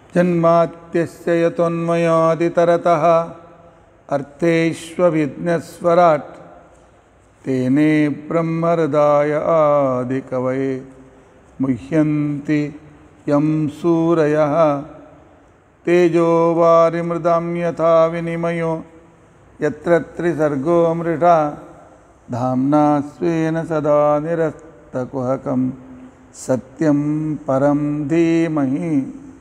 जन्माद्यस्य यतोन्मयादितरतः अर्थेष्वभिज्ञस्वराट् तेने ब्रह्महृदाय आदिकवये मुह्यन्ति यं सूरयः तेजो वारिमृदां यथा विनिमयो यत्र त्रिसर्गो मृषा धाम्ना स्वेन सदा निरस्तकुहकं सत्यं परं धीमहि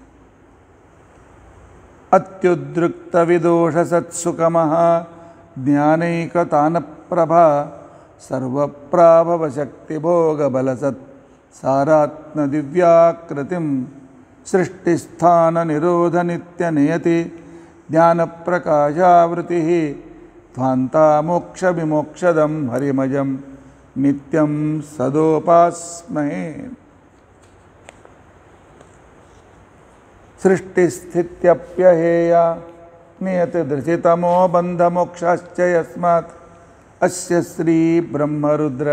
अत्युद्रिक्तविदोषसत्सुखमः ज्ञानैकतानप्रभा सर्वप्राभवशक्तिभोगबलसत् सारात्मदिव्याकृतिं सृष्टिस्थाननिरोधनित्यनियति ज्ञानप्रकाशावृतिः ध्वान्तामोक्षविमोक्षदं हरिमयं नित्यं सदोपास्महे। सृष्टिस्थित्यप्यहेया नियतिदृशितमो बन्धमोक्षाश्च यस्मात् अस्य श्री ब्रह्मरुद्र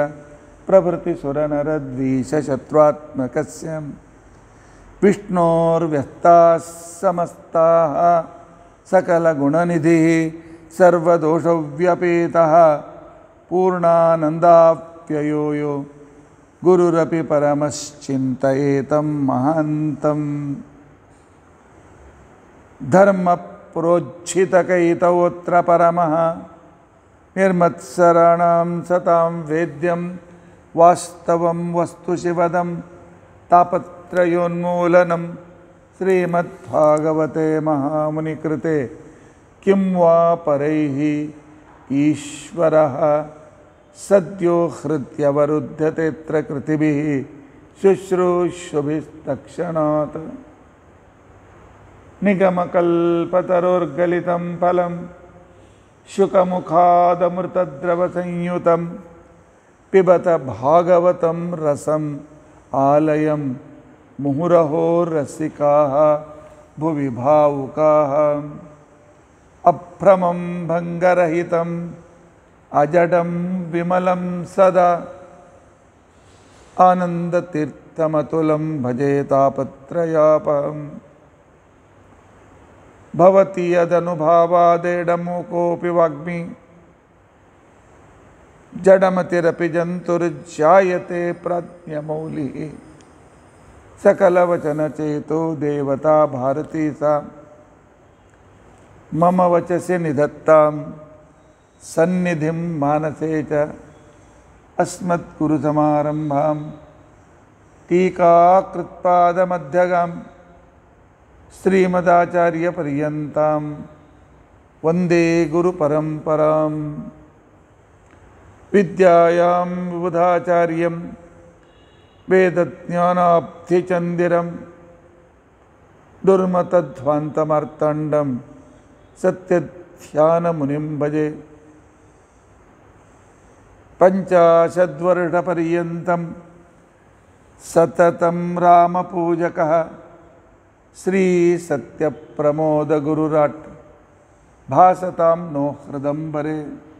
प्रभृतिसुरनरद्वीषशत्रुत्मकस्य विष्णोर्व्यस्ताः समस्ताः सकलगुणनिधिः सर्वदोषव्यपेतः पूर्णानन्दाप्ययो यो गुरुरपि परमश्चिन्तयेतं महान्तम् धर्मप्रोज्झितकैतवोऽत्र परमः निर्मत्सराणां सतां वेद्यं वास्तवं वस्तु शिवदं तापत्रयोन्मूलनं श्रीमद्भागवते महामुनिकृते किं वा परैः ईश्वरः सद्यो हृद्यवरुध्यतेऽत्र कृतिभिः शुश्रूषुभिस्तक्षणात् निगमकल्पतरोर्गलितं फलं शुकमुखादमृतद्रवसंयुतं पिबत भागवतं रसम् आलयं मुहुरहो रसिकाः भुवि भावुकाः अभ्रमं भङ्गरहितम् अजडं विमलं सदा आनन्दतीर्थमतुलं भजे तापत्रयापहम् भवति यदनुभावादेडमुकोऽपि वाग्मी जडमतिरपि जन्तुर्जायते प्राज्ञमौलिः सकलवचनचेतो देवता भारती सा मम वचसि निधत्तां सन्निधिं मानसे च अस्मद्गुरुसमारम्भां टीकाकृत्पादमध्यगाम् श्रीमदाचार्यपर्यन्तां वन्दे गुरुपरम्परां विद्यायां विबुधाचार्यं वेदज्ञानाब्धिचन्दिरं दुर्मतध्वान्तमार्ताण्डं सत्यध्यानमुनिं भजे पञ्चाशद्वर्षपर्यन्तं सततं रामपूजकः श्री सत्यप्रमोदगुरुराट् भासतां नो हृदम्बरे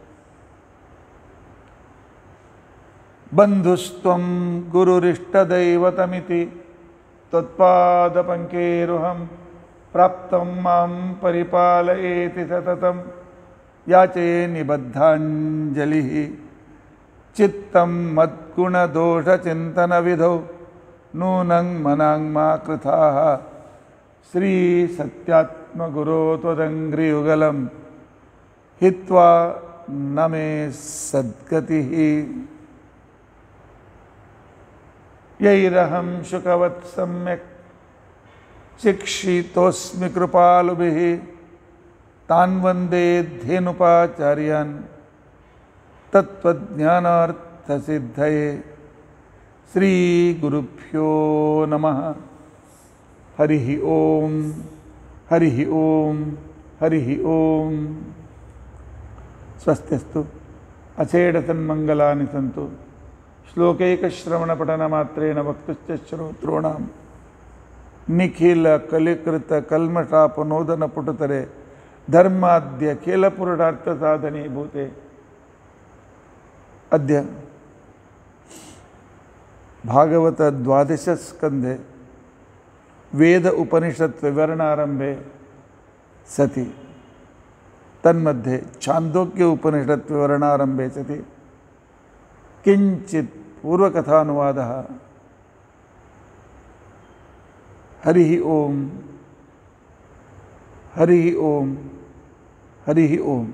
बन्धुस्त्वं गुरुरिष्टदैवतमिति त्वत्पादपङ्केरुहं प्राप्तं मां परिपालयेति सततं याचे निबद्धाञ्जलिः चित्तं मद्गुणदोषचिन्तनविधौ नूनं मनाङ्मा कृताः श्री सत्यात्मगुरो त्वदङ्घ्रियुगलं हित्वा न मे सद्गतिः यैरहं शुकवत् सम्यक् शिक्षितोऽस्मि कृपालुभिः तान् वन्दे धेनुपाचार्यान् तत्त्वज्ञानार्थसिद्धये श्रीगुरुभ्यो नमः। हरिः ओम हरिः ओम हरिः ओम। स्वस्त्यस्तु अचेडतन्मङ्गलानि सन्तु श्लोकैकश्रवणपठनमात्रेण वक्तुश्च श्रोतॄणां निखिलकलिकृतकल्मषापनोदनपुटतरे धर्माद्यखिलपुरुषार्थसाधनीभूते अद्य भागवत द्वादश स्कंधे ವೇದ ಉಪನಿಷತ್ ವಿವರಣಾರಂಭೆ ಸತಿ ತನ್ಮಧ್ಯೆ ಛಾಂದೋಗ್ಯ ಉಪನಿಷತ್ ವಿವರಣಾರಂಭೆ ಸತಿ ಕಿಂಚಿತ್ ಪೂರ್ವಕಥಾನುವಾದ ಹರಿ ಓಂ ಹರಿ ಓಂ ಹರಿ ಓಂ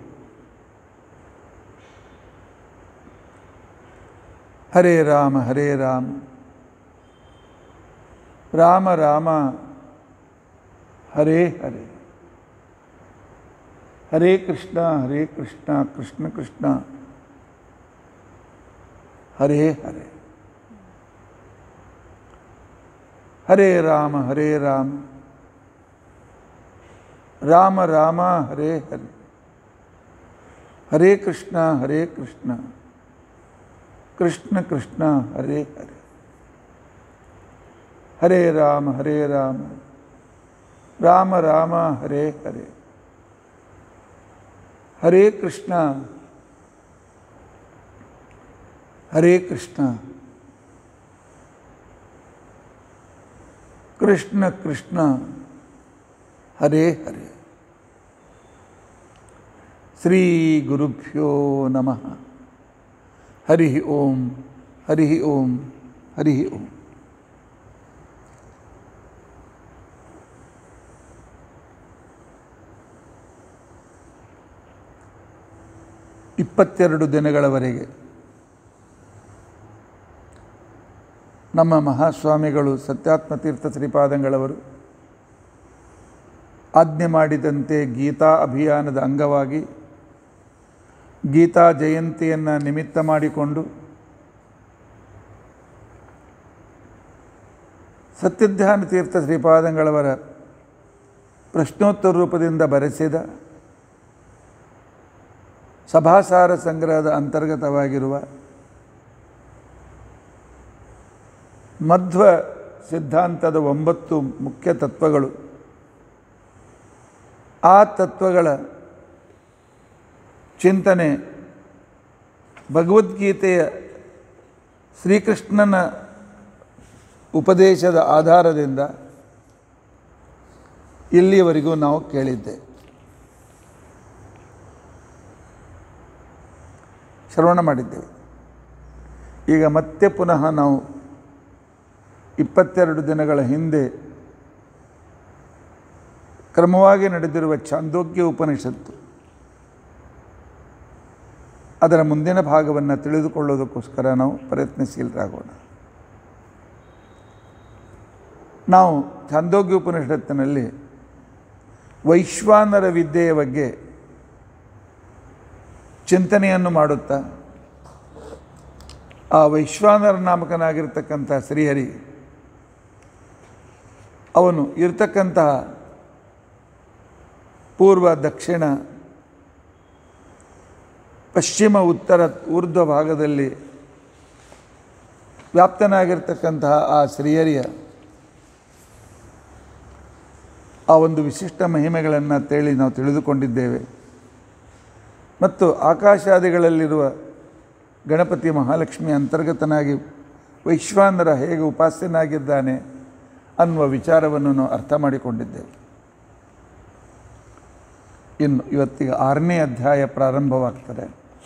ಹರೇ ರಾಮ ರಾಮ ರಾಮ ಹರೇ ಹರೇ ಹರೇ ಕೃಷ್ಣ ಕೃಷ್ಣ ಕೃಷ್ಣ ಹರೇ ಹರೇ ಹರೇ ರಾಮ ರಾಮ ರಾಮ ಹರೇ ಹರೇ ಹರೇ ಕೃಷ್ಣ ಕೃಷ್ಣ ಕೃಷ್ಣ ಹರೇ ಹರೇ ಹರೇ ರಾಮ ರಾಮ ರಾಮ ಹರೇ ಹರೇ ಹರೇ ಕೃಷ್ಣ ಕೃಷ್ಣ ಕೃಷ್ಣ ಹರೇ ಹರೇ ಶ್ರೀ ಗುರುಭ್ಯೋ ನಮಃ ಹರಿ ಓಂ ಹರಿ ಓಂ ಹರಿ ಓಂ 22 ದಿನಗಳವರೆಗೆ ನಮ್ಮ ಮಹಾಸ್ವಾಮಿಗಳು ಸತ್ಯಾತ್ಮತೀರ್ಥ ಶ್ರೀಪಾದಂಗಳವರು ಆಜ್ಞೆ ಮಾಡಿದಂತೆ ಗೀತಾ ಅಭಿಯಾನದ ಅಂಗವಾಗಿ ಗೀತಾ ಜಯಂತಿಯನ್ನು ನಿಮಿತ್ತ ಮಾಡಿಕೊಂಡು ಸತ್ಯಧ್ಯಾನ ತೀರ್ಥ ಶ್ರೀಪಾದಂಗಳವರ ಪ್ರಶ್ನೋತ್ತರ ರೂಪದಿಂದ ಬರೆಸಿದ ಸಭಾಸಾರ ಸಂಗ್ರಹದ ಅಂತರ್ಗತವಾಗಿರುವ ಮಧ್ವ ಸಿದ್ಧಾಂತದ 9 ಮುಖ್ಯ ತತ್ವಗಳು, ಆ ತತ್ವಗಳ ಚಿಂತನೆ ಭಗವದ್ಗೀತೆಯ ಶ್ರೀಕೃಷ್ಣನ ಉಪದೇಶದ ಆಧಾರದಿಂದ ಇಲ್ಲಿಯವರೆಗೂ ನಾವು ಕೇಳಿದ್ದೆ, ಶ್ರವಣ ಮಾಡಿದ್ದೇವೆ. ಈಗ ಮತ್ತೆ ಪುನಃ ನಾವು 22 ದಿನಗಳ ಹಿಂದೆ ಕ್ರಮವಾಗಿ ನಡೆದಿರುವ ಛಾಂದೋಗ್ಯ ಉಪನಿಷತ್ತು ಅದರ ಮುಂದಿನ ಭಾಗವನ್ನು ತಿಳಿದುಕೊಳ್ಳೋದಕ್ಕೋಸ್ಕರ ನಾವು ಪ್ರಯತ್ನಶೀಲರಾಗೋಣ. ನಾವು ಛಾಂದೋಗ್ಯ ಉಪನಿಷತ್ತಿನಲ್ಲಿ ವೈಶ್ವಾನರ ವಿದ್ಯೆಯ ಬಗ್ಗೆ ಚಿಂತನೆಯನ್ನು ಮಾಡುತ್ತಾ ಆ ವೈಶ್ವಾನರ ನಾಮಕನಾಗಿರ್ತಕ್ಕಂಥ ಶ್ರೀಹರಿ ಅವನು ಇರತಕ್ಕಂತಹ ಪೂರ್ವ, ದಕ್ಷಿಣ, ಪಶ್ಚಿಮ, ಉತ್ತರ, ಊರ್ಧ್ವ ಭಾಗದಲ್ಲಿ ವ್ಯಾಪ್ತನಾಗಿರ್ತಕ್ಕಂತಹ ಆ ಶ್ರೀಹರಿಯ ಆ ಒಂದು ವಿಶಿಷ್ಟ ಮಹಿಮೆಗಳನ್ನು ನಾವು ತಿಳಿದುಕೊಂಡಿದ್ದೇವೆ. ಮತ್ತು ಆಕಾಶಾದಿಗಳಲ್ಲಿರುವ ಗಣಪತಿ ಮಹಾಲಕ್ಷ್ಮಿ ಅಂತರ್ಗತನಾಗಿ ವೈಶ್ವಾನರ ಹೇಗೆ ಉಪಾಸ್ಯನಾಗಿದ್ದಾನೆ ಅನ್ನುವ ವಿಚಾರವನ್ನು ನಾವು ಅರ್ಥ ಮಾಡಿಕೊಂಡಿದ್ದೇವೆ. ಇನ್ನು ಇವತ್ತಿಗೆ 6ನೇ ಅಧ್ಯಾಯ ಪ್ರಾರಂಭವಾಗ್ತದೆ.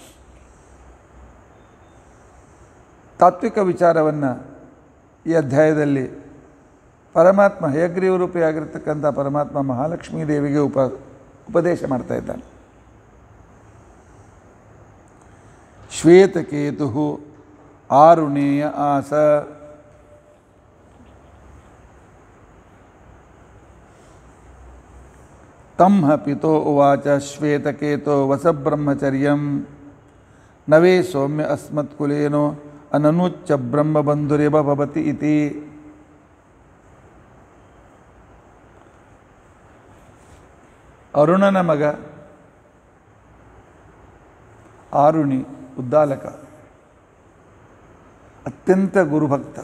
ತಾತ್ವಿಕ ವಿಚಾರವನ್ನು ಈ ಅಧ್ಯಾಯದಲ್ಲಿ ಪರಮಾತ್ಮ ಹಯಗ್ರೀವ ರೂಪಿಯಾಗಿರ್ತಕ್ಕಂಥ ಪರಮಾತ್ಮ ಮಹಾಲಕ್ಷ್ಮೀ ದೇವಿಗೆ ಉಪದೇಶ ಮಾಡ್ತಾ ಇದ್ದಾನೆ. ಶ್ವೇತಕೇತು ಆರುಣೇಯ ಆಸ ತಮ್ಮ ಪಿತೋ ಉವಾಚ ಶ್ವೇತಕೇತೋ ವಸಬ್ರಹ್ಮಚರ್ಯಂ ನವೇ ಸೌಮ್ಯ ಅಸ್ಮತ್ಕುಲೇನೋ ಅನನುಚ್ಚ ಬ್ರಹ್ಮಬಂಧುರೇವ ಭವತಿ ಇತಿ. ಅರುಣನ ಮಗ ಆರುಣಿ ಉದ್ದಾಲಕ ಅತ್ಯಂತ ಗುರುಭಕ್ತ.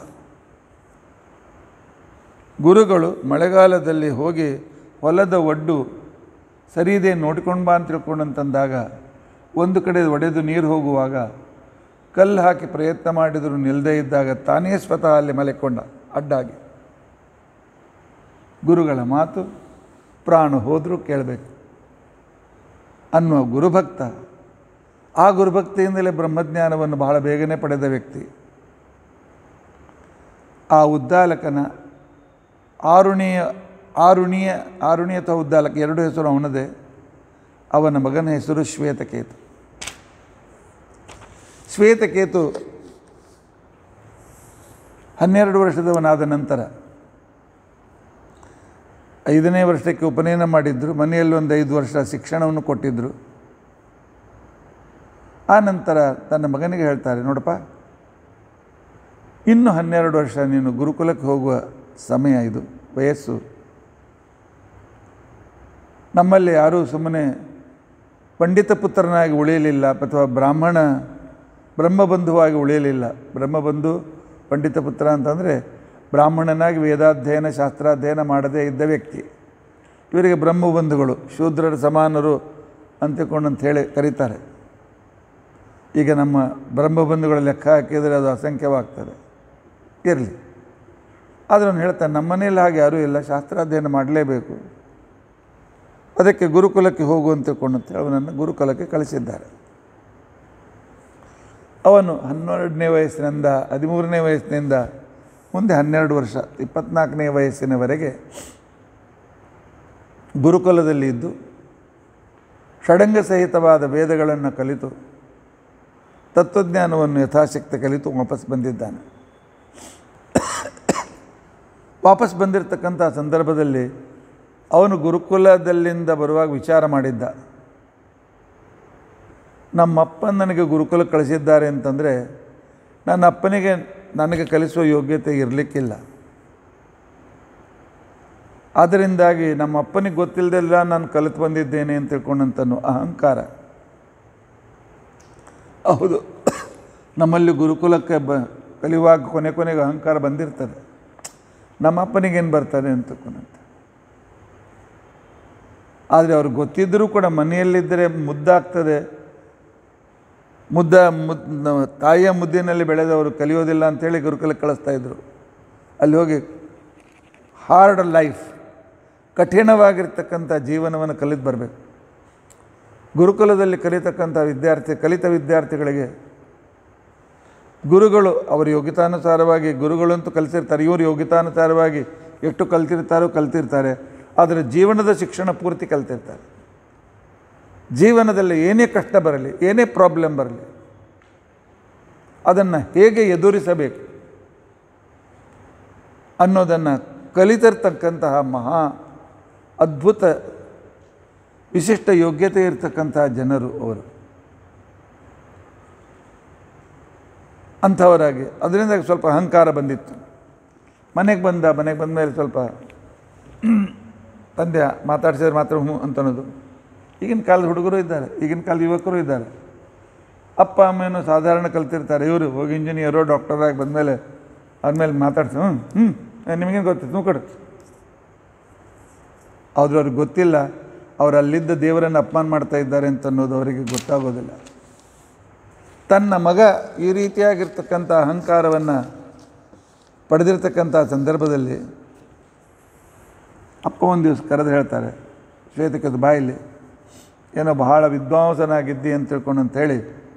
ಗುರುಗಳು ಮಳೆಗಾಲದಲ್ಲಿ ಹೋಗಿ ಹೊಲದ ಒಡ್ಡು ಸರಿದೆ ನೋಡ್ಕೊಂಡು ಬಾ ಅಂತ ತಿಳ್ಕೊಂಡಂತಂದಾಗ ಒಂದು ಕಡೆ ಒಡೆದು ನೀರು ಹೋಗುವಾಗ ಕಲ್ಲು ಹಾಕಿ ಪ್ರಯತ್ನ ಮಾಡಿದರೂ ನಿಲ್ಲದೇ ಇದ್ದಾಗ ತಾನೇ ಸ್ವತಃ ಅಲ್ಲಿ ಮಲೆಕೊಂಡ ಅಡ್ಡಾಗಿ. ಗುರುಗಳ ಮಾತು ಪ್ರಾಣ ಹೋದರೂ ಕೇಳಬೇಕು ಅನ್ನುವ ಗುರುಭಕ್ತ. ಆ ಗುರುಭಕ್ತಿಯಿಂದಲೇ ಬ್ರಹ್ಮಜ್ಞಾನವನ್ನು ಬಹಳ ಬೇಗನೆ ಪಡೆದ ವ್ಯಕ್ತಿ. ಆ ಉದ್ದಾಲಕನ ಆರುಣಿ ಅಥವಾ ಉದ್ದಾಲಕ ಎರಡು ಹೆಸರು ಅವನದೇ. ಅವನ ಮಗನ ಹೆಸರು ಶ್ವೇತಕೇತು. ಶ್ವೇತಕೇತು 12 ವರ್ಷದವನಾದ ನಂತರ 5ನೇ ವರ್ಷಕ್ಕೆ ಉಪನಯನ ಮಾಡಿದ್ರು. ಮನೆಯಲ್ಲಿ ಒಂದು 5 ವರ್ಷ ಶಿಕ್ಷಣವನ್ನು ಕೊಟ್ಟಿದ್ದರು. ಆ ನಂತರ ತನ್ನ ಮಗನಿಗೆ ಹೇಳ್ತಾರೆ, ನೋಡಪ್ಪ, ಇನ್ನು 12 ವರ್ಷ ನೀನು ಗುರುಕುಲಕ್ಕೆ ಹೋಗುವ ಸಮಯ, ಇದು ವಯಸ್ಸು. ನಮ್ಮಲ್ಲಿ ಯಾರೂ ಸುಮ್ಮನೆ ಪಂಡಿತ ಪುತ್ರನಾಗಿ ಉಳಿಯಲಿಲ್ಲ ಅಥವಾ ಬ್ರಹ್ಮಬಂಧುವಾಗಿ ಉಳಿಯಲಿಲ್ಲ. ಬ್ರಹ್ಮಬಂಧು ಪಂಡಿತ ಪುತ್ರ ಅಂತಂದರೆ ಬ್ರಾಹ್ಮಣನಾಗಿ ವೇದಾಧ್ಯಯನ ಶಾಸ್ತ್ರಾಧ್ಯಯನ ಮಾಡದೇ ಇದ್ದ ವ್ಯಕ್ತಿ. ಇವರಿಗೆ ಬ್ರಹ್ಮಬಂಧುಗಳು, ಶೂದ್ರರ ಸಮಾನರು ಅಂತಿಕೊಂಡು ಹೇಳಿ ಕರೀತಾರೆ. ಈಗ ನಮ್ಮ ಬ್ರಹ್ಮಬಂಧುಗಳ ಲೆಕ್ಕ ಹಾಕಿದರೆ ಅದು ಅಸಂಖ್ಯವಾಗ್ತದೆ. ಇರಲಿ, ಆದರೆ ಅವನು ಹೇಳ್ತಾನೆ, ನಮ್ಮ ಮನೆಯಲ್ಲಿ ಹಾಗೆ ಯಾರೂ ಇಲ್ಲ, ಶಾಸ್ತ್ರಾಧ್ಯಯನ ಮಾಡಲೇಬೇಕು, ಅದಕ್ಕೆ ಗುರುಕುಲಕ್ಕೆ ಹೋಗು ಅಂತೇಳಿ ಅವನನ್ನು ಗುರುಕುಲಕ್ಕೆ ಕಳಿಸಿದ್ದಾರೆ. ಅವನು 12ನೇ ವಯಸ್ಸಿನಿಂದ 13ನೇ ವಯಸ್ಸಿನಿಂದ ಮುಂದೆ 12 ವರ್ಷ 24ನೇ ವಯಸ್ಸಿನವರೆಗೆ ಗುರುಕುಲದಲ್ಲಿ ಇದ್ದು ಷಡಂಗ ಸಹಿತವಾದ ವೇದಗಳನ್ನು ಕಲಿತು ತತ್ವಜ್ಞಾನವನ್ನು ಯಥಾಶಕ್ತಿ ಕಲಿತು ವಾಪಸ್ ಬಂದಿದ್ದಾನೆ. ವಾಪಸ್ ಬಂದಿರತಕ್ಕಂಥ ಸಂದರ್ಭದಲ್ಲಿ ಅವನು ಗುರುಕುಲದಲ್ಲಿಂದ ಬರುವಾಗ ವಿಚಾರ ಮಾಡಿದ್ದ, ನಮ್ಮಪ್ಪ ನನಗೆ ಗುರುಕುಲಕ್ಕೆ ಕಳಿಸಿದ್ದಾರೆ ಅಂತಂದರೆ ನನ್ನ ಅಪ್ಪನಿಗೆ ನನಗೆ ಕಲಿಸುವ ಯೋಗ್ಯತೆ ಇರಲಿಕ್ಕಿಲ್ಲ. ಆದ್ದರಿಂದಾಗಿ ನಮ್ಮ ಅಪ್ಪನಿಗೆ ಗೊತ್ತಿಲ್ಲದೆಲ್ಲ ನಾನು ಕಲಿತು ಬಂದಿದ್ದೇನೆ ಅಂತ ತಿಳ್ಕೊಂಡಂತನೂ ಅಹಂಕಾರ. ಹೌದು, ನಮ್ಮಲ್ಲಿ ಗುರುಕುಲಕ್ಕೆ ಕಲಿಯುವಾಗ ಕೊನೆಗೆ ಅಹಂಕಾರ ಬಂದಿರ್ತದೆ. ನಮ್ಮ ಅಪ್ಪನಿಗೇನು ಬರ್ತಾರೆ ಅಂತ ತಿಳ್ಕೊಂಡಂತ. ಆದರೆ ಅವ್ರಿಗೆ ಗೊತ್ತಿದ್ದರೂ ಕೂಡ ಮನೆಯಲ್ಲಿದ್ದರೆ ಮುದ್ದಾಗ್ತದೆ, ತಾಯಿಯ ಮುದ್ದಿನಲ್ಲಿ ಬೆಳೆದವರು ಕಲಿಯೋದಿಲ್ಲ ಅಂಥೇಳಿ ಗುರುಕುಲಕ್ಕೆ ಕಳಿಸ್ತಾಯಿದ್ರು. ಅಲ್ಲಿ ಹೋಗಿ ಹಾರ್ಡ್ ಲೈಫ್, ಕಠಿಣವಾಗಿರ್ತಕ್ಕಂಥ ಜೀವನವನ್ನು ಕಲಿತು ಬರಬೇಕು. ಗುರುಕುಲದಲ್ಲಿ ಕಲಿತ ವಿದ್ಯಾರ್ಥಿಗಳಿಗೆ ಗುರುಗಳು ಅವರ ಯೋಗ್ಯತಾನುಸಾರವಾಗಿ, ಗುರುಗಳಂತೂ ಕಲಿಸಿರ್ತಾರೆ, ಇವರು ಯೋಗ್ಯತಾನುಸಾರವಾಗಿ ಎಷ್ಟು ಕಲ್ತಿರ್ತಾರೆ. ಆದರೆ ಜೀವನದ ಶಿಕ್ಷಣ ಪೂರ್ತಿ ಕಲ್ತಿರ್ತಾರೆ. ಜೀವನದಲ್ಲಿ ಏನೇ ಕಷ್ಟ ಬರಲಿ, ಏನೇ ಪ್ರಾಬ್ಲಮ್ ಬರಲಿ, ಅದನ್ನು ಹೇಗೆ ಎದುರಿಸಬೇಕು ಅನ್ನೋದನ್ನು ಕಲಿತಿರ್ತಕ್ಕಂತಹ ಮಹಾ ಅದ್ಭುತ ವಿಶಿಷ್ಟ ಯೋಗ್ಯತೆ ಇರತಕ್ಕಂತಹ ಜನರು ಅವರು. ಅಂಥವರಾಗಿ ಅದರಿಂದ ಸ್ವಲ್ಪ ಅಹಂಕಾರ ಬಂದಿತ್ತು. ಮನೆಗೆ ಬಂದ ಮೇಲೆ ಸ್ವಲ್ಪ ತಂದೆ ಮಾತಾಡ್ಸಿದ್ರೆ ಮಾತ್ರ ಹ್ಞೂ ಅಂತನ್ನೋದು. ಈಗಿನ ಕಾಲದ ಹುಡುಗರು ಇದ್ದಾರೆ, ಈಗಿನ ಕಾಲದ ಯುವಕರು ಇದ್ದಾರೆ. ಅಪ್ಪ ಅಮ್ಮೇನೋ ಸಾಧಾರಣ ಕಲ್ತಿರ್ತಾರೆ, ಇವರು ಹೋಗಿ ಇಂಜಿನಿಯರೋ ಡಾಕ್ಟರಾಗಿ ಬಂದಮೇಲೆ ಆದಮೇಲೆ ಮಾತಾಡ್ತೀವಿ, ನಿಮಗೇನು ಗೊತ್ತಿತ್ತು ನೀವು ಕೊಡು. ಅವ್ರಿಗೆ ಗೊತ್ತಿಲ್ಲ, ಅವರು ಅಲ್ಲಿದ್ದ ದೇವರನ್ನು ಅಪಮಾನ ಮಾಡ್ತಾ ಇದ್ದಾರೆ ಅಂತ ಅನ್ನೋದು ಅವರಿಗೆ ಗೊತ್ತಾಗೋದಿಲ್ಲ. ತನ್ನ ಮಗ ಈ ರೀತಿಯಾಗಿರ್ತಕ್ಕಂಥ ಅಹಂಕಾರವನ್ನು ಪಡೆದಿರ್ತಕ್ಕಂಥ ಸಂದರ್ಭದಲ್ಲಿ ಅಪ್ಪ ಒಂದು ದಿವಸ ಕರೆದು ಹೇಳ್ತಾರೆ, ಶ್ವೇತಕೇತು ಬಾಯಲ್ಲಿ ಏನೋ ಬಹಳ ವಿದ್ವಾಂಸನಾಗಿದ್ದಿ ಅಂತ ತಿಳ್ಕೊಂಡಂಥೇಳಿ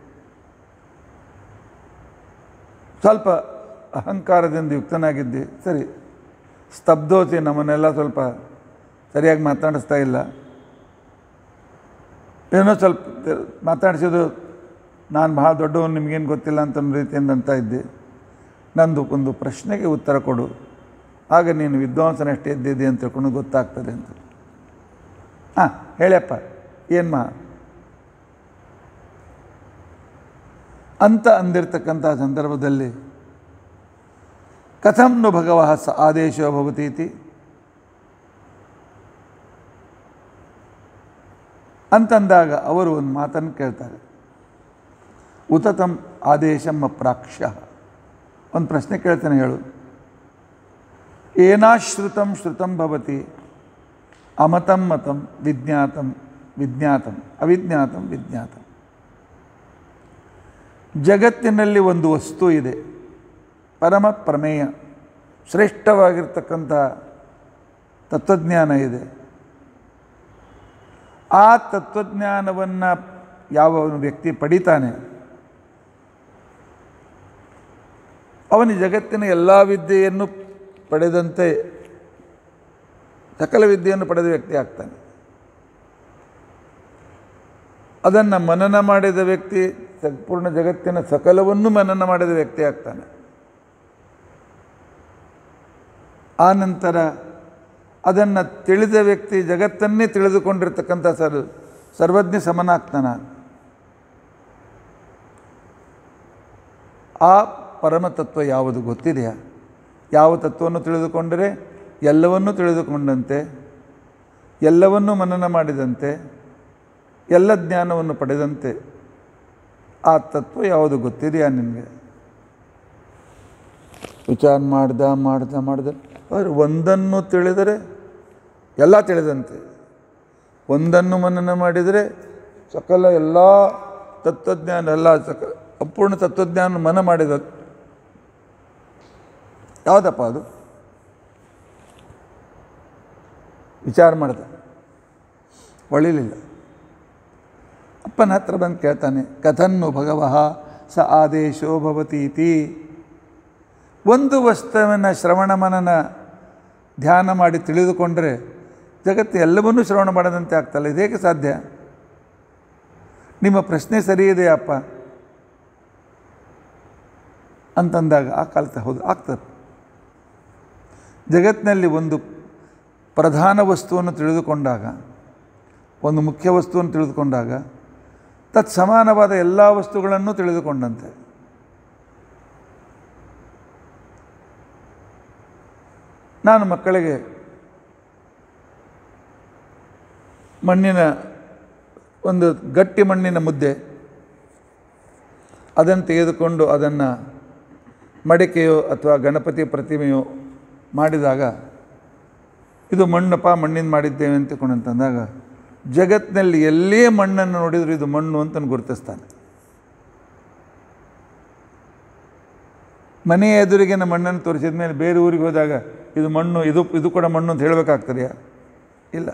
ಸ್ವಲ್ಪ ಅಹಂಕಾರದಿಂದ ಯುಕ್ತನಾಗಿದ್ದಿ, ಸರಿ ಸ್ತಬ್ಧೋತಿ, ನಮ್ಮನ್ನೆಲ್ಲ ಸ್ವಲ್ಪ ಸರಿಯಾಗಿ ಮಾತಾಡಿಸ್ತಾ ಇಲ್ಲ, ಏನೋ ಸ್ವಲ್ಪ ಮಾತಾಡಿಸಿದ್ದು ನಾನು ಬಹಳ ದೊಡ್ಡವನು, ನಿಮಗೇನು ಗೊತ್ತಿಲ್ಲ ಅಂತ ರೀತಿಯಿಂದ ಅಂತ ಇದ್ದೆ. ನಂದು ಒಂದು ಪ್ರಶ್ನೆಗೆ ಉತ್ತರ ಕೊಡು, ಆಗ ನೀನು ವಿದ್ವಾಂಸನ ಎಷ್ಟು ಎದ್ದಿದ್ದೆ ಅಂತ ತಿಳ್ಕೊಂಡು ಗೊತ್ತಾಗ್ತದೆ ಅಂತ. ಹಾಂ ಹೇಳಿಯಪ್ಪ, ಏನು ಅಂತ ಅಂದಿರ್ತಕ್ಕಂಥ ಸಂದರ್ಭದಲ್ಲಿ ಕಥಂ ನು ಭಗವಃ ಸ ಆದೇಶೋ ಭವತೀತಿ ಅಂತಂದಾಗ ಅವರು ಒಂದು ಮಾತನ್ನು ಕೇಳ್ತಾರೆ, ಉತತಂ ಆದೇಶಂ ಅಪ್ರಾಕ್ಷ್ಯ. ಒಂದು ಪ್ರಶ್ನೆ ಕೇಳ್ತಾನೆ, ಹೇಳು. ಏನಾಶ್ರುತಂ ಶ್ರುತಂ ಭವತಿ ಅಮತಂ ಮತಂ ವಿಜ್ಞಾತಂ ವಿಜ್ಞಾತಂ ಅವಿಜ್ಞಾತಂ ವಿಜ್ಞಾತಂ. ಜಗತ್ತಿನಲ್ಲಿ ಒಂದು ವಸ್ತು ಇದೆ, ಪರಮ ಪ್ರಮೇಯ, ಶ್ರೇಷ್ಠವಾಗಿರ್ತಕ್ಕಂಥ ತತ್ವಜ್ಞಾನ ಇದೆ. ಆ ತತ್ವಜ್ಞಾನವನ್ನು ಯಾವ ವ್ಯಕ್ತಿ ಪಡಿತಾನೆ ಅವನು ಜಗತ್ತಿನ ಎಲ್ಲ ವಿದ್ಯೆಯನ್ನು ಪಡೆದಂತೆ ಸಕಲ ವಿದ್ಯೆಯನ್ನು ಪಡೆದ ವ್ಯಕ್ತಿ ಆಗ್ತಾನೆ. ಅದನ್ನು ಮನನ ಮಾಡಿದ ವ್ಯಕ್ತಿ ಸಂಪೂರ್ಣ ಜಗತ್ತಿನ ಸಕಲವನ್ನು ಮನನ ಮಾಡಿದ ವ್ಯಕ್ತಿ ಆಗ್ತಾನೆ. ಆ ನಂತರ ಅದನ್ನು ತಿಳಿದ ವ್ಯಕ್ತಿ ಜಗತ್ತನ್ನೇ ತಿಳಿದುಕೊಂಡಿರ್ತಕ್ಕಂಥ ಸರ್ವಜ್ಞ ಸಮನಾಗ್ತಾನೆ. ಆ ಪರಮತತ್ವ ಯಾವುದು ಗೊತ್ತಿದೆಯಾ? ಯಾವ ತತ್ವವನ್ನು ತಿಳಿದುಕೊಂಡರೆ ಎಲ್ಲವನ್ನೂ ತಿಳಿದುಕೊಂಡಂತೆ, ಎಲ್ಲವನ್ನೂ ಮನನ ಮಾಡಿದಂತೆ, ಎಲ್ಲ ಜ್ಞಾನವನ್ನು ಪಡೆದಂತೆ ಆ ತತ್ವ ಯಾವುದು ಗೊತ್ತಿದೆಯಾ ನಿನಗೆ? ವಿಚಾರ ಮಾಡ್ದ ಅವರು ಒಂದನ್ನು ತಿಳಿದರೆ ಎಲ್ಲ ತಿಳಿದಂತೆ, ಒಂದನ್ನು ಮನನ ಮಾಡಿದರೆ ಸಕಲ ಎಲ್ಲ ತತ್ವಜ್ಞಾನ ಎಲ್ಲ ಅಪೂರ್ಣ ತತ್ವಜ್ಞಾನ ಮನ ಮಾಡಿದ ಯಾವುದಪ್ಪ ಅದು? ವಿಚಾರ ಮಾಡ್ದ, ಒಳಿಲಿಲ್ಲ. ಅಪ್ಪನ ಹತ್ರ ಬಂದು ಕೇಳ್ತಾನೆ, ಕಥನ್ನು ಭಗವಃ ಸ ಆದೇಶೋ ಭವತೀತಿ. ಒಂದು ವಸ್ತುವಿನ ಶ್ರವಣ ಮನನ ಧ್ಯಾನ ಮಾಡಿ ತಿಳಿದುಕೊಂಡರೆ ಜಗತ್ತು ಎಲ್ಲವನ್ನೂ ಶ್ರವಣ ಮಾಡದಂತೆ ಆಗ್ತಲ್ಲ, ಇದೇಕೆ ಸಾಧ್ಯ? ನಿಮ್ಮ ಪ್ರಶ್ನೆ ಸರಿ ಇದೆಯಪ್ಪ ಅಂತಂದಾಗ ಆ ಕಾಲಕ್ಕೆ ಹೌದು ಆಗ್ತದೆ. ಜಗತ್ತಿನಲ್ಲಿ ಒಂದು ಪ್ರಧಾನ ವಸ್ತುವನ್ನು ತಿಳಿದುಕೊಂಡಾಗ, ಒಂದು ಮುಖ್ಯ ವಸ್ತುವನ್ನು ತಿಳಿದುಕೊಂಡಾಗ ತತ್ಸಮಾನವಾದ ಎಲ್ಲ ವಸ್ತುಗಳನ್ನು ತಿಳಿದುಕೊಂಡಂತೆ. ನಾನು ಮಕ್ಕಳಿಗೆ ಮಣ್ಣಿನ ಒಂದು ಗಟ್ಟಿ ಮಣ್ಣಿನ ಮುದ್ದೆ ಅದನ್ನು ತೆಗೆದುಕೊಂಡು ಅದನ್ನು ಮಡಿಕೆಯೋ ಅಥವಾ ಗಣಪತಿ ಪ್ರತಿಮೆಯೋ ಮಾಡಿದಾಗ ಇದು ಮಣ್ಣಪ್ಪ, ಮಣ್ಣಿನ ಮಾಡಿದ್ದೇವೆ ಅಂತಂದಾಗ ಜಗತ್ತಿನಲ್ಲಿ ಎಲ್ಲೇ ಮಣ್ಣನ್ನು ನೋಡಿದರೂ ಇದು ಮಣ್ಣು ಅಂತ ಗುರುತಿಸ್ತಾನೆ. ಮನೆಯ ಎದುರಿಗೆ ಮಣ್ಣನ್ನು ತೋರಿಸಿದ ಮೇಲೆ ಬೇರೆ ಊರಿಗೆ ಹೋದಾಗ ಇದು ಮಣ್ಣು, ಇದು ಕೂಡ ಮಣ್ಣು ಅಂತ ಹೇಳಬೇಕಾಗ್ತದೆಯಾ? ಇಲ್ಲ.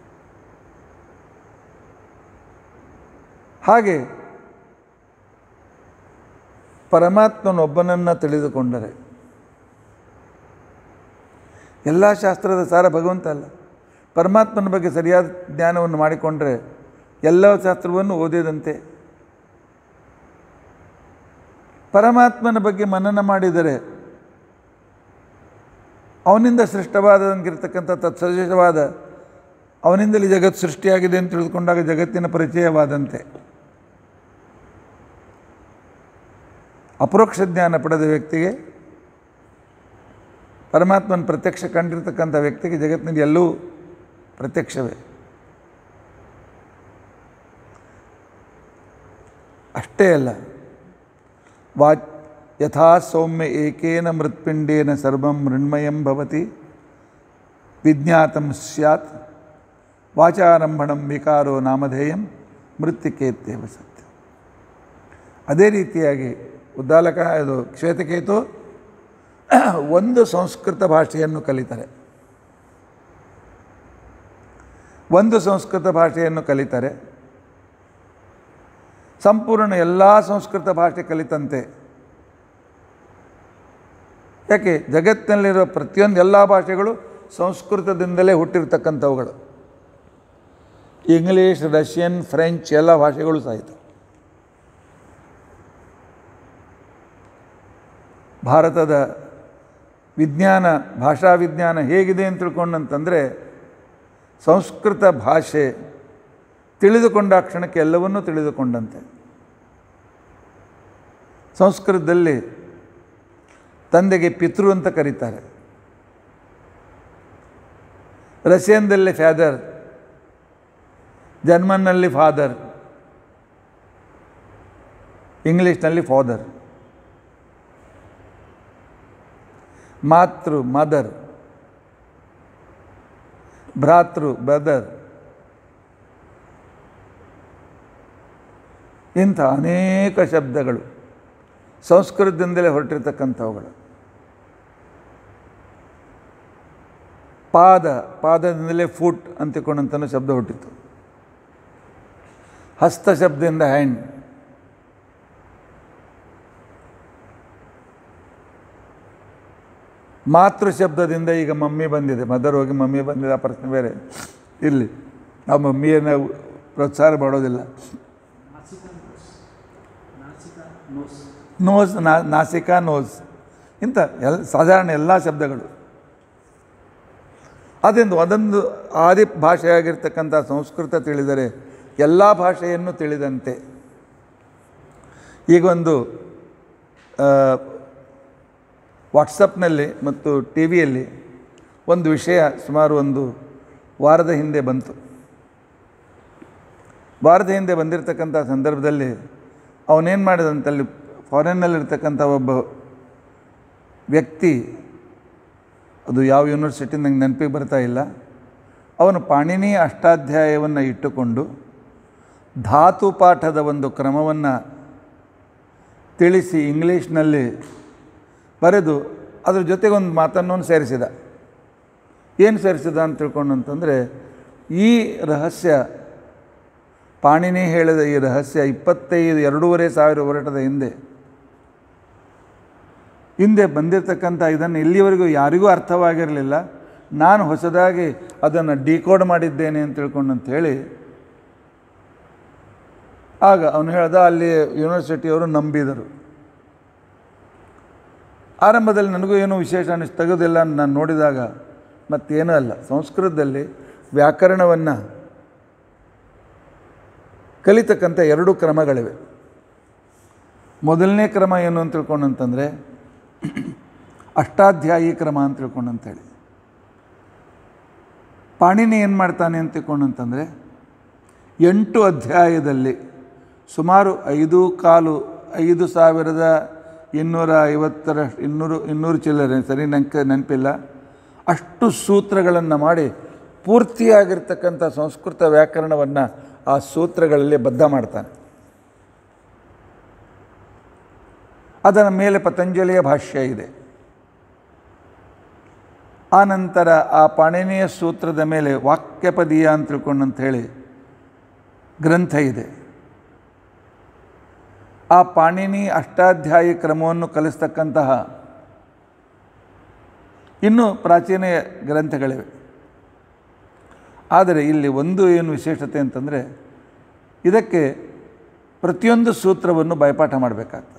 ಹಾಗೆ ಪರಮಾತ್ಮನೊಬ್ಬನನ್ನು ತಿಳಿದುಕೊಂಡರೆ ಎಲ್ಲ ಶಾಸ್ತ್ರದ ಸಾರ ಭಗವಂತ ಅಲ್ಲ, ಪರಮಾತ್ಮನ ಬಗ್ಗೆ ಸರಿಯಾದ ಜ್ಞಾನವನ್ನು ಮಾಡಿಕೊಂಡ್ರೆ ಎಲ್ಲ ಶಾಸ್ತ್ರವನ್ನು ಓದಿದಂತೆ. ಪರಮಾತ್ಮನ ಬಗ್ಗೆ ಮನನ ಮಾಡಿದರೆ ಅವನಿಂದ ಸೃಷ್ಟವಾದಂಗಿರ್ತಕ್ಕಂಥ ತತ್ಸದೃಶವಾದ ಅವನಿಂದಲೇ ಜಗತ್ತು ಸೃಷ್ಟಿಯಾಗಿದೆ ಅಂತ ತಿಳಿದುಕೊಂಡಾಗ ಜಗತ್ತಿನ ಪರಿಚಯವಾದಂತೆ. ಅಪರೋಕ್ಷ ಜ್ಞಾನ ಪಡೆದ ವ್ಯಕ್ತಿಗೆ, ಪರಮಾತ್ಮನ ಪ್ರತ್ಯಕ್ಷ ಕಂಡಿರ್ತಕ್ಕಂಥ ವ್ಯಕ್ತಿಗೆ ಜಗತ್ತಿನಲ್ಲಿ ಎಲ್ಲವೂ ಪ್ರತ್ಯಕ್ಷವೇ. ಅಷ್ಟೇ ಅಲ್ಲ, ಯಥಾ ಸೌಮ್ಯ ಏಕೇನ ಮೃತ್ಪಿಂಡೇನ ಸರ್ವಂ ಮೃಣ್ಮಯಂ ಭವತಿ ವಿಜ್ಞಾತಂ ಸ್ಯಾತ್ ವಾಚಾರಂಭಣಂ ವಿಕಾರೋ ನಾಮಧೇಯಂ ಮೃತ್ತಿಕೇತ್ಯೇವ ಸತ್ಯ. ಅದೇ ರೀತಿಯಾಗಿ ಉದ್ದಾಲಕ ಇದು ಶ್ವೇತಕೇತು ಒಂದು ಸಂಸ್ಕೃತ ಭಾಷೆಯನ್ನು ಕಲಿತಾರೆ, ಒಂದು ಸಂಸ್ಕೃತ ಭಾಷೆಯನ್ನು ಕಲಿತಾರೆ, ಸಂಪೂರ್ಣ ಎಲ್ಲ ಸಂಸ್ಕೃತ ಭಾಷೆ ಕಲಿತಂತೆ. ಯಾಕೆ? ಜಗತ್ತಿನಲ್ಲಿರೋ ಪ್ರತಿಯೊಂದು ಎಲ್ಲ ಭಾಷೆಗಳು ಸಂಸ್ಕೃತದಿಂದಲೇ ಹುಟ್ಟಿರ್ತಕ್ಕಂಥವುಗಳು. ಇಂಗ್ಲೀಷ್, ರಷ್ಯನ್, ಫ್ರೆಂಚ್ ಎಲ್ಲ ಭಾಷೆಗಳು ಸಹಿತ. ಭಾರತದ ವಿಜ್ಞಾನ, ಭಾಷಾ ವಿಜ್ಞಾನ ಹೇಗಿದೆ ಅಂತ ತಿಳ್ಕೊಂಡಂತಂದರೆ ಸಂಸ್ಕೃತ ಭಾಷೆ ತಿಳಿದುಕೊಂಡ ಕ್ಷಣಕ್ಕೆ ಎಲ್ಲವನ್ನೂ ತಿಳಿದುಕೊಂಡಂತೆ. ಸಂಸ್ಕೃತದಲ್ಲಿ ತಂದೆಗೆ ಪಿತೃ ಅಂತ ಕರೀತಾರೆ, ರಷ್ಯನ್ದಲ್ಲಿ ಫ್ಯಾದರ್, ಜರ್ಮನ್ನಲ್ಲಿ ಫಾದರ್, ಇಂಗ್ಲೀಷ್ನಲ್ಲಿ ಫಾದರ್, ಮಾತೃ ಮದರ್, ಭ್ರಾತೃ ಬ್ರದರ್, ಇಂಥ ಅನೇಕ ಶಬ್ದಗಳು ಸಂಸ್ಕೃತದಿಂದಲೇ ಹೊರಟಿರ್ತಕ್ಕಂಥವುಗಳು. ಪಾದದಿಂದಲೇ ಫುಟ್ ಅಂತಿಕೊಂಡಂತನೂ ಶಬ್ದ ಹುಟ್ಟಿತು. ಹಸ್ತ ಶಬ್ದದಿಂದ ಹ್ಯಾಂಡ್. ಮಾತೃ ಶಬ್ದದಿಂದ ಈಗ ಮಮ್ಮಿ ಬಂದಿದೆ. ಮದರ್ ಹೋಗಿ ಮಮ್ಮಿ ಬಂದಿದೆ, ಆ ಪ್ರಶ್ನೆ ಬೇರೆ. ಇಲ್ಲಿ ನಾವು ಮಮ್ಮಿಯನ್ನು ಪ್ರೋತ್ಸಾಹ ಮಾಡೋದಿಲ್ಲ. ನೋಸ್, ನಾಸಿಕಾ, ನೋಸ್, ಇಂಥ ಸಾಧಾರಣ ಎಲ್ಲ ಶಬ್ದಗಳು. ಅದರಿಂದ ಅದೊಂದು ಆದಿ ಭಾಷೆಯಾಗಿರ್ತಕ್ಕಂಥ ಸಂಸ್ಕೃತ ತಿಳಿದರೆ ಎಲ್ಲ ಭಾಷೆಯನ್ನು ತಿಳಿದಂತೆ. ಈಗೊಂದು ವಾಟ್ಸಪ್ನಲ್ಲಿ ಮತ್ತು ಟಿ ವಿಯಲ್ಲಿ ಒಂದು ವಿಷಯ ಸುಮಾರು ಒಂದು ವಾರದ ಹಿಂದೆ ಬಂತು. ವಾರದ ಹಿಂದೆ ಬಂದಿರತಕ್ಕಂಥ ಸಂದರ್ಭದಲ್ಲಿ ಅವನೇನು ಮಾಡಿದಂತಲ್ಲಿ ಫಾರಿನ್ನಲ್ಲಿರ್ತಕ್ಕಂಥ ಒಬ್ಬ ವ್ಯಕ್ತಿ, ಅದು ಯಾವ ಯೂನಿವರ್ಸಿಟಿ ನಂಗೆ ನೆನಪಿಗೆ ಬರ್ತಾ ಇಲ್ಲ, ಅವನು ಪಾಣಿನಿ ಅಷ್ಟಾಧ್ಯಾಯವನ್ನು ಇಟ್ಟುಕೊಂಡು ಧಾತು ಪಾಠದ ಒಂದು ಕ್ರಮವನ್ನು ತಿಳಿಸಿ ಇಂಗ್ಲೀಷ್ನಲ್ಲಿ ಬರೆದು ಅದ್ರ ಜೊತೆಗೆ ಒಂದು ಮಾತನ್ನು ಸೇರಿಸಿದ. ಏನು ಸೇರಿಸಿದ ಅಂತ ತಿಳ್ಕೊಂಡಂತಂದರೆ, ಈ ರಹಸ್ಯ, ಪಾಣಿನಿ ಹೇಳಿದ ಈ ರಹಸ್ಯ 2,500 ವರ್ಷದ ಹಿಂದೆ ಬಂದಿರತಕ್ಕಂಥ ಇದನ್ನು ಇಲ್ಲಿವರೆಗೂ ಯಾರಿಗೂ ಅರ್ಥವಾಗಿರಲಿಲ್ಲ. ನಾನು ಹೊಸದಾಗಿ ಅದನ್ನು ಡಿಕೋಡ್ ಮಾಡಿದ್ದೇನೆ ಅಂತ ತಿಳ್ಕೊಂಡಂಥೇಳಿ ಆಗ ಅವನು ಹೇಳ್ದ. ಅಲ್ಲಿ ಯೂನಿವರ್ಸಿಟಿಯವರು ನಂಬಿದರು. ಆರಂಭದಲ್ಲಿ ನನಗೂ ಏನೂ ವಿಶೇಷ ತೆಗೆದಿಲ್ಲ. ನಾನು ನೋಡಿದಾಗ ಮತ್ತೇನೂ ಅಲ್ಲ, ಸಂಸ್ಕೃತದಲ್ಲಿ ವ್ಯಾಕರಣವನ್ನು ಕಲಿತಕ್ಕಂಥ 2 ಕ್ರಮಗಳಿವೆ. ಮೊದಲನೇ ಕ್ರಮ ಏನು ಅಂತ ತಿಳ್ಕೊಂಡಂತಂದರೆ ಅಷ್ಟಾಧ್ಯಾಯಿ ಕ್ರಮ ಅಂತ ತಿಳ್ಕೊಂಡಂತೇಳಿ. ಪಾಣಿನಿ ಏನು ಮಾಡ್ತಾನೆ ಅಂತ ತಿಳ್ಕೊಂಡಂತಂದರೆ 8 ಅಧ್ಯಾಯದಲ್ಲಿ ಸುಮಾರು 5,250 ಚಿಲ್ಲರೆ, ಸರಿ ನೆನಪಿಲ್ಲ, ಅಷ್ಟು ಸೂತ್ರಗಳನ್ನು ಮಾಡಿ ಪೂರ್ತಿಯಾಗಿರ್ತಕ್ಕಂಥ ಸಂಸ್ಕೃತ ವ್ಯಾಕರಣವನ್ನು ಆ ಸೂತ್ರಗಳಲ್ಲಿ ಬದ್ಧ ಮಾಡ್ತಾನೆ. ಅದರ ಮೇಲೆ ಪತಂಜಲಿಯ ಭಾಷ್ಯ ಇದೆ. ಆನಂತರ ಆ ಪಾಣಿನಿಯ ಸೂತ್ರದ ಮೇಲೆ ವಾಕ್ಯಪದೀಯ ಅಂತ ತಿಳ್ಕೊಂಡಂಥೇಳಿ ಗ್ರಂಥ ಇದೆ. ಆ ಪಾಣಿನಿ ಅಷ್ಟಾಧ್ಯಾಯಿ ಕ್ರಮವನ್ನು ಕಲಿಸ್ತಕ್ಕಂತಹ ಇನ್ನೂ ಪ್ರಾಚೀನ ಗ್ರಂಥಗಳಿವೆ. ಆದರೆ ಇಲ್ಲಿ ಒಂದು ಏನು ವಿಶೇಷತೆ ಅಂತಂದರೆ, ಇದಕ್ಕೆ ಪ್ರತಿಯೊಂದು ಸೂತ್ರವನ್ನು ಬಾಯ್ಪಾಠ ಮಾಡಬೇಕಾಗ್ತದೆ.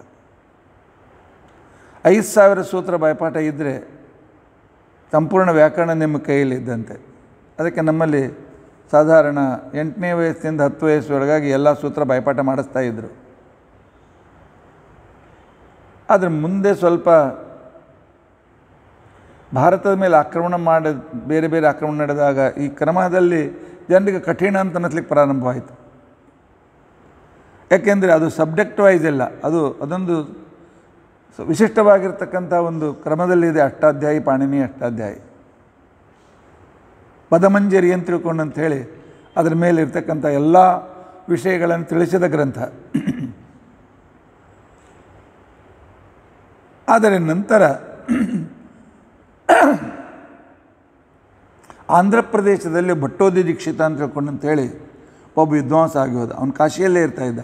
5,000 ಸೂತ್ರ ಬಾಯ್ಪಾಠ ಇದ್ದರೆ ಸಂಪೂರ್ಣ ವ್ಯಾಕರಣ ನಿಮ್ಮ ಕೈಯಲ್ಲಿದ್ದಂತೆ. ಅದಕ್ಕೆ ನಮ್ಮಲ್ಲಿ ಸಾಧಾರಣ 8ನೇ ವಯಸ್ಸಿಂದ 10 ವಯಸ್ಸೊಳಗಾಗಿ ಎಲ್ಲ ಸೂತ್ರ ಬಾಯ್ಪಾಠ ಮಾಡಿಸ್ತಾ ಇದ್ದರು. ಆದರೆ ಮುಂದೆ ಸ್ವಲ್ಪ ಭಾರತದ ಮೇಲೆ ಬೇರೆ ಬೇರೆ ಆಕ್ರಮಣ ನಡೆದಾಗ ಈ ಕ್ರಮದಲ್ಲಿ ಜನರಿಗೆ ಕಠಿಣ ಅಂತ ಅನ್ನಿಸ್ಲಿಕ್ಕೆ ಪ್ರಾರಂಭವಾಯಿತು. ಯಾಕೆಂದರೆ ಅದು ಸಬ್ಜೆಕ್ಟ್ ವೈಸ್ ಇಲ್ಲ, ಅದೊಂದು ವಿಶಿಷ್ಟವಾಗಿರ್ತಕ್ಕಂಥ ಒಂದು ಕ್ರಮದಲ್ಲಿದೆ. ಅಷ್ಟಾಧ್ಯಾಯಿ, ಪಾಣಿನಿ ಅಷ್ಟಾಧ್ಯಾಯಿ, ಪದಮಂಜರಿ ಅಂತ ತಿಳ್ಕೊಂಡಂಥೇಳಿ ಅದರ ಮೇಲೆ ಇರ್ತಕ್ಕಂಥ ಎಲ್ಲ ವಿಷಯಗಳನ್ನು ತಿಳಿಸಿದ ಗ್ರಂಥ. ಆದರೆ ನಂತರ ಆಂಧ್ರ ಪ್ರದೇಶದಲ್ಲಿ ಭಟ್ಟೋದಿ ದೀಕ್ಷಿತ ಅಂತ ತಿಳ್ಕೊಂಡಂಥೇಳಿ ಒಬ್ಬ ವಿದ್ವಾಂಸ ಆಗಿ ಹೋದ. ಅವನು ಕಾಶಿಯಲ್ಲೇ ಇರ್ತಾಯಿದ್ದ.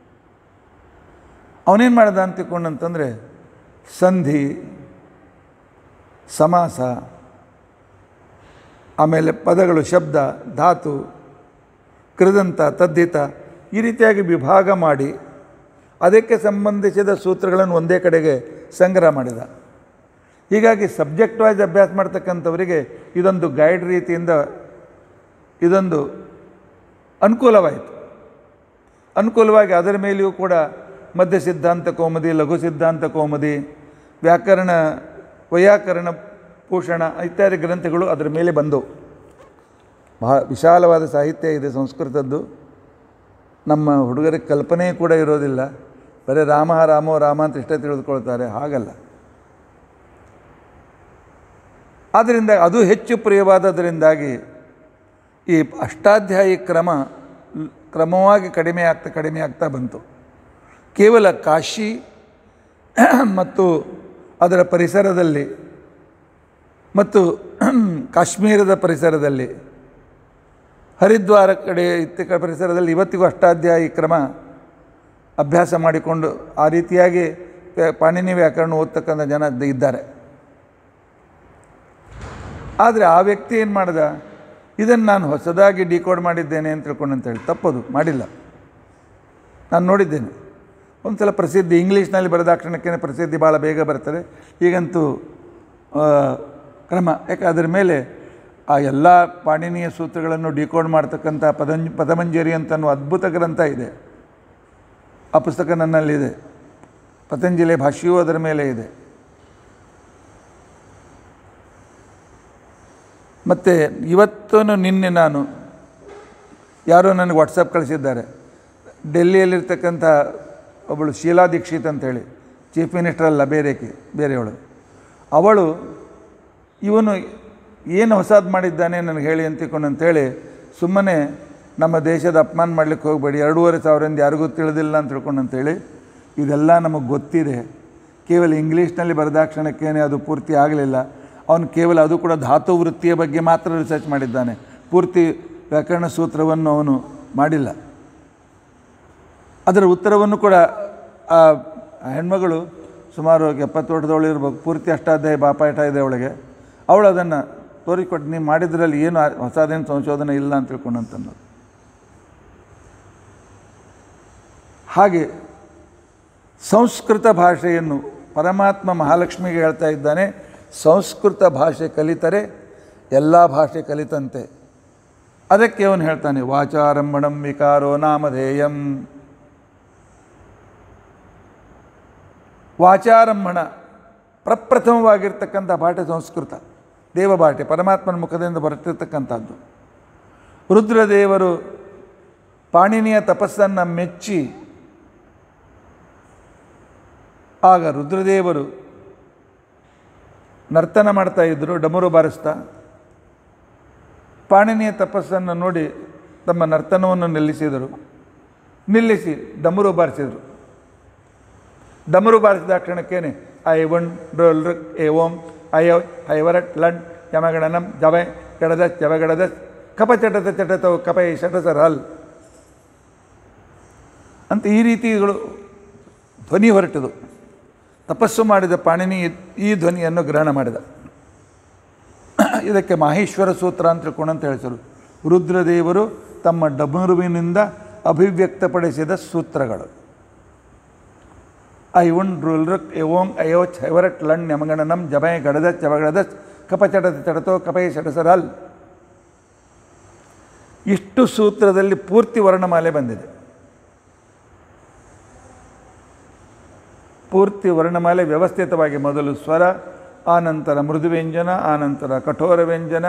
ಅವನೇನು ಮಾಡ್ದ ಅಂತ ತಿಳ್ಕೊಂಡಂತಂದರೆ ಸಂಧಿ, ಸಮಾಸ, ಆಮೇಲೆ ಪದಗಳು, ಶಬ್ದ, ಧಾತು, ಕೃದಂತ, ತದ್ದಿತ ಈ ರೀತಿಯಾಗಿ ವಿಭಾಗ ಮಾಡಿ ಅದಕ್ಕೆ ಸಂಬಂಧಿಸಿದ ಸೂತ್ರಗಳನ್ನು ಒಂದೇ ಕಡೆಗೆ ಸಂಗ್ರಹ ಮಾಡಿದ. ಹೀಗಾಗಿ ಸಬ್ಜೆಕ್ಟ್ ವೈಸ್ ಅಭ್ಯಾಸ ಮಾಡ್ತಕ್ಕಂಥವರಿಗೆ ಇದೊಂದು ಗೈಡ್ ರೀತಿಯಿಂದ ಇದೊಂದು ಅನುಕೂಲವಾಗಿ ಅದರ ಮೇಲೆಯೂ ಕೂಡ ಮಧ್ಯ ಸಿದ್ಧಾಂತ ಕೌಮುದಿ, ಲಘು ಸಿದ್ಧಾಂತ ಕೌಮುದಿ, ವೈಯಾಕರಣ ಭೂಷಣ ಇತ್ಯಾದಿ ಗ್ರಂಥಗಳು ಅದರ ಮೇಲೆ ಬಂದವು. ಬಹಳ ವಿಶಾಲವಾದ ಸಾಹಿತ್ಯ ಇದೆ ಸಂಸ್ಕೃತದ್ದು. ನಮ್ಮ ಹುಡುಗರಿಗೆ ಕಲ್ಪನೆ ಕೂಡ ಇರೋದಿಲ್ಲ. ಬರೀ ರಾಮ ಅಂತ ಇಷ್ಟೇ ತಿಳಿದುಕೊಳ್ತಾರೆ, ಹಾಗಲ್ಲ. ಆದ್ದರಿಂದ ಅದು ಹೆಚ್ಚು ಪ್ರಿಯವಾದದರಿಂದಾಗಿ ಈ ಅಷ್ಟಾಧ್ಯಾಯಿ ಕ್ರಮವಾಗಿ ಕಡಿಮೆ ಆಗ್ತಾ ಬಂತು. ಕೇವಲ ಕಾಶಿ ಮತ್ತು ಅದರ ಪರಿಸರದಲ್ಲಿ ಮತ್ತು ಕಾಶ್ಮೀರದ ಪರಿಸರದಲ್ಲಿ, ಹರಿದ್ವಾರ ಕಡೆ ಇತ್ತ ಪರಿಸರದಲ್ಲಿ ಇವತ್ತಿಗೂ ಅಷ್ಟಾಧ್ಯಾಯಿ ಕ್ರಮ ಅಭ್ಯಾಸ ಮಾಡಿಕೊಂಡು ಆ ರೀತಿಯಾಗಿ ಪಾಣಿನಿ ವ್ಯಾಕರಣ ಓದ್ತಕ್ಕಂಥ ಜನ ಇದ್ದಾರೆ. ಆದರೆ ಆ ವ್ಯಕ್ತಿ ಏನು ಮಾಡ್ದ, ಇದನ್ನು ನಾನು ಹೊಸದಾಗಿ ಡಿಕೋಡ್ ಮಾಡಿದ್ದೇನೆ ಅಂತ ತಿಳ್ಕೊಂಡು ಅಂತೇಳಿ. ತಪ್ಪದು, ಮಾಡಿಲ್ಲ. ನಾನು ನೋಡಿದ್ದೇನೆ ಒಂದು ಸಲ ಪ್ರಸಿದ್ಧಿ, ಇಂಗ್ಲೀಷ್ನಲ್ಲಿ ಬರೆದಾಕ್ಷಣಕ್ಕೆ ಪ್ರಸಿದ್ಧಿ ಭಾಳ ಬೇಗ ಬರ್ತದೆ. ಈಗಂತೂ ಕ್ರಮ, ಯಾಕೆ ಅದರ ಮೇಲೆ ಆ ಎಲ್ಲ ಪಾಣಿನಿಯ ಸೂತ್ರಗಳನ್ನು ಡಿಕೋಡ್ ಮಾಡ್ತಕ್ಕಂಥ ಪದಮಂಜರಿ ಅಂತ ಅನ್ನೋ ಅದ್ಭುತ ಗ್ರಂಥ ಇದೆ. ಆ ಪುಸ್ತಕ ನನ್ನಲ್ಲಿದೆ. ಪತಂಜಲಿ ಭಾಷ್ಯವೂ ಅದರ ಮೇಲೆ ಇದೆ. ಮತ್ತು ಇವತ್ತೂ ನಿನ್ನೆ ನಾನು ಯಾರೋ ನನಗೆ ವಾಟ್ಸಪ್ ಕಳಿಸಿದ್ದಾರೆ, ಡೆಲ್ಲಿಯಲ್ಲಿರ್ತಕ್ಕಂಥ ಒಬ್ಬಳು ಶೀಲಾ ದೀಕ್ಷಿತ್ ಅಂತೇಳಿ, ಚೀಫ್ ಮಿನಿಸ್ಟರ್ ಅಲ್ಲ, ಬೇರೆಯವಳು. ಅವಳು ಇವನು ಏನು ಹೊಸದು ಮಾಡಿದ್ದಾನೆ ನನಗೆ ಹೇಳಿ ಅಂತೇಳಿ ಸುಮ್ಮನೆ ನಮ್ಮ ದೇಶದ ಅಪಮಾನ ಮಾಡಲಿಕ್ಕೆ ಹೋಗಬೇಡಿ, 2,500 ಯಾರಿಗೂ ತಿಳಿದಿಲ್ಲ ಅಂತ ತಿಳ್ಕೊಂಡು ಅಂತೇಳಿ. ಇದೆಲ್ಲ ನಮಗೆ ಗೊತ್ತಿದೆ. ಕೇವಲ ಇಂಗ್ಲೀಷ್ನಲ್ಲಿ ಬರೆದಾಕ್ಷಣಕ್ಕೇನೆ ಅದು ಪೂರ್ತಿ ಆಗಲಿಲ್ಲ. ಅವನು ಕೇವಲ ಅದು ಕೂಡ ಧಾತು ವೃತ್ತಿಯ ಬಗ್ಗೆ ಮಾತ್ರ ರಿಸರ್ಚ್ ಮಾಡಿದ್ದಾನೆ, ಪೂರ್ತಿ ವ್ಯಾಕರಣ ಸೂತ್ರವನ್ನು ಅವನು ಮಾಡಿಲ್ಲ. ಅದರ ಉತ್ತರವನ್ನು ಕೂಡ ಆ ಹೆಣ್ಮಗಳು ಸುಮಾರು 70 ವರ್ಷದವಳು ಇರಬೇಕು, ಪೂರ್ತಿ ಅಷ್ಟಾಧ್ಯಾಯ ಬಾಪಾಠ ಇದೆ ಅವಳಿಗೆ. ಅವಳು ಅದನ್ನು ತೋರಿಕೊಟ್ಟು, ನೀವು ಮಾಡಿದ್ರಲ್ಲಿ ಏನು ಹೊಸದೇನು ಸಂಶೋಧನೆ ಇಲ್ಲ ಅಂತ ತಿಳ್ಕೊಂಡಂತನ್ನೋದು. ಹಾಗೆ ಸಂಸ್ಕೃತ ಭಾಷೆಯನ್ನು ಪರಮಾತ್ಮ ಮಹಾಲಕ್ಷ್ಮಿಗೆ ಹೇಳ್ತಾ ಇದ್ದಾನೆ, ಸಂಸ್ಕೃತ ಭಾಷೆ ಕಲಿತರೆ ಎಲ್ಲ ಭಾಷೆ ಕಲಿತಂತೆ. ಅದಕ್ಕೆ ಅವನು ಹೇಳ್ತಾನೆ, ವಾಚಾರಂಭಣಂ ವಿಕಾರೋ ನಾಮಧೇಯಂ. ವಾಚಾರಂಭಣ ಪ್ರಪ್ರಥಮವಾಗಿರ್ತಕ್ಕಂಥ ಭಾಷೆ ಸಂಸ್ಕೃತ, ದೇವಭಾಷೆ, ಪರಮಾತ್ಮನ ಮುಖದಿಂದ ಬರುತ್ತಿರ್ತಕ್ಕಂಥದ್ದು. ರುದ್ರದೇವರು ಪಾಣಿನಿಯ ತಪಸ್ಸನ್ನು ಮೆಚ್ಚಿ, ಆಗ ರುದ್ರದೇವರು ನರ್ತನ ಮಾಡ್ತಾಯಿದ್ರು, ಡಮರು ಬಾರಿಸ್ತಾ. ಪಾಣಿನಿಯ ತಪಸ್ಸನ್ನು ನೋಡಿ ತಮ್ಮ ನರ್ತನವನ್ನು ನಿಲ್ಲಿಸಿ ಡಮರು ಬಾರಿಸಿದರು. ಡಮರು ಬಾರಿಸಿದ ಕ್ಷಣಕ್ಕೇನೆ ಐ ಒನ್ ಡ್ರೋಲ್ ಋಕ್ ಎ ಓಂ ಅಯೋ ಹೈವರಟ್ ಲಂಡ್ ಯಮಗಣನಂ ಜವೆ ಗಡದಸ್ ಜವಗಡದಸ್ ಕಪ ಚಟತ ಚಟತವು ಕಪೈ ಶಟಸರ್ ಹಲ್ ಅಂತ ಈ ರೀತಿಗಳು ಧ್ವನಿ ಹೊರಟದು. ತಪಸ್ಸು ಮಾಡಿದ ಪಾಣಿನಿ ಈ ಧ್ವನಿಯನ್ನು ಗ್ರಹಣ ಮಾಡಿದ. ಇದಕ್ಕೆ ಮಾಹೇಶ್ವರ ಸೂತ್ರ ಅಂತ ತಿಳ್ಕೊಂಡಂತ ಹೇಳಿದರು. ರುದ್ರದೇವರು ತಮ್ಮ ಡಮರುವಿನಿಂದ ಅಭಿವ್ಯಕ್ತಪಡಿಸಿದ ಸೂತ್ರಗಳು. ಐ ಉಣ್ ರುಲ್ರಕ್ ಎವೋಂ ಅಯೋಚ್ ಹೆವರಟ್ ಲಣ್ ಯಮಗಣನಂ ಜಮಯ ಗಡದಸ್ ಜವಗಡದಸ್ ಕಪಚಟತ ಚಟತೋ ಕಪೈ ಶಟಸರಲ್. ಇಷ್ಟು ಸೂತ್ರದಲ್ಲಿ ಪೂರ್ತಿ ವರ್ಣಮಾಲೆ ಬಂದಿದೆ. ಪೂರ್ತಿ ವರ್ಣಮಾಲೆ ವ್ಯವಸ್ಥಿತವಾಗಿ, ಮೊದಲು ಸ್ವರ, ಆನಂತರ ಮೃದು ವ್ಯಂಜನ, ಆನಂತರ ಕಠೋರ ವ್ಯಂಜನ,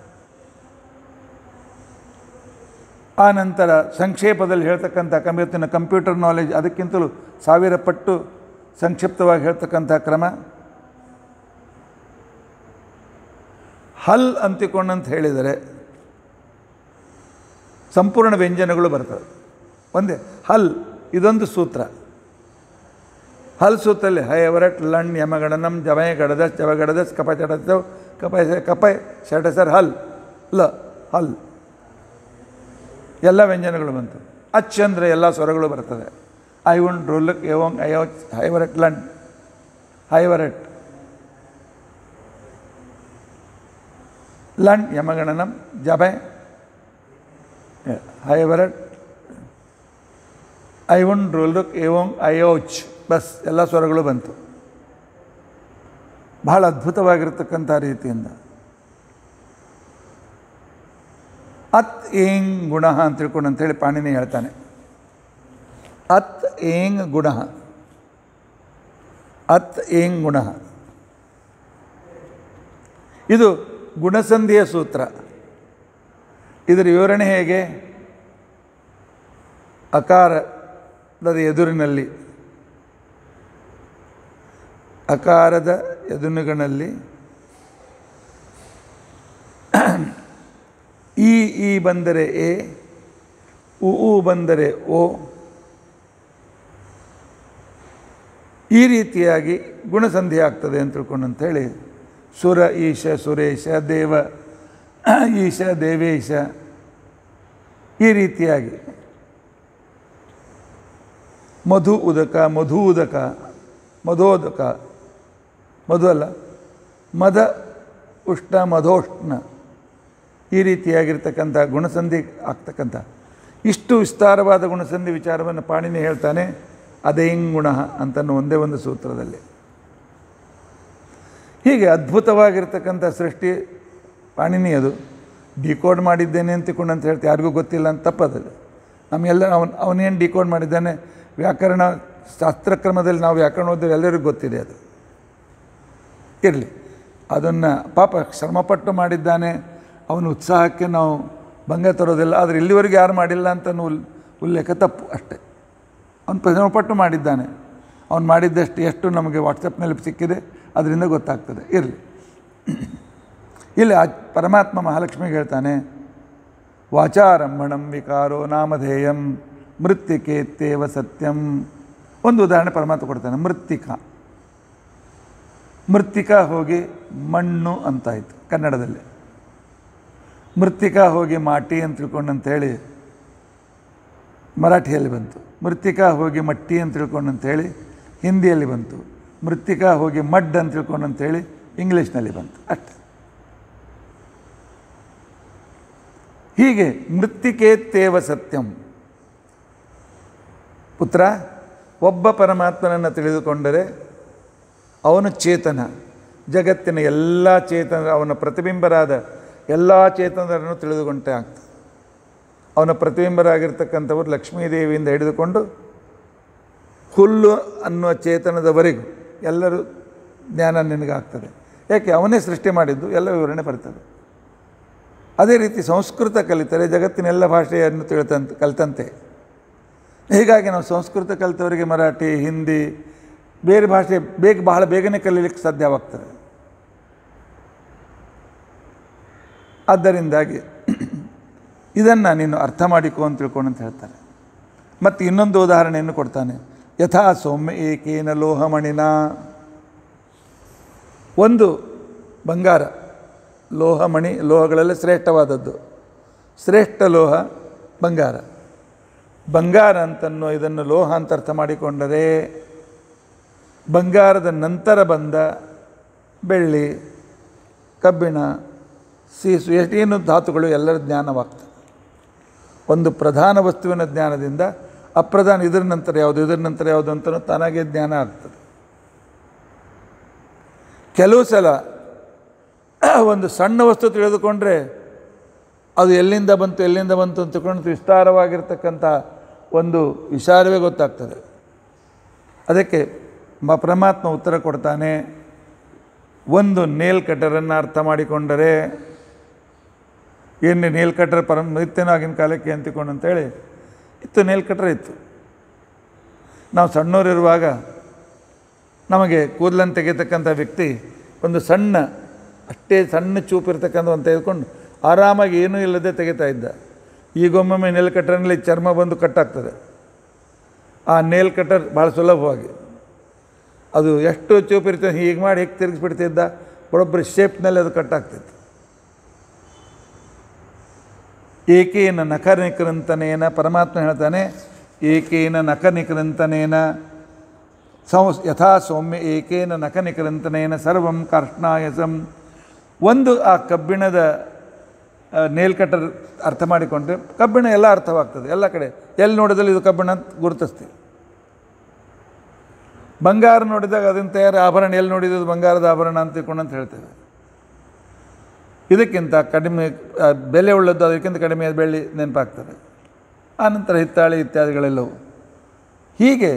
ಆನಂತರ ಸಂಕ್ಷೇಪದಲ್ಲಿ ಹೇಳ್ತಕ್ಕಂಥ ಇವತ್ತಿನ ಕಂಪ್ಯೂಟರ್ ನಾಲೆಜ್ ಅದಕ್ಕಿಂತಲೂ 1000 ಪಟ್ಟು ಸಂಕ್ಷಿಪ್ತವಾಗಿ ಹೇಳ್ತಕ್ಕಂಥ ಕ್ರಮ. ಹಲ್ ಅಂತಿಕೊಂಡಂತ ಹೇಳಿದರೆ ಸಂಪೂರ್ಣ ವ್ಯಂಜನಗಳು ಬರ್ತವೆ. ಒಂದೇ ಹಲ್, ಇದೊಂದು ಸೂತ್ರ. ಹಲ್ ಸೂತ್ರದಲ್ಲಿ ಹಯವರಟ್ ಲಣ್ ಯಮಗಣನಂ ಜಮಯ ಗಡದಸ್ ಜವಗಡದಸ್ ಕಪ ಚಟತವ್ ಕಪೈ ಶಟಸರ್ ಹಲ್ ಲ ಹಲ್, ಎಲ್ಲ ವ್ಯಂಜನಗಳು ಬಂತು. ಅಚ್ ಅಂದರೆ ಎಲ್ಲ ಸ್ವರಗಳು ಬರ್ತದೆ. ಐ ಉಣ್ ಡ್ರೋಲಕ್ ಎವೋಂ ಅಯೋ ಹೈವರಟ್ ಲಣ್ ಹೈವರಟ್ ಲಣ್ ಯಮಗಣನಂ ಜಬೆ ಹೈವರಟ್ ಐ ಉಣ್ ಡ್ರೋಲಕ್ ಎವೋಂ ಅಯೋಚ್, ಬಸ್ ಎಲ್ಲ ಸ್ವರಗಳು ಬಂತು. ಬಹಳ ಅದ್ಭುತವಾಗಿರ್ತಕ್ಕಂಥ ರೀತಿಯಿಂದ ಅತ್ ಏಂಗ್ ಗುಣ ಅಂತ ತಿಳ್ಕೊಂಡು ಅಂತೇಳಿ ಪಾಣಿನಿ ಹೇಳ್ತಾನೆ. ಅತ್ ಏಂಗ್ ಗುಣ, ಅತ್ ಏಂಗ್ ಗುಣ, ಇದು ಗುಣಸಂಧಿಯ ಸೂತ್ರ. ಇದರ ವಿವರಣೆ ಹೇಗೆ? ಅಕಾರದ ಎದುರಿನಲ್ಲಿ, ಅಕಾರದ ಎದುರುಗಳಲ್ಲಿ ಈ ಬಂದರೆ ಎ, ಉ ಬಂದರೆ ಓ, ಈ ರೀತಿಯಾಗಿ ಗುಣಸಂಧಿ ಆಗ್ತದೆ ಅಂತ ತಿಳ್ಕೊಂಡು ಅಂಥೇಳಿ ಸುರ ಈಶ ಸುರೇಶ ದೇವ ಈಶ ದೇವೇಶ ಈ ರೀತಿಯಾಗಿ ಮಧು ಉದಕ ಮಧೂದಕ ಮಧೋದಕ ಮಧು ಅಲ್ಲ ಮದ ಉಷ್ಣ ಮಧೋಷ್ಣ ಈ ರೀತಿಯಾಗಿರ್ತಕ್ಕಂಥ ಗುಣಸಂಧಿ ಆಗ್ತಕ್ಕಂಥ ಇಷ್ಟು ವಿಸ್ತಾರವಾದ ಗುಣಸಂಧಿ ವಿಚಾರವನ್ನು ಪಾಣಿನಿ ಹೇಳ್ತಾನೆ. ಅದೇಂಗುಣ ಅಂತನ್ನೋ ಒಂದೇ ಒಂದು ಸೂತ್ರದಲ್ಲಿ. ಹೀಗೆ ಅದ್ಭುತವಾಗಿರ್ತಕ್ಕಂಥ ಸೃಷ್ಟಿ ಪಾಣಿನಿಯದು. ಡಿಕೋಡ್ ಮಾಡಿದ್ದೇನೆ ಅಂತಿಕೊಂಡು ಅಂತ ಹೇಳ್ತೀವಿ, ಯಾರಿಗೂ ಗೊತ್ತಿಲ್ಲ ಅಂತ ತಪ್ಪದದು. ನಮಗೆಲ್ಲ ಅವನೇನು ಡಿಕೋಡ್ ಮಾಡಿದ್ದಾನೆ, ವ್ಯಾಕರಣ ಶಾಸ್ತ್ರಕ್ರಮದಲ್ಲಿ ನಾವು ವ್ಯಾಕರಣ ಓದಿದ್ರೆ ಎಲ್ಲರಿಗೂ ಗೊತ್ತಿದೆ. ಅದು ಇರಲಿ, ಅದನ್ನು ಪಾಪ ಶ್ರಮಪಟ್ಟು ಮಾಡಿದ್ದಾನೆ, ಅವನ ಉತ್ಸಾಹಕ್ಕೆ ನಾವು ಭಂಗ ತರೋದಿಲ್ಲ. ಆದರೆ ಇಲ್ಲಿವರೆಗೂ ಯಾರು ಮಾಡಿಲ್ಲ ಅಂತ ಉಲ್ಲೇಖ ತಪ್ಪು ಅಷ್ಟೇ. ಅವನು ಶ್ರಮಪಟ್ಟು ಮಾಡಿದ್ದಾನೆ. ಅವನು ಮಾಡಿದ್ದಷ್ಟು ಎಷ್ಟು ನಮಗೆ ವಾಟ್ಸಪ್ನಲ್ಲಿ ಸಿಕ್ಕಿದೆ ಅದರಿಂದ ಗೊತ್ತಾಗ್ತದೆ. ಇರಲಿ, ಇಲ್ಲಿ ಪರಮಾತ್ಮ ಮಹಾಲಕ್ಷ್ಮಿಗೆ ಹೇಳ್ತಾನೆ, ವಾಚಾರಂಭಣಂ ವಿಕಾರೋ ನಾಮಧೇಯಂ ಮೃತ್ತಿಕೇತ್ತೇವ ಸತ್ಯಂ. ಒಂದು ಉದಾಹರಣೆ ಪರಮಾತ್ಮ ಕೊಡ್ತಾನೆ. ಮೃತ್ತಿಕಾ ಹೋಗಿ ಮಣ್ಣು ಅಂತಾಯಿತು ಕನ್ನಡದಲ್ಲಿ. ಮೃತ್ತಿಕಾ ಹೋಗಿ ಮಾಟಿ ಅಂತ ತಿಳ್ಕೊಂಡಂತೇಳಿ ಮರಾಠಿಯಲ್ಲಿ ಬಂತು. ಮೃತ್ತಿಕಾ ಹೋಗಿ ಮಟ್ಟಿ ಅಂತ ತಿಳ್ಕೊಂಡಂತೇಳಿ ಹಿಂದಿಯಲ್ಲಿ ಬಂತು. ಮೃತ್ತಿಕಾ ಹೋಗಿ ಮಡ್ ಅಂತ ತಿಳ್ಕೊಂಡಂತೇಳಿ ಇಂಗ್ಲೀಷ್ನಲ್ಲಿ ಬಂತು ಅಷ್ಟೆ. ಹೀಗೆ ಮೃತ್ತಿಕೇತ್ತೇವ ಸತ್ಯಂ. ಪುತ್ರ, ಒಬ್ಬ ಪರಮಾತ್ಮನನ್ನು ತಿಳಿದುಕೊಂಡರೆ ಅವನು ಚೇತನ, ಜಗತ್ತಿನ ಎಲ್ಲ ಚೇತನರ ಅವನ ಪ್ರತಿಬಿಂಬರಾದ ಎಲ್ಲ ಚೇತನರನ್ನು ತಿಳಿದುಕೊಂಡೇ ಆಗ್ತದೆ. ಅವನ ಪ್ರತಿಬಿಂಬರಾಗಿರ್ತಕ್ಕಂಥವ್ರು ಲಕ್ಷ್ಮೀದೇವಿಯಿಂದ ಹಿಡಿದುಕೊಂಡು ಹುಲ್ಲು ಅನ್ನುವ ಚೇತನದವರೆಗೂ ಎಲ್ಲರೂ ಜ್ಞಾನ ನಿನಗಾಗ್ತದೆ. ಯಾಕೆ? ಅವನೇ ಸೃಷ್ಟಿ ಮಾಡಿದ್ದು, ಎಲ್ಲ ವಿವರಣೆ ಬರ್ತದೆ. ಅದೇ ರೀತಿ ಸಂಸ್ಕೃತ ಕಲಿತರೆ ಜಗತ್ತಿನೆಲ್ಲ ಭಾಷೆಯನ್ನು ಕಲಿತಂತೆ. ಹೀಗಾಗಿ ನಾವು ಸಂಸ್ಕೃತ ಕಲಿತವರಿಗೆ ಮರಾಠಿ, ಹಿಂದಿ, ಬೇರೆ ಭಾಷೆ ಬಹಳ ಬೇಗನೆ ಕಲೀಲಿಕ್ಕೆ ಸಾಧ್ಯವಾಗ್ತದೆ. ಆದ್ದರಿಂದಾಗಿ ಇದನ್ನು ನೀನು ಅರ್ಥ ಮಾಡಿಕೊ ಅಂತ ತಿಳ್ಕೊಂಡು ಅಂತ ಹೇಳ್ತಾರೆ. ಮತ್ತು ಇನ್ನೊಂದು ಉದಾಹರಣೆಯನ್ನು ಕೊಡ್ತಾನೆ. ಯಥಾ ಸೌಮ್ಯ ಏಕೇನ ಲೋಹಮಣಿನ. ಒಂದು ಬಂಗಾರ, ಲೋಹಮಣಿ, ಲೋಹಗಳಲ್ಲಿ ಶ್ರೇಷ್ಠವಾದದ್ದು, ಶ್ರೇಷ್ಠ ಲೋಹ ಬಂಗಾರ. ಬಂಗಾರ ಅಂತನ್ನೋ ಇದನ್ನು ಲೋಹ ಅಂತ ಅರ್ಥ ಮಾಡಿಕೊಂಡರೆ ಬಂಗಾರದ ನಂತರ ಬಂದ ಬೆಳ್ಳಿ, ಕಬ್ಬಿಣ, ಸೀಸು ಏನು ಧಾತುಗಳು ಎಲ್ಲರ ಜ್ಞಾನವಾಗ್ತದೆ. ಒಂದು ಪ್ರಧಾನ ವಸ್ತುವಿನ ಜ್ಞಾನದಿಂದ ಅಪ್ರಧಾನ ಇದರ ನಂತರ ಯಾವುದು ಅಂತ ತಾನಾಗೆ ಜ್ಞಾನ ಆಗ್ತದೆ. ಕೆಲವು ಸಲ ಒಂದು ಸಣ್ಣ ವಸ್ತು ತಿಳಿದುಕೊಂಡ್ರೆ ಅದು ಎಲ್ಲಿಂದ ಬಂತು ಅಂತ ತಿಳ್ಕೊಂಡು ವಿಸ್ತಾರವಾಗಿರ್ತಕ್ಕಂಥ ಒಂದು ವಿಚಾರವೇ ಗೊತ್ತಾಗ್ತದೆ. ಅದಕ್ಕೆ ಪರಮಾತ್ಮ ಉತ್ತರ ಕೊಡ್ತಾನೆ. ಒಂದು ನೇಲ್ ಕಟರನ್ನು ಅರ್ಥ ಮಾಡಿಕೊಂಡರೆ, ಏನು ನೇಲ್ ಕಟರ್ ಇತ್ತೇನೋ ಆಗಿನ ಕಾಲಕ್ಕೆ ಅಂತಿಕೊಂಡು ಅಂತೇಳಿ ಇತ್ತು, ನೇಲ್ ಕಟರ್ ಇತ್ತು. ನಾವು ಸಣ್ಣವರಿರುವಾಗ ನಮಗೆ ಕೂದಲನ್ನು ತೆಗೆತಕ್ಕಂಥ ವ್ಯಕ್ತಿ ಒಂದು ಅಷ್ಟೇ ಸಣ್ಣ ಚೂಪಿರ್ತಕ್ಕಂಥ ಒಂದು ತೆಗೆದುಕೊಂಡು ಆರಾಮಾಗಿ ಏನೂ ಇಲ್ಲದೆ ತೆಗಿತಾ ಇದ್ದ. ಈಗೊಮ್ಮೊಮ್ಮೆ ನೇಲ್ ಕಟರ್ನಲ್ಲಿ ಚರ್ಮ ಬಂದು ಕಟ್ಟಾಗ್ತದೆ. ಆ ನೇಲ್ ಕಟರ್ ಭಾಳ ಸುಲಭವಾಗಿ ಅದು ಎಷ್ಟು ಚೂಪಿರ್ತದೆ ಹೀಗೆ ಮಾಡಿ ಹೇಗೆ ತಿರುಗಿಸ್ಬಿಡ್ತಿದ್ದ, ಬರೋಬ್ಬರಿ ಶೇಪ್ನಲ್ಲಿ ಅದು ಕಟ್ಟಾಗ್ತಿತ್ತು. ಏಕೇನ ನಖ ನಿಕೃಂತನೇನ, ಪರಮಾತ್ಮ ಹೇಳ್ತಾನೆ, ಏಕೇನ ನಖ ನಿಕೃಂತನೇನ ಯಥಾ ಸೌಮ್ಯ ಏಕೇನ ನಖ ನಿಕೃಂತನೇನ ಸರ್ವಂ ಕಾರ್ಷ್ಣಾಯಸಂ. ಒಂದು ಆ ಕಬ್ಬಿಣದ ನೇಲ್ ಕಟರ್ ಅರ್ಥ ಮಾಡಿಕೊಂಡ್ರೆ ಕಬ್ಬಿಣ ಎಲ್ಲ ಅರ್ಥವಾಗ್ತದೆ. ಎಲ್ಲ ಕಡೆ ಎಲ್ಲಿ ನೋಡಿದಲ್ಲಿ ಇದು ಕಬ್ಬಿಣ ಅಂತ ಗುರುತಿಸ್ತೀವಿ. ಬಂಗಾರ ನೋಡಿದಾಗ ಅದನ್ನು ತಯಾರು ಆಭರಣ ಎಲ್ಲಿ ನೋಡಿದ್ದು ಬಂಗಾರದ ಆಭರಣ ಅಂತ ತಿಳ್ಕೊಂಡು ಹೇಳ್ತೇವೆ. ಇದಕ್ಕಿಂತ ಕಡಿಮೆ ಬೆಲೆ ಉಳ್ಳದ್ದು ಅದಕ್ಕಿಂತ ಕಡಿಮೆ ಬೆಳ್ಳಿ ನೆನಪಾಗ್ತದೆ. ಆನಂತರ ಹಿತ್ತಾಳೆ ಇತ್ಯಾದಿಗಳೆಲ್ಲವು. ಹೀಗೆ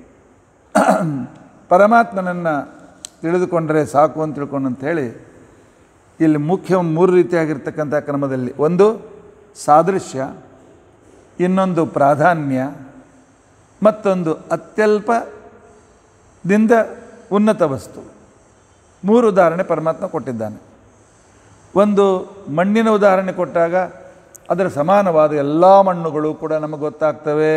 ಪರಮಾತ್ಮನನ್ನು ತಿಳಿದುಕೊಂಡರೆ ಸಾಕು ಅಂತ ತಿಳ್ಕೊಂಡು ಅಂಥೇಳಿ ಇಲ್ಲಿ ಮುಖ್ಯ 3 ರೀತಿಯಾಗಿರ್ತಕ್ಕಂಥ ಕ್ರಮದಲ್ಲಿ, ಒಂದು ಸಾದೃಶ್ಯ, ಇನ್ನೊಂದು ಪ್ರಾಧಾನ್ಯ, ಮತ್ತೊಂದು ಅತ್ಯಲ್ಪದಿಂದ ಉನ್ನತ ವಸ್ತು. 3 ಉದಾಹರಣೆ ಪರಮಾತ್ಮ ಕೊಟ್ಟಿದ್ದಾನೆ. ಒಂದು ಮಣ್ಣಿನ ಉದಾಹರಣೆ ಕೊಟ್ಟಾಗ ಅದರ ಸಮಾನವಾದ ಎಲ್ಲ ಮಣ್ಣುಗಳು ಕೂಡ ನಮಗೆ ಗೊತ್ತಾಗ್ತವೆ.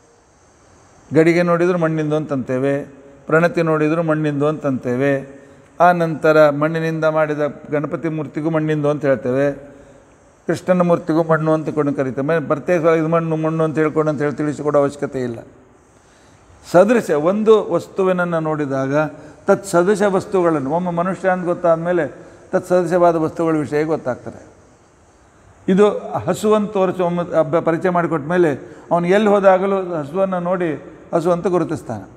ಗಡಿಗೆ ನೋಡಿದರೂ ಮಣ್ಣಿಂದು ಅಂತಂತೇವೆ, ಪ್ರಣತಿ ನೋಡಿದರೂ ಮಣ್ಣಿಂದು ಅಂತಂತೇವೆ, ಆ ನಂತರ ಮಣ್ಣಿನಿಂದ ಮಾಡಿದ ಗಣಪತಿ ಮೂರ್ತಿಗೂ ಮಣ್ಣಿಂದು ಅಂತ ಹೇಳ್ತೇವೆ, ಕೃಷ್ಣನ ಮೂರ್ತಿಗೂ ಮಣ್ಣು ಅಂತ ಕೊಂಡು ಕರಿತೇವೆ. ಪ್ರತ್ಯೇಕ ಇದು ಮಣ್ಣು ಮಣ್ಣು ಅಂತ ಹೇಳ್ಕೊಂಡು ಅಂತ ಹೇಳಿ ತಿಳಿಸಿಕೊಡೋ ಅವಶ್ಯಕತೆ ಇಲ್ಲ. ಸದೃಶ ಒಂದು ವಸ್ತುವಿನನ್ನು ನೋಡಿದಾಗ ತತ್ ಸದೃಶ ವಸ್ತುಗಳನ್ನು ಒಮ್ಮೆ ಮನುಷ್ಯ ಅಂತ ಗೊತ್ತಾದ ಮೇಲೆ ತತ್ ಸದೃಶವಾದ ವಸ್ತುಗಳ ವಿಷಯ ಗೊತ್ತಾಗ್ತದೆ. ಇದು ಹಸು ಅಂತ ತೋರಿಸಿ ಒಮ್ಮೆ ಪರಿಚಯ ಮಾಡಿಕೊಟ್ಟ ಮೇಲೆ ಅವನು ಎಲ್ಲಿ ಹೋದಾಗಲೂ ಹಸುವನ್ನು ನೋಡಿ ಹಸು ಅಂತ ಗುರುತಿಸ್ತಾನೆ.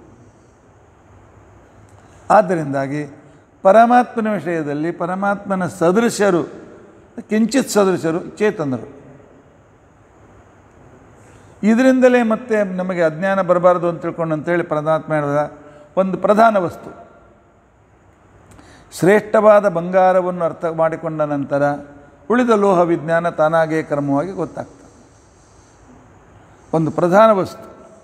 ಆದ್ದರಿಂದಾಗಿ ಪರಮಾತ್ಮನ ವಿಷಯದಲ್ಲಿ ಪರಮಾತ್ಮನ ಸದೃಶರು, ಕಿಂಚಿತ್ ಸದೃಶರು ಚೇತನರು. ಇದರಿಂದಲೇ ಮತ್ತೆ ನಮಗೆ ಅಜ್ಞಾನ ಬರಬಾರ್ದು ಅಂತ ತಿಳ್ಕೊಂಡು ಅಂತೇಳಿ ಪರಮಾತ್ಮ ಹೇಳಿದ ಒಂದು ಪ್ರಧಾನ ವಸ್ತು. ಶ್ರೇಷ್ಠವಾದ ಬಂಗಾರವನ್ನು ಅರ್ಥ ಮಾಡಿಕೊಂಡ ನಂತರ ಉಳಿದ ಲೋಹ ವಿಜ್ಞಾನ ತಾನಾಗೇ ಕ್ರಮವಾಗಿ ಗೊತ್ತಾಗ್ತದೆ. ಒಂದು ಪ್ರಧಾನ ವಸ್ತು.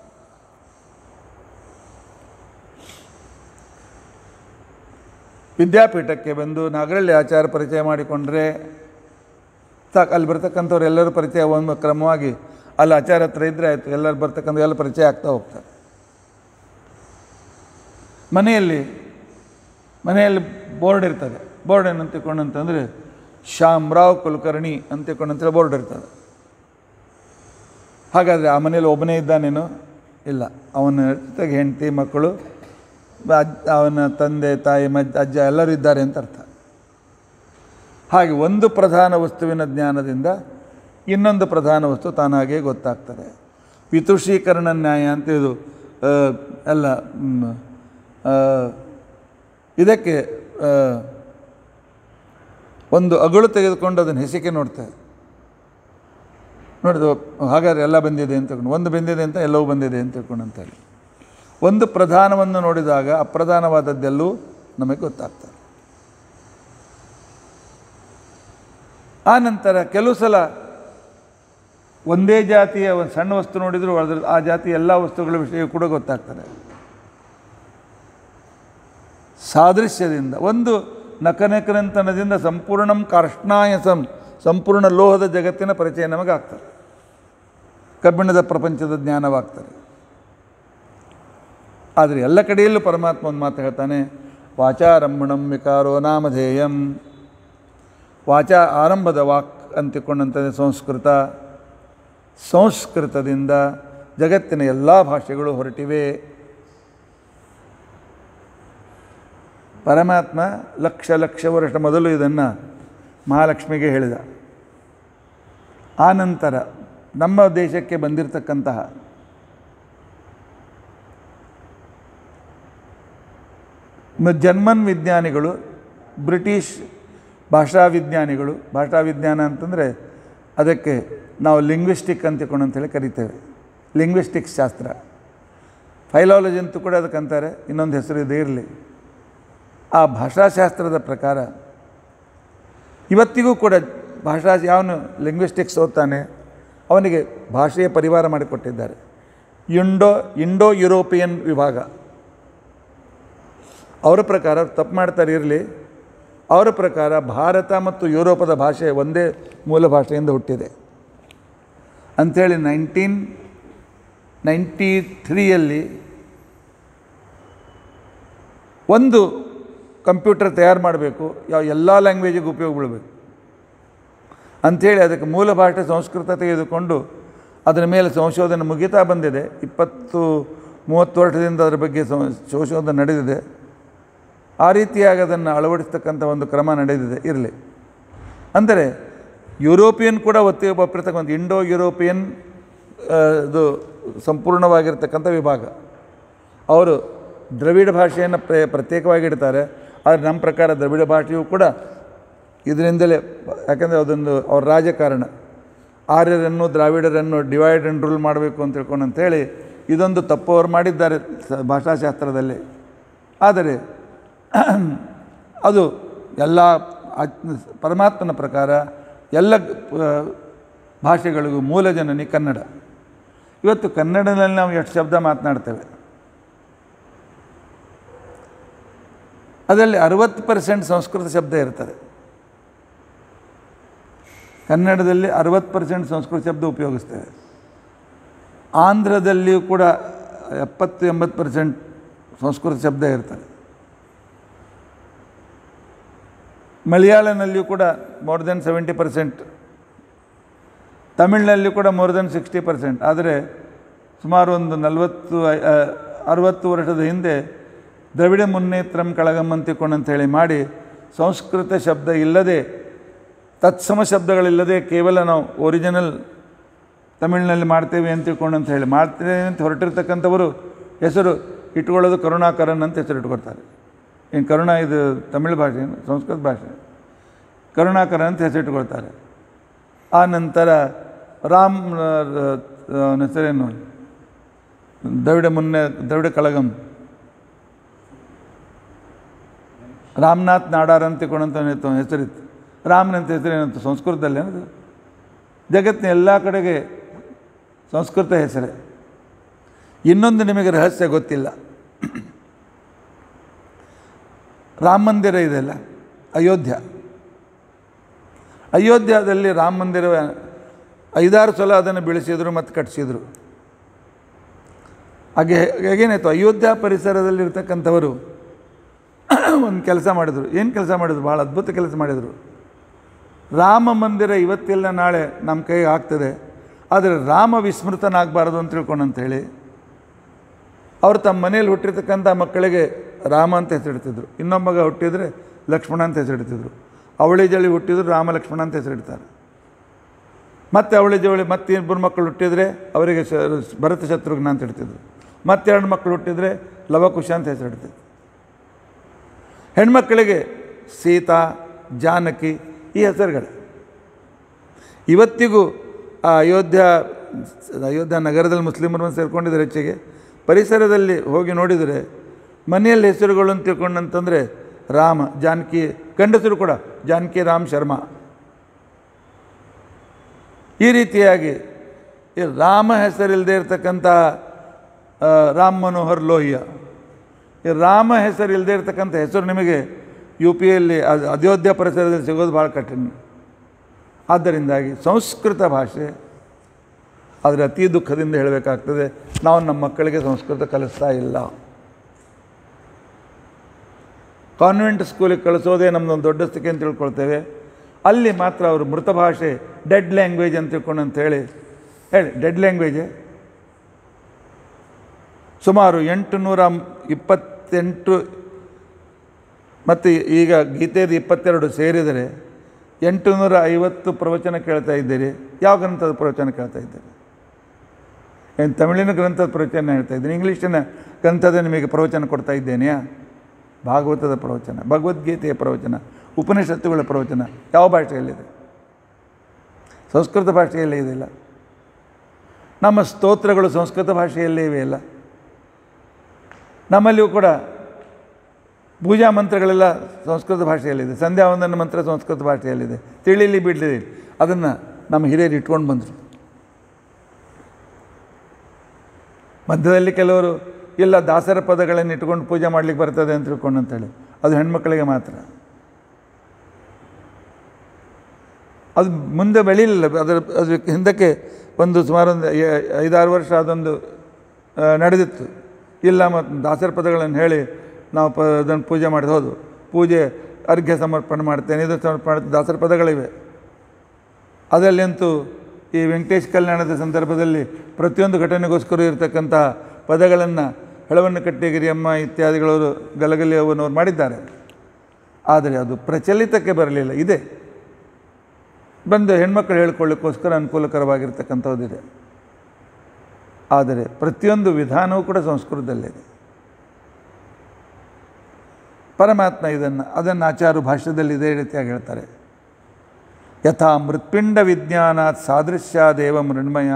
ವಿದ್ಯಾಪೀಠಕ್ಕೆ ಬಂದು ನಾಗರಳ್ಳಿ ಆಚಾರ ಪರಿಚಯ ಮಾಡಿಕೊಂಡ್ರೆ ಸಾಕು, ಅಲ್ಲಿ ಬರ್ತಕ್ಕಂಥವ್ರು ಎಲ್ಲರೂ ಪರಿಚಯ ಒಂದು ಕ್ರಮವಾಗಿ ಅಲ್ಲಿ ಆಚಾರ ಹತ್ರ ಇದ್ದರೆ ಆಯಿತು, ಎಲ್ಲರೂ ಬರ್ತಕ್ಕಂಥ ಎಲ್ಲ ಪರಿಚಯ ಆಗ್ತಾ ಹೋಗ್ತಾರೆ. ಮನೆಯಲ್ಲಿ ಬೋರ್ಡ್ ಇರ್ತದೆ. ಬೋರ್ಡ್ ಏನು ತಿಳ್ಕೊಂಡು ಅಂತಂದರೆ ಶ್ಯಾಮರಾವ್ ಕುಲಕರ್ಣಿ ಅಂತ ತಿಳ್ಕೊಂಡಂತೇಳಿ ಬೋರ್ಡ್ ಇರ್ತದೆ. ಹಾಗಾದರೆ ಆ ಮನೇಲಿ ಒಬ್ಬನೇ ಇದ್ದಾನೇನು? ಇಲ್ಲ, ಅವನ ಜೊತೆಗೆ ಹೆಂಡತಿ ಮಕ್ಕಳು, ಅವನ ತಂದೆ ತಾಯಿ ಅಜ್ಜ ಎಲ್ಲರೂ ಇದ್ದಾರೆ ಅಂತ ಅರ್ಥ. ಹಾಗೆ ಒಂದು ಪ್ರಧಾನ ವಸ್ತುವಿನ ಜ್ಞಾನದಿಂದ ಇನ್ನೊಂದು ಪ್ರಧಾನ ವಸ್ತು ತಾನಾಗೇ ಗೊತ್ತಾಗ್ತದೆ. ವಿತುಷೀಕರಣ ನ್ಯಾಯ ಅಂತ ಇದು ಎಲ್ಲ ಇದಕ್ಕೆ ಒಂದು ಅಗಳು ತೆಗೆದುಕೊಂಡು ಅದನ್ನು ಹೆಸಿಕೆ ನೋಡ್ತೇವೆ. ನೋಡಿದು ಹಾಗಾದರೆ ಎಲ್ಲ ಬಂದಿದೆ ಅಂತ ತಿಳ್ಕೊಂಡು, ಒಂದು ಬಂದಿದೆ ಅಂತ ಎಲ್ಲವೂ ಬಂದಿದೆ ಅಂತ ತಿಳ್ಕೊಂಡು ಅಂತೇಳಿ ಒಂದು ಪ್ರಧಾನವನ್ನು ನೋಡಿದಾಗ ಅಪ್ರಧಾನವಾದದ್ದೆಲ್ಲೂ ನಮಗೆ ಗೊತ್ತಾಗ್ತದೆ. ಆ ನಂತರ ಕೆಲವು ಸಲ ಒಂದೇ ಜಾತಿಯ ಒಂದು ಸಣ್ಣ ವಸ್ತು ನೋಡಿದರೂ ಅದರ ಆ ಜಾತಿಯ ಎಲ್ಲ ವಸ್ತುಗಳ ವಿಷಯ ಕೂಡ ಗೊತ್ತಾಗ್ತದೆ. ಸಾದೃಶ್ಯದಿಂದ ಒಂದು ನಕನಕನಂತನದಿಂದ ಸಂಪೂರ್ಣಂ ಕಾರ್ಷ್ಣಾಯಸಂ ಸಂಪೂರ್ಣ ಲೋಹದ ಜಗತ್ತಿನ ಪರಿಚಯ ನಮಗಾಗ್ತದೆ, ಕಬ್ಬಿಣದ ಪ್ರಪಂಚದ ಜ್ಞಾನವಾಗ್ತದೆ. ಆದರೆ ಎಲ್ಲ ಕಡೆಯಲ್ಲೂ ಪರಮಾತ್ಮ ಒಂದು ಮಾತು ಹೇಳ್ತಾನೆ, ವಾಚಾರಂಭಣಂ ವಿಕಾರೋ ನಾಮಧೇಯಂ. ವಾಚಾ ಆರಂಭದ ವಾಕ್ ಅಂತಿಕೊಂಡಂಥದ್ದು ಸಂಸ್ಕೃತ. ಸಂಸ್ಕೃತದಿಂದ ಜಗತ್ತಿನ ಎಲ್ಲ ಭಾಷೆಗಳು ಹೊರಟಿವೆ. ಪರಮಾತ್ಮ ಲಕ್ಷ ವರ್ಷ ಮೊದಲು ಇದನ್ನು ಮಹಾಲಕ್ಷ್ಮಿಗೆ ಹೇಳಿದ. ಆ ನಂತರ ನಮ್ಮ ದೇಶಕ್ಕೆ ಬಂದಿರತಕ್ಕಂತಹ ಜರ್ಮನ್ ವಿಜ್ಞಾನಿಗಳು, ಬ್ರಿಟಿಷ್ ಭಾಷಾವಿಜ್ಞಾನಿಗಳು, ಭಾಷಾವಿಜ್ಞಾನ ಅಂತಂದರೆ ಅದಕ್ಕೆ ನಾವು ಲಿಂಗ್ವಿಸ್ಟಿಕ್ ಅಂತೇಳಿ ಕರಿತೇವೆ. ಲಿಂಗ್ವಿಸ್ಟಿಕ್ಸ್ ಶಾಸ್ತ್ರ, ಫೈಲಾಲಜಿ ಅಂತೂ ಕೂಡ ಅದಕ್ಕೆ ಅಂತಾರೆ, ಇನ್ನೊಂದು ಹೆಸರು ಇದು ಇರಲಿ. ಆ ಭಾಷಾಶಾಸ್ತ್ರದ ಪ್ರಕಾರ ಇವತ್ತಿಗೂ ಕೂಡ ಯಾವನು ಲಿಂಗ್ವಿಸ್ಟಿಕ್ಸ್ ಓದ್ತಾನೆ ಅವನಿಗೆ ಭಾಷೆಯ ಪರಿವಾರ ಮಾಡಿಕೊಟ್ಟಿದ್ದಾರೆ. ಇಂಡೋ ಯುರೋಪಿಯನ್ ವಿಭಾಗ. ಅವರ ಪ್ರಕಾರ ತಪ್ಪು ಮಾಡ್ತಾರೆ ಇರಲಿ, ಅವರ ಪ್ರಕಾರ ಭಾರತ ಮತ್ತು ಯುರೋಪದ ಭಾಷೆ ಒಂದೇ ಮೂಲ ಭಾಷೆಯಿಂದ ಹುಟ್ಟಿದೆ ಅಂಥೇಳಿ 1993 ಒಂದು ಕಂಪ್ಯೂಟರ್ ತಯಾರು ಮಾಡಬೇಕು, ಎಲ್ಲ ಲ್ಯಾಂಗ್ವೇಜಿಗೆ ಉಪಯೋಗ ಬೀಳಬೇಕು ಅಂಥೇಳಿ ಅದಕ್ಕೆ ಮೂಲ ಭಾಷೆ ಸಂಸ್ಕೃತ ತೆಗೆದುಕೊಂಡು ಅದರ ಮೇಲೆ ಸಂಶೋಧನೆ ಮುಗಿತಾ ಬಂದಿದೆ. 20-30 ವರ್ಷದಿಂದ ಅದರ ಬಗ್ಗೆ ಸಂಶೋಧನೆ ನಡೆದಿದೆ. ಆ ರೀತಿಯಾಗಿ ಅದನ್ನು ಅಳವಡಿಸ್ತಕ್ಕಂಥ ಒಂದು ಕ್ರಮ ನಡೆದಿದೆ ಇರಲಿ. ಅಂದರೆ ಯುರೋಪಿಯನ್ ಕೂಡ ಒಪ್ಪಿರ್ತಕ್ಕಂಥ ಇಂಡೋ ಯುರೋಪಿಯನ್ ಇದು ಸಂಪೂರ್ಣವಾಗಿರ್ತಕ್ಕಂಥ ವಿಭಾಗ. ಅವರು ದ್ರವಿಡ ಭಾಷೆಯನ್ನು ಪ್ರತ್ಯೇಕವಾಗಿ ಇಡ್ತಾರೆ. ಆದರೆ ನಮ್ಮ ಪ್ರಕಾರ ದ್ರವಿಡ ಭಾಷೆಯೂ ಕೂಡ ಇದರಿಂದಲೇ, ಯಾಕೆಂದರೆ ಅದೊಂದು ಅವ್ರ ರಾಜಕಾರಣ, ಆರ್ಯರನ್ನು ದ್ರಾವಿಡರನ್ನು ಡಿವೈಡ್ ಆ್ಯಂಡ್ ರೂಲ್ ಮಾಡಬೇಕು ಅಂತ ತಿಳ್ಕೊಂಡು ಅಂಥೇಳಿ ಇದೊಂದು ತಪ್ಪು ಅವರು ಮಾಡಿದ್ದಾರೆ ಭಾಷಾಶಾಸ್ತ್ರದಲ್ಲಿ. ಆದರೆ ಅದು ಎಲ್ಲ ಪರಮಾತ್ಮನ ಪ್ರಕಾರ ಎಲ್ಲ ಭಾಷೆಗಳಿಗೂ ಮೂಲ ಜನನಿ ಕನ್ನಡ. ಇವತ್ತು ಕನ್ನಡದಲ್ಲಿ ನಾವು ಎಷ್ಟು ಶಬ್ದ ಮಾತನಾಡ್ತೇವೆ, ಅದರಲ್ಲಿ 60% ಸಂಸ್ಕೃತ ಶಬ್ದ ಇರ್ತದೆ. ಕನ್ನಡದಲ್ಲಿ 60% ಸಂಸ್ಕೃತ ಶಬ್ದ ಉಪಯೋಗಿಸ್ತೇವೆ. ಆಂಧ್ರದಲ್ಲಿಯೂ ಕೂಡ 70-80% ಸಂಸ್ಕೃತ ಶಬ್ದ ಇರ್ತದೆ. ಮಲಯಾಳನಲ್ಲಿಯೂ ಕೂಡ ಮೋರ್ ದೆನ್ 70%, ತಮಿಳಿನಲ್ಲಿಯೂ ಕೂಡ ಮೋರ್ ದೆನ್ 60%. ಆದರೆ ಸುಮಾರು ಒಂದು 40-60 ವರ್ಷದ ಹಿಂದೆ ದ್ರವಿಡ ಮುನ್ನೇತ್ರಂ ಕಳಗಂ ಅಂತಿಕೊಂಡಂಥೇಳಿ ಮಾಡಿ ಸಂಸ್ಕೃತ ಶಬ್ದ ಇಲ್ಲದೆ, ತತ್ಸಮ ಶಬ್ದಗಳಿಲ್ಲದೆ ಕೇವಲ ನಾವು ಒರಿಜಿನಲ್ ತಮಿಳಿನಲ್ಲಿ ಮಾಡ್ತೇವೆ ಅಂತ ತಿಳ್ಕೊಂಡು ಹೇಳಿ ಮಾಡ್ತೇವೆ ಅಂತ ಹೊರಟಿರ್ತಕ್ಕಂಥವರು ಹೆಸರು ಇಟ್ಕೊಳ್ಳೋದು ಕರುಣಾಕರನ್ ಅಂತ ಹೆಸರು ಇಟ್ಕೊಳ್ತಾರೆ. ಏನು ಕರುಣಾ ಇದು ತಮಿಳು ಭಾಷೆ, ಸಂಸ್ಕೃತ ಭಾಷೆ, ಕರುಣಾಕರನ್ ಅಂತ ಹೆಸರು ಇಟ್ಕೊಳ್ತಾರೆ. ಆ ನಂತರ ರಾಮ್ ಹೆಸರೇನು ದ್ರವಿಡ ಕಳಗಂ, ರಾಮನಾಥ್ ನಾಡಾರ್ ಅಂತ ತಿಳ್ಕೊಂಡಂತ ಹೆಸರಿತ್ತು. ರಾಮನಂತ ಹೆಸರೇನಂತ ಸಂಸ್ಕೃತದಲ್ಲಿ ಅನ್ನೋದು ಜಗತ್ತಿನ ಎಲ್ಲ ಕಡೆಗೆ ಸಂಸ್ಕೃತ ಹೆಸರೇ. ಇನ್ನೊಂದು ನಿಮಗೆ ರಹಸ್ಯ ಗೊತ್ತಿಲ್ಲ. ರಾಮ ಮಂದಿರ ಇದೆಯಲ್ಲ ಅಯೋಧ್ಯದಲ್ಲಿ ರಾಮ ಮಂದಿರ 5-6 ಸಲ ಅದನ್ನು ಬೆಳೆಸಿದರು ಮತ್ತು ಕಟ್ಟಿಸಿದರು. ಹೇಗೇನಾಯಿತು, ಅಯೋಧ್ಯ ಪರಿಸರದಲ್ಲಿರ್ತಕ್ಕಂಥವರು ಒಂದು ಕೆಲಸ ಮಾಡಿದರು. ಏನು ಕೆಲಸ ಮಾಡಿದರು? ಭಾಳ ಅದ್ಭುತ ಕೆಲಸ ಮಾಡಿದರು. ರಾಮ ಮಂದಿರ ಇವತ್ತಿಲ್ಲ ನಾಳೆ ನಮ್ಮ ಕೈಗೆ ಆಗ್ತದೆ, ಆದರೆ ರಾಮ ವಿಸ್ಮೃತನಾಗಬಾರ್ದು ಅಂತ ತಿಳ್ಕೊಂಡಂಥೇಳಿ ಅವರು ತಮ್ಮ ಮನೇಲಿ ಹುಟ್ಟಿರ್ತಕ್ಕಂಥ ಮಕ್ಕಳಿಗೆ ರಾಮ ಅಂತ ಹೆಸರಿಡ್ತಿದ್ರು. ಇನ್ನೊಬ್ಬ ಮಗ ಹುಟ್ಟಿದರೆ ಲಕ್ಷ್ಮಣ ಅಂತ ಹೆಸರಿಡ್ತಿದ್ರು. ಅವಳಿ ಜಳಿ ಹುಟ್ಟಿದ್ರು ರಾಮ ಲಕ್ಷ್ಮಣ ಅಂತ ಹೆಸರಿಡ್ತಾರೆ. ಮತ್ತು ಅವಳಿ ಜವಳಿ ಮತ್ತೆ ಇಬ್ಬರು ಮಕ್ಕಳು ಹುಟ್ಟಿದರೆ ಅವರಿಗೆ ಭರತ ಶತ್ರುಘ್ನ ಅಂತ ಇಡ್ತಿದ್ರು. ಮತ್ತೆರಡು ಮಕ್ಕಳು ಹುಟ್ಟಿದರೆ ಲವಕುಶ ಅಂತ ಹೆಸರಿಡ್ತಿದ್ರು. ಹೆಣ್ಮಕ್ಕಳಿಗೆ ಸೀತಾ, ಜಾನಕಿ ಈ ಹೆಸರುಗಳು ಇವತ್ತಿಗೂ ಆ ಅಯೋಧ್ಯ ನಗರದಲ್ಲಿ ಮುಸ್ಲಿಮರು ಸೇರಿಕೊಂಡಿದ್ದಾರೆ. ಹೆಚ್ಚಿಗೆ ಪರಿಸರದಲ್ಲಿ ಹೋಗಿ ನೋಡಿದರೆ ಮನೆಯಲ್ಲಿ ಹೆಸರುಗಳು ಅಂತ ತಿಳ್ಕೊಂಡಂತಂದರೆ ರಾಮ, ಜಾನಕಿ, ಗಂಡಸರು ಕೂಡ ಜಾನಕಿ ರಾಮ್ ಶರ್ಮಾ. ಈ ರೀತಿಯಾಗಿ ಈ ರಾಮ ಹೆಸರಿಲ್ಲದೆ ಇರತಕ್ಕಂಥ ರಾಮ್ ಮನೋಹರ್ ಲೋಹಿಯಾ, ಈ ರಾಮ ಹೆಸರಿಲ್ಲದೆ ಇರತಕ್ಕಂಥ ಹೆಸರು ನಿಮಗೆ UPಯಲ್ಲಿ ಅಯೋಧ್ಯ ಪರಿಸರದಲ್ಲಿ ಸಿಗೋದು ಭಾಳ ಕಠಿಣ. ಆದ್ದರಿಂದಾಗಿ ಸಂಸ್ಕೃತ ಭಾಷೆ, ಆದರೆ ಅತಿ ದುಃಖದಿಂದ ಹೇಳಬೇಕಾಗ್ತದೆ, ನಾವು ನಮ್ಮ ಮಕ್ಕಳಿಗೆ ಸಂಸ್ಕೃತ ಕಲಿಸ್ತಾ ಇಲ್ಲ. ಕಾನ್ವೆಂಟ್ ಸ್ಕೂಲಿಗೆ ಕಳಿಸೋದೇ ನಮ್ಮದೊಂದು ದೊಡ್ಡ ಸ್ಥಿತಿ ಅಂತ ತಿಳ್ಕೊಳ್ತೇವೆ. ಅಲ್ಲಿ ಮಾತ್ರ ಅವರು ಮೃತ ಭಾಷೆ, ಡೆಡ್ ಲ್ಯಾಂಗ್ವೇಜ್ ಅಂತ ತಿಳ್ಕೊಂಡಂತೇಳಿ ಡೆಡ್ ಲ್ಯಾಂಗ್ವೇಜೇ ಸುಮಾರು 828 ಮತ್ತು ಈಗ ಗೀತೆಯದು 22 ಸೇರಿದರೆ 850 ಪ್ರವಚನ ಕೇಳ್ತಾ ಇದ್ದೀರಿ. ಯಾವ ಗ್ರಂಥದ ಪ್ರವಚನ ಕೇಳ್ತಾ ಇದ್ದೀರಿ? ಏನು ತಮಿಳಿನ ಗ್ರಂಥದ ಪ್ರವಚನ ಹೇಳ್ತಾ ಇದ್ದೀನಿ, ಇಂಗ್ಲೀಷಿನ ಗ್ರಂಥದ ನಿಮಗೆ ಪ್ರವಚನ ಕೊಡ್ತಾ ಇದ್ದೇನೆಯಾ? ಭಾಗವತದ ಪ್ರವಚನ, ಭಗವದ್ಗೀತೆಯ ಪ್ರವಚನ, ಉಪನಿಷತ್ತುಗಳ ಪ್ರವಚನ ಯಾವ ಭಾಷೆಯಲ್ಲಿದೆ? ಸಂಸ್ಕೃತ ಭಾಷೆಯಲ್ಲೇ ಇದೆಯಲ್ಲ. ನಮ್ಮ ಸ್ತೋತ್ರಗಳು ಸಂಸ್ಕೃತ ಭಾಷೆಯಲ್ಲೇ ಇವೆಯಲ್ಲ. ನಮ್ಮಲ್ಲಿಯೂ ಕೂಡ ಪೂಜಾ ಮಂತ್ರಗಳೆಲ್ಲ ಸಂಸ್ಕೃತ ಭಾಷೆಯಲ್ಲಿದೆ. ಸಂಧ್ಯಾ ವಂದನ ಮಂತ್ರ ಸಂಸ್ಕೃತ ಭಾಷೆಯಲ್ಲಿದೆ. ತಿಳಿಲಿ ಬಿಡಲಿ ಅದನ್ನು ನಮ್ಮ ಹಿರಿಯರು ಇಟ್ಕೊಂಡು ಬಂದರು. ಮಧ್ಯದಲ್ಲಿ ಕೆಲವರು ಇಲ್ಲ ದಾಸರ ಪದಗಳನ್ನು ಇಟ್ಕೊಂಡು ಪೂಜೆ ಮಾಡಲಿಕ್ಕೆ ಬರ್ತದೆ ಅಂತ ತಿಳ್ಕೊಂಡು ಅಂತೇಳಿ, ಅದು ಹೆಣ್ಮಕ್ಕಳಿಗೆ ಮಾತ್ರ. ಅದು ಮುಂದೆ ಬೆಳೀಲಿಲ್ಲ. ಅದ್ರ ಹಿಂದಕ್ಕೆ ಒಂದು ಸುಮಾರು ಒಂದು 5-6 ವರ್ಷ ಅದೊಂದು ನಡೆದಿತ್ತು. ಇಲ್ಲ ಮತ್ತು ದಾಸರ ಪದಗಳನ್ನು ಹೇಳಿ ನಾವು ಅದನ್ನು ಪೂಜೆ ಮಾಡಿದ ಹೌದು, ಪೂಜೆ ಅರ್ಘ್ಯ ಸಮರ್ಪಣೆ ಮಾಡ್ತೇನೆ, ಇದು ಸಮರ್ಪಣೆ ಮಾಡ್ತೇನೆ, ದಾಸರ ಪದಗಳಿವೆ. ಅದರಲ್ಲಂತೂ ಈ ವೆಂಕಟೇಶ್ ಕಲ್ಯಾಣದ ಸಂದರ್ಭದಲ್ಲಿ ಪ್ರತಿಯೊಂದು ಘಟನೆಗೋಸ್ಕರ ಇರತಕ್ಕಂಥ ಪದಗಳನ್ನು ಹೆಳವನ್ನ ಕಟ್ಟಿಗಿರಿಯಮ್ಮ ಇತ್ಯಾದಿಗಳವರು ಗಲಗಲಿ ಅವನವರು ಮಾಡಿದ್ದಾರೆ. ಆದರೆ ಅದು ಪ್ರಚಲಿತಕ್ಕೆ ಬರಲಿಲ್ಲ. ಇದೆ ಬಂದು ಹೆಣ್ಮಕ್ಳು ಹೇಳ್ಕೊಳ್ಳಿಕ್ಕೋಸ್ಕರ ಅನುಕೂಲಕರವಾಗಿರ್ತಕ್ಕಂಥದ್ದಿದೆ. ಆದರೆ ಪ್ರತಿಯೊಂದು ವಿಧಾನವೂ ಕೂಡ ಸಂಸ್ಕೃತದಲ್ಲಿದೆ. ಪರಮಾತ್ಮ ಅದನ್ನು ಆಚಾರ್ಯ ಭಾಷ್ಯದಲ್ಲಿ ಇದೇ ರೀತಿಯಾಗಿ ಹೇಳ್ತಾರೆ. ಯಥಾ ಮೃತ್ಪಿಂಡ ವಿಜ್ಞಾನಾತ್ ಸಾದೃಶ್ಯಾದೇವ ಮೃಣ್ಮಯ.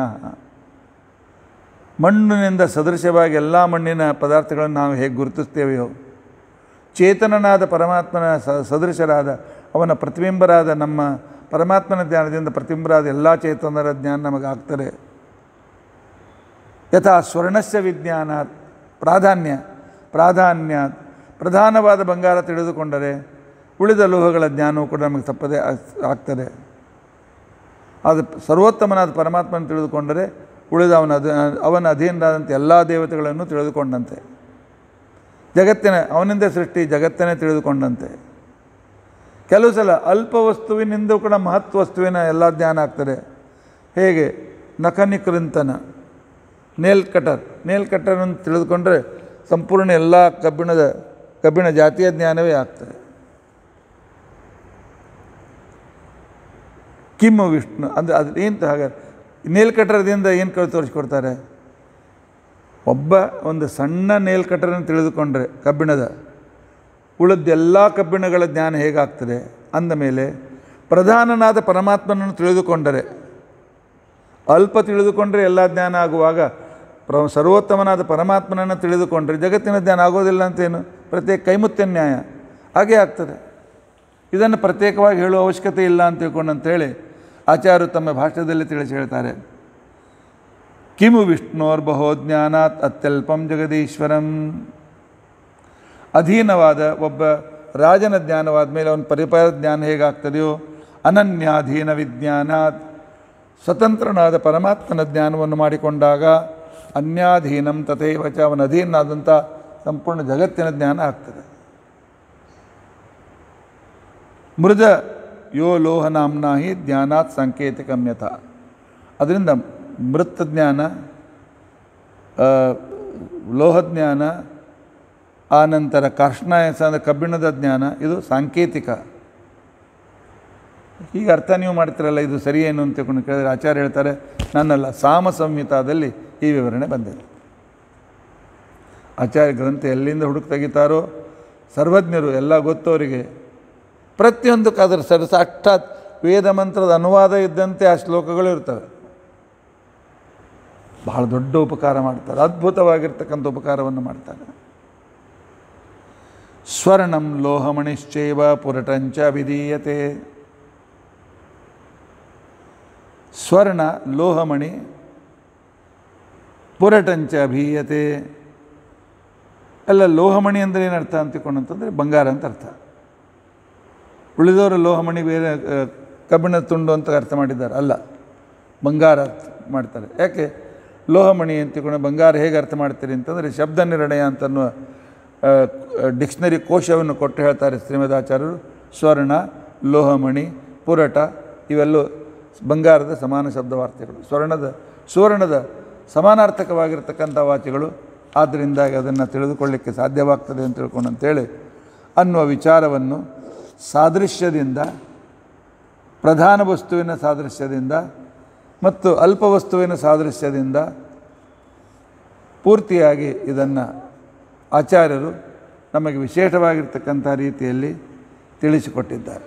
ಮಣ್ಣಿನಿಂದ ಸದೃಶವಾಗಿ ಎಲ್ಲ ಮಣ್ಣಿನ ಪದಾರ್ಥಗಳನ್ನು ನಾವು ಹೇಗೆ ಗುರುತಿಸ್ತೇವೆಯೋ, ಚೇತನನಾದ ಪರಮಾತ್ಮನ ಸದೃಶರಾದ ಅವನ ಪ್ರತಿಬಿಂಬರಾದ ನಮ್ಮ ಪರಮಾತ್ಮನ ಜ್ಞಾನದಿಂದ ಪ್ರತಿಬಿಂಬರಾದ ಎಲ್ಲ ಚೇತನರ ಜ್ಞಾನ ನಮಗಾಗ್ತಾರೆ. ಯಥಾ ಸ್ವರ್ಣಸ್ಯ ವಿಜ್ಞಾನ ಪ್ರಧಾನವಾದ ಬಂಗಾರ ತಿಳಿದುಕೊಂಡರೆ ಉಳಿದ ಲೋಹಗಳ ಜ್ಞಾನವೂ ಕೂಡ ನಮಗೆ ತಪ್ಪದೇ ಆಗ್ತದೆ. ಅದು ಸರ್ವೋತ್ತಮನಾದ ಪರಮಾತ್ಮನ ತಿಳಿದುಕೊಂಡರೆ ಉಳಿದ ಅವನ ಅಧೀನರಾದಂಥ ಎಲ್ಲ ದೇವತೆಗಳನ್ನು ತಿಳಿದುಕೊಂಡಂತೆ, ಅವನಿಂದ ಸೃಷ್ಟಿ ಜಗತ್ತನ್ನೇ ತಿಳಿದುಕೊಂಡಂತೆ. ಕೆಲವು ಸಲ ಅಲ್ಪ ವಸ್ತುವಿನಿಂದ ಕೂಡ ಮಹತ್ವ ವಸ್ತುವಿನ ಎಲ್ಲ ಜ್ಞಾನ ಆಗ್ತದೆ. ಹೇಗೆ ನಖನಿಕೃಂತನ, ನೇಲ್ ಕಟರನ್ನು ತಿಳಿದುಕೊಂಡ್ರೆ ಸಂಪೂರ್ಣ ಎಲ್ಲ ಕಬ್ಬಿಣ ಜಾತಿಯ ಜ್ಞಾನವೇ ಆಗ್ತದೆ. ಕಿಮ್ಮು ವಿಷ್ಣು ಅಂದರೆ ಅದು ಏನು ಹಾಗೆ ನೇಲ್ ಕಟರದಿಂದ ಏನು ತೋರಿಸ್ಕೊಡ್ತಾರೆ? ಒಂದು ಸಣ್ಣ ನೇಲ್ ಕಟರನ್ನು ತಿಳಿದುಕೊಂಡ್ರೆ ಕಬ್ಬಿಣದ ಉಳಿದೆಲ್ಲ ಕಬ್ಬಿಣಗಳ ಜ್ಞಾನ ಹೇಗಾಗ್ತದೆ ಅಂದಮೇಲೆ ಪ್ರಧಾನನಾದ ಪರಮಾತ್ಮನನ್ನು ತಿಳಿದುಕೊಂಡರೆ, ಅಲ್ಪ ತಿಳಿದುಕೊಂಡ್ರೆ ಎಲ್ಲ ಜ್ಞಾನ ಆಗುವಾಗ ಸರ್ವೋತ್ತಮನಾದ ಪರಮಾತ್ಮನನ್ನು ತಿಳಿದುಕೊಂಡ್ರೆ ಜಗತ್ತಿನ ಜ್ಞಾನ ಆಗೋದಿಲ್ಲ ಅಂತೇನು? ಪ್ರತ್ಯೇಕ ಕೈಮುತ್ಯ ನ್ಯಾಯ ಹಾಗೇ ಆಗ್ತದೆ. ಇದನ್ನು ಪ್ರತ್ಯೇಕವಾಗಿ ಹೇಳುವ ಅವಶ್ಯಕತೆ ಇಲ್ಲ ಅಂತ ತಿಳ್ಕೊಂಡಂತೇಳಿ ಆಚಾರ್ಯರು ತಮ್ಮ ಭಾಷಣದಲ್ಲಿ ತಿಳಿಸಿ ಹೇಳ್ತಾರೆ. ಕಿಮು ವಿಷ್ಣೋರ್ಬಹೋ ಜ್ಞಾನಾತ್ ಅತ್ಯಲ್ಪಂ ಜಗದೀಶ್ವರಂ. ಅಧೀನವಾದ ಒಬ್ಬ ರಾಜನ ಜ್ಞಾನವಾದ ಮೇಲೆ ಅವನ ಪರಿಪರ ಜ್ಞಾನ ಹೇಗಾಗ್ತದೆಯೋ, ಅನನ್ಯಾಧೀನ ವಿಜ್ಞಾನಾತ್ ಸ್ವತಂತ್ರನಾದ ಪರಮಾತ್ಮನ ಜ್ಞಾನವನ್ನು ಮಾಡಿಕೊಂಡಾಗ ಅನ್ಯಾಧೀನಂ ತಥೈವಚ ಅವನ ಅಧೀನಾದಂಥ ಸಂಪೂರ್ಣ ಜಗತ್ತಿನ ಜ್ಞಾನ ಆಗ್ತದೆ. ಮೃದ ಯೋ ಲೋಹನಾಮ್ನಾ ಹಿ ಜ್ಞಾನಾತ್ ಸಾಂಕೇತಿಕಮ್ಯತ. ಅದರಿಂದ ಮೃತ ಜ್ಞಾನ, ಲೋಹಜ್ಞಾನ, ಆನಂತರ ಕಾರ್ಷ್ಣಾಯಸ ಅಂದರೆ ಕಬ್ಬಿಣದ ಜ್ಞಾನ, ಇದು ಸಾಂಕೇತಿಕ. ಹೀಗೆ ಅರ್ಥ ನೀವು ಮಾಡ್ತಿರಲ್ಲ, ಇದು ಸರಿ ಏನು ಅಂತ ತಿಳ್ಕೊಂಡು ಕೇಳಿದ್ರೆ ಆಚಾರ್ಯ ಹೇಳ್ತಾರೆ, ನನ್ನಲ್ಲ, ಸಾಮ ಸಂಹಿತಾದಲ್ಲಿ ಈ ವಿವರಣೆ ಬಂದಿದೆ. ಆಚಾರ್ಯ ಗ್ರಂಥ ಎಲ್ಲಿಂದ ಹುಡುಕಿ ತೆಗಿತಾರೋ, ಸರ್ವಜ್ಞರು ಎಲ್ಲ ಗೊತ್ತವರಿಗೆ ಪ್ರತಿಯೊಂದಕ್ಕೆ ಅದರ ಸಾಕ್ಷಾತ್ ವೇದ ಮಂತ್ರದ ಅನುವಾದ ಇದ್ದಂತೆ ಆ ಶ್ಲೋಕಗಳು ಇರ್ತವೆ. ಬಹಳ ದೊಡ್ಡ ಉಪಕಾರ ಮಾಡ್ತಾರೆ, ಅದ್ಭುತವಾಗಿರ್ತಕ್ಕಂಥ ಉಪಕಾರವನ್ನು ಮಾಡ್ತಾರೆ. ಸ್ವರ್ಣಂ ಲೋಹಮಣಿಶ್ಚೈವ ಪುರಟಂಚ ಅಭಿಧೀಯತೆ. ಸ್ವರ್ಣ ಲೋಹಮಣಿ ಪುರಟಂಚ ಅಭೀಯತೆ. ಎಲ್ಲ ಲೋಹಮಣಿ ಅಂದರೆ ಏನರ್ಥ ಅಂತಿಕೊಂಡಂತಂದರೆ ಬಂಗಾರ ಅಂತ ಅರ್ಥ. ಉಳಿದವರು ಲೋಹಮಣಿ ಬೇರೆ ಕಬ್ಬಿಣದ ತುಂಡು ಅಂತ ಅರ್ಥ ಮಾಡಿದ್ದಾರೆ, ಅಲ್ಲ, ಬಂಗಾರ ಅರ್ಥ ಮಾಡ್ತಾರೆ. ಯಾಕೆ ಲೋಹಮಣಿ ಅಂತಿಕೊಂಡು ಬಂಗಾರ ಹೇಗೆ ಅರ್ಥ ಮಾಡ್ತೀರಿ ಅಂತಂದರೆ ಶಬ್ದ ನಿರ್ಣಯ ಅಂತನ್ನುವ ಡಿಕ್ಷನರಿ ಕೋಶವನ್ನು ಕೊಟ್ಟು ಹೇಳ್ತಾರೆ ಶ್ರೀಮದಾಚಾರ್ಯರು. ಸ್ವರ್ಣ, ಲೋಹಮಣಿ, ಪುರಟ ಇವೆಲ್ಲೂ ಬಂಗಾರದ ಸಮಾನ ಶಬ್ದವಾರ್ತೆಗಳು, ಸುವರ್ಣದ ಸಮಾನಾರ್ಥಕವಾಗಿರ್ತಕ್ಕಂಥ ವಾಚ್ಯಗಳು. ಆದ್ದರಿಂದಾಗಿ ಅದನ್ನು ತಿಳಿದುಕೊಳ್ಳಿಕ್ಕೆ ಸಾಧ್ಯವಾಗ್ತದೆ ಅಂತ ತಿಳ್ಕೊಂಡಂತೇಳಿ ಅನ್ನುವ ವಿಚಾರವನ್ನು ಸಾದೃಶ್ಯದಿಂದ, ಪ್ರಧಾನ ವಸ್ತುವಿನ ಸಾದೃಶ್ಯದಿಂದ ಮತ್ತು ಅಲ್ಪ ವಸ್ತುವಿನ ಸಾದೃಶ್ಯದಿಂದ ಪೂರ್ತಿಯಾಗಿ ಇದನ್ನು ಆಚಾರ್ಯರು ನಮಗೆ ವಿಶೇಷವಾಗಿರ್ತಕ್ಕಂಥ ರೀತಿಯಲ್ಲಿ ತಿಳಿಸಿಕೊಟ್ಟಿದ್ದಾರೆ.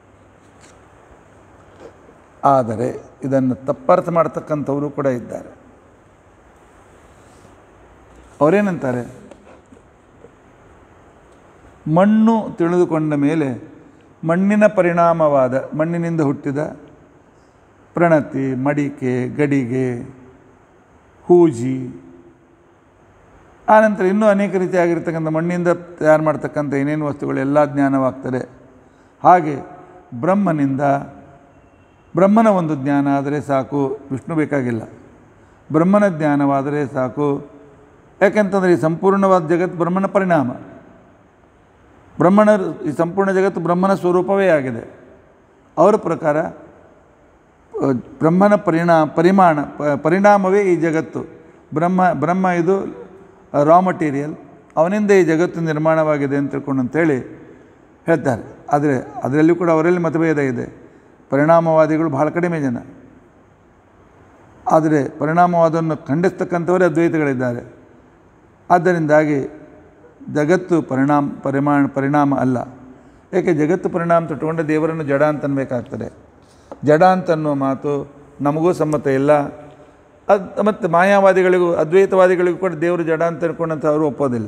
ಆದರೆ ಇದನ್ನು ತಪ್ಪರ್ಥ ಮಾಡ್ತಕ್ಕಂಥವರು ಕೂಡ ಇದ್ದಾರೆ. ಅವರೇನಂತಾರೆ, ಮಣ್ಣು ತಿಳಿದುಕೊಂಡ ಮೇಲೆ ಮಣ್ಣಿನ ಪರಿಣಾಮವಾದ ಮಣ್ಣಿನಿಂದ ಹುಟ್ಟಿದ ಪ್ರಣತಿ, ಮಡಿಕೆ, ಗಡಿಗೆ, ಹೂಜಿ, ಆನಂತರ ಇನ್ನೂ ಅನೇಕ ರೀತಿಯಾಗಿರ್ತಕ್ಕಂಥ ಮಣ್ಣಿಂದ ತಯಾರು ಮಾಡ್ತಕ್ಕಂಥ ಏನೇನು ವಸ್ತುಗಳು ಎಲ್ಲ ಜ್ಞಾನವಾಗ್ತದೆ. ಹಾಗೆ ಬ್ರಹ್ಮನ ಒಂದು ಜ್ಞಾನ ಆದರೆ ಸಾಕು, ವಿಷ್ಣು ಬೇಕಾಗಿಲ್ಲ. ಬ್ರಹ್ಮನ ಜ್ಞಾನವಾದರೆ ಸಾಕು. ಯಾಕೆಂತಂದರೆ ಈ ಸಂಪೂರ್ಣವಾದ ಜಗತ್ತು ಬ್ರಹ್ಮನ ಪರಿಣಾಮ. ಈ ಸಂಪೂರ್ಣ ಜಗತ್ತು ಬ್ರಹ್ಮನ ಸ್ವರೂಪವೇ ಆಗಿದೆ. ಅವರ ಪ್ರಕಾರ ಬ್ರಹ್ಮನ ಪರಿಣಾಮವೇ ಈ ಜಗತ್ತು. ಬ್ರಹ್ಮ ಇದು ರಾ ಮಟೀರಿಯಲ್, ಅವನಿಂದ ಈ ಜಗತ್ತು ನಿರ್ಮಾಣವಾಗಿದೆ ಅಂತ ತಿಳ್ಕೊಂಡಂತೇಳಿ ಹೇಳ್ತಾರೆ. ಆದರೆ ಅದರಲ್ಲಿ ಕೂಡ ಅವರಲ್ಲಿ ಮತಭೇದ ಇದೆ. ಪರಿಣಾಮವಾದಿಗಳು ಬಹಳ ಕಡಿಮೆ ಜನ, ಆದರೆ ಪರಿಣಾಮವಾದವನ್ನು ಖಂಡಿಸ್ತಕ್ಕಂಥವರೇ ಅದ್ವೈತಗಳಿದ್ದಾರೆ. ಆದ್ದರಿಂದಾಗಿ ಜಗತ್ತು ಪರಿಣಾಮ ಅಲ್ಲ. ಏಕೆ ಜಗತ್ತು ಪರಿಣಾಮ ತೊಟ್ಟುಕೊಂಡೆ ದೇವರನ್ನು ಜಡ ಅಂತನ್ಬೇಕಾಗ್ತದೆ. ಜಡ ಅಂತನ್ನುವ ಮಾತು ನಮಗೂ ಸಮ್ಮತ ಇಲ್ಲ. ಮತ್ತು ಮಾಯಾವಾದಿಗಳಿಗೂ ಅದ್ವೈತವಾದಿಗಳಿಗೂ ಕೂಡ ದೇವರು ಜಡ ಅಂತ ತಿಳ್ಕೊಂಡಂಥ ಅವರು ಒಪ್ಪೋದಿಲ್ಲ.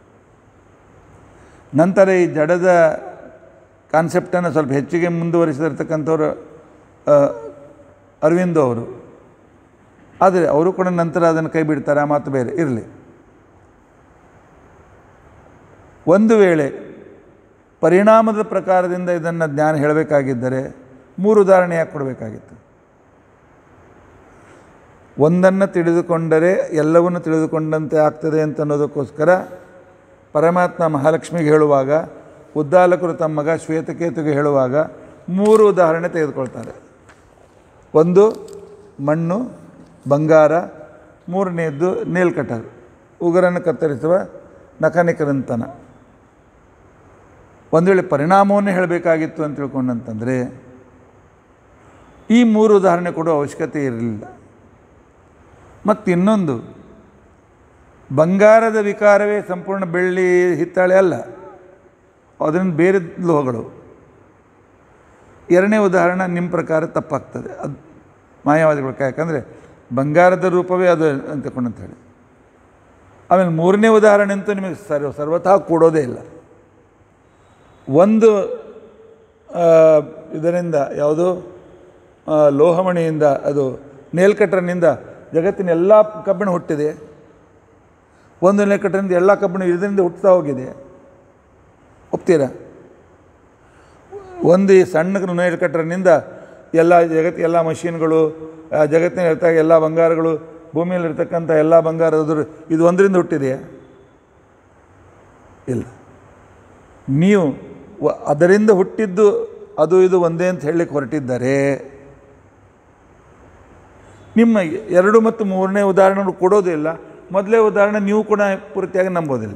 ನಂತರ ಈ ಜಡದ ಕಾನ್ಸೆಪ್ಟನ್ನು ಸ್ವಲ್ಪ ಹೆಚ್ಚಿಗೆ ಮುಂದುವರಿಸಿರ್ತಕ್ಕಂಥವ್ರು ಅರವಿಂದೋ ಅವರು. ಆದರೆ ಅವರು ಕೂಡ ನಂತರ ಅದನ್ನು ಕೈ ಬಿಡ್ತಾರೆ, ಆ ಮಾತು ಬೇರೆ ಇರಲಿ. ಒಂದು ವೇಳೆ ಪರಿಣಾಮದ ಪ್ರಕಾರದಿಂದ ಇದನ್ನು ಜ್ಞಾನ ಹೇಳಬೇಕಾಗಿದ್ದರೆ 3 ಉದಾಹರಣೆ ಯಾಕೆ ಕೊಡಬೇಕಾಗಿತ್ತು? ಒಂದನ್ನು ತಿಳಿದುಕೊಂಡರೆ ಎಲ್ಲವನ್ನು ತಿಳಿದುಕೊಂಡಂತೆ ಆಗ್ತದೆ ಅಂತ ಅನ್ನೋದಕ್ಕೋಸ್ಕರ ಪರಮಾತ್ಮ ಮಹಾಲಕ್ಷ್ಮಿಗೆ ಹೇಳುವಾಗ ಉದ್ದಾಲಕರು ತಮ್ಮ ಮಗ ಶ್ವೇತಕೇತುಗೆ ಹೇಳುವಾಗ 3 ಉದಾಹರಣೆ ತೆಗೆದುಕೊಳ್ತಾರೆ. ಒಂದು ಮಣ್ಣು, ಬಂಗಾರ, 3ನೇದ್ದು ನೇಲ್ ಕಟರ್, ಉಗುರನ್ನು ಕತ್ತರಿಸುವ ನಖನಿಕರಂತನ. ಒಂದು ವೇಳೆ ಪರಿಣಾಮವನ್ನೇ ಹೇಳಬೇಕಾಗಿತ್ತು ಅಂತ ತಿಳ್ಕೊಂಡಂತಂದರೆ ಈ 3 ಉದಾಹರಣೆ ಕೊಡುವ ಅವಶ್ಯಕತೆ ಇರಲಿಲ್ಲ. ಮತ್ತು ಇನ್ನೊಂದು, ಬಂಗಾರದ ವಿಕಾರವೇ ಸಂಪೂರ್ಣ ಬೆಳ್ಳಿ ಹಿತ್ತಾಳೆ ಅಲ್ಲ, ಅದರಿಂದ ಬೇರೆ ಲೋಹಗಳು. 2ನೇ ಉದಾಹರಣೆ ನಿಮ್ಮ ಪ್ರಕಾರ ತಪ್ಪಾಗ್ತದೆ, ಅದು ಮಾಯಾವಾದಿಗಳು. ಯಾಕಂದರೆ ಬಂಗಾರದ ರೂಪವೇ ಅದು ಅಂತ ಹೇಳಿ. ಆಮೇಲೆ 3ನೇ ಉದಾಹರಣೆ ಅಂತೂ ನಿಮಗೆ ಸರ್ವಥಾ ಕೂಡೋದೇ ಇಲ್ಲ. ಒಂದು ಇದರಿಂದ ಯಾವುದು ಲೋಹಮಣಿಯಿಂದ, ಅದು ನೇಲ್ ಕಟರ್ನಿಂದ ಜಗತ್ತಿನ ಎಲ್ಲ ಕಬ್ಬಿಣ ಹುಟ್ಟಿದೆ. ಒಂದು ನೇಲ್ ಕಟರ್ನಿಂದ ಎಲ್ಲ ಕಬ್ಬಿಣ ಇದರಿಂದ ಹುಟ್ಟುತ್ತಾ ಹೋಗಿದೆ. ಒಪ್ತೀರಾ? ಒಂದು ಈ ಸಣ್ಣ ನೇಲ್ ಕಟರ್ನಿಂದ ಎಲ್ಲ ಎಲ್ಲ ಮಷೀನ್ಗಳು, ಜಗತ್ತಿನ ಇರ್ತಾಗ ಎಲ್ಲ ಬಂಗಾರಗಳು, ಭೂಮಿಯಲ್ಲಿರ್ತಕ್ಕಂಥ ಎಲ್ಲ ಬಂಗಾರದ್ರು ಇದು ಒಂದರಿಂದ ಹುಟ್ಟಿದೆಯಾ? ಇಲ್ಲ. ನೀವು ಅದರಿಂದ ಹುಟ್ಟಿದ್ದು ಅದು ಇದು ಒಂದೇ ಅಂತ ಹೇಳಲಿಕ್ಕೆ ಹೊರಟಿದ್ದಾರೆ. ನಿಮ್ಮ 2 ಮತ್ತು 3ನೇ ಉದಾಹರಣೆಗಳು ಕೊಡೋದಿಲ್ಲ. ಮೊದಲೇ ಉದಾಹರಣೆ ನೀವು ಕೂಡ ಪೂರ್ತಿಯಾಗಿ ನಂಬೋದಿಲ್ಲ.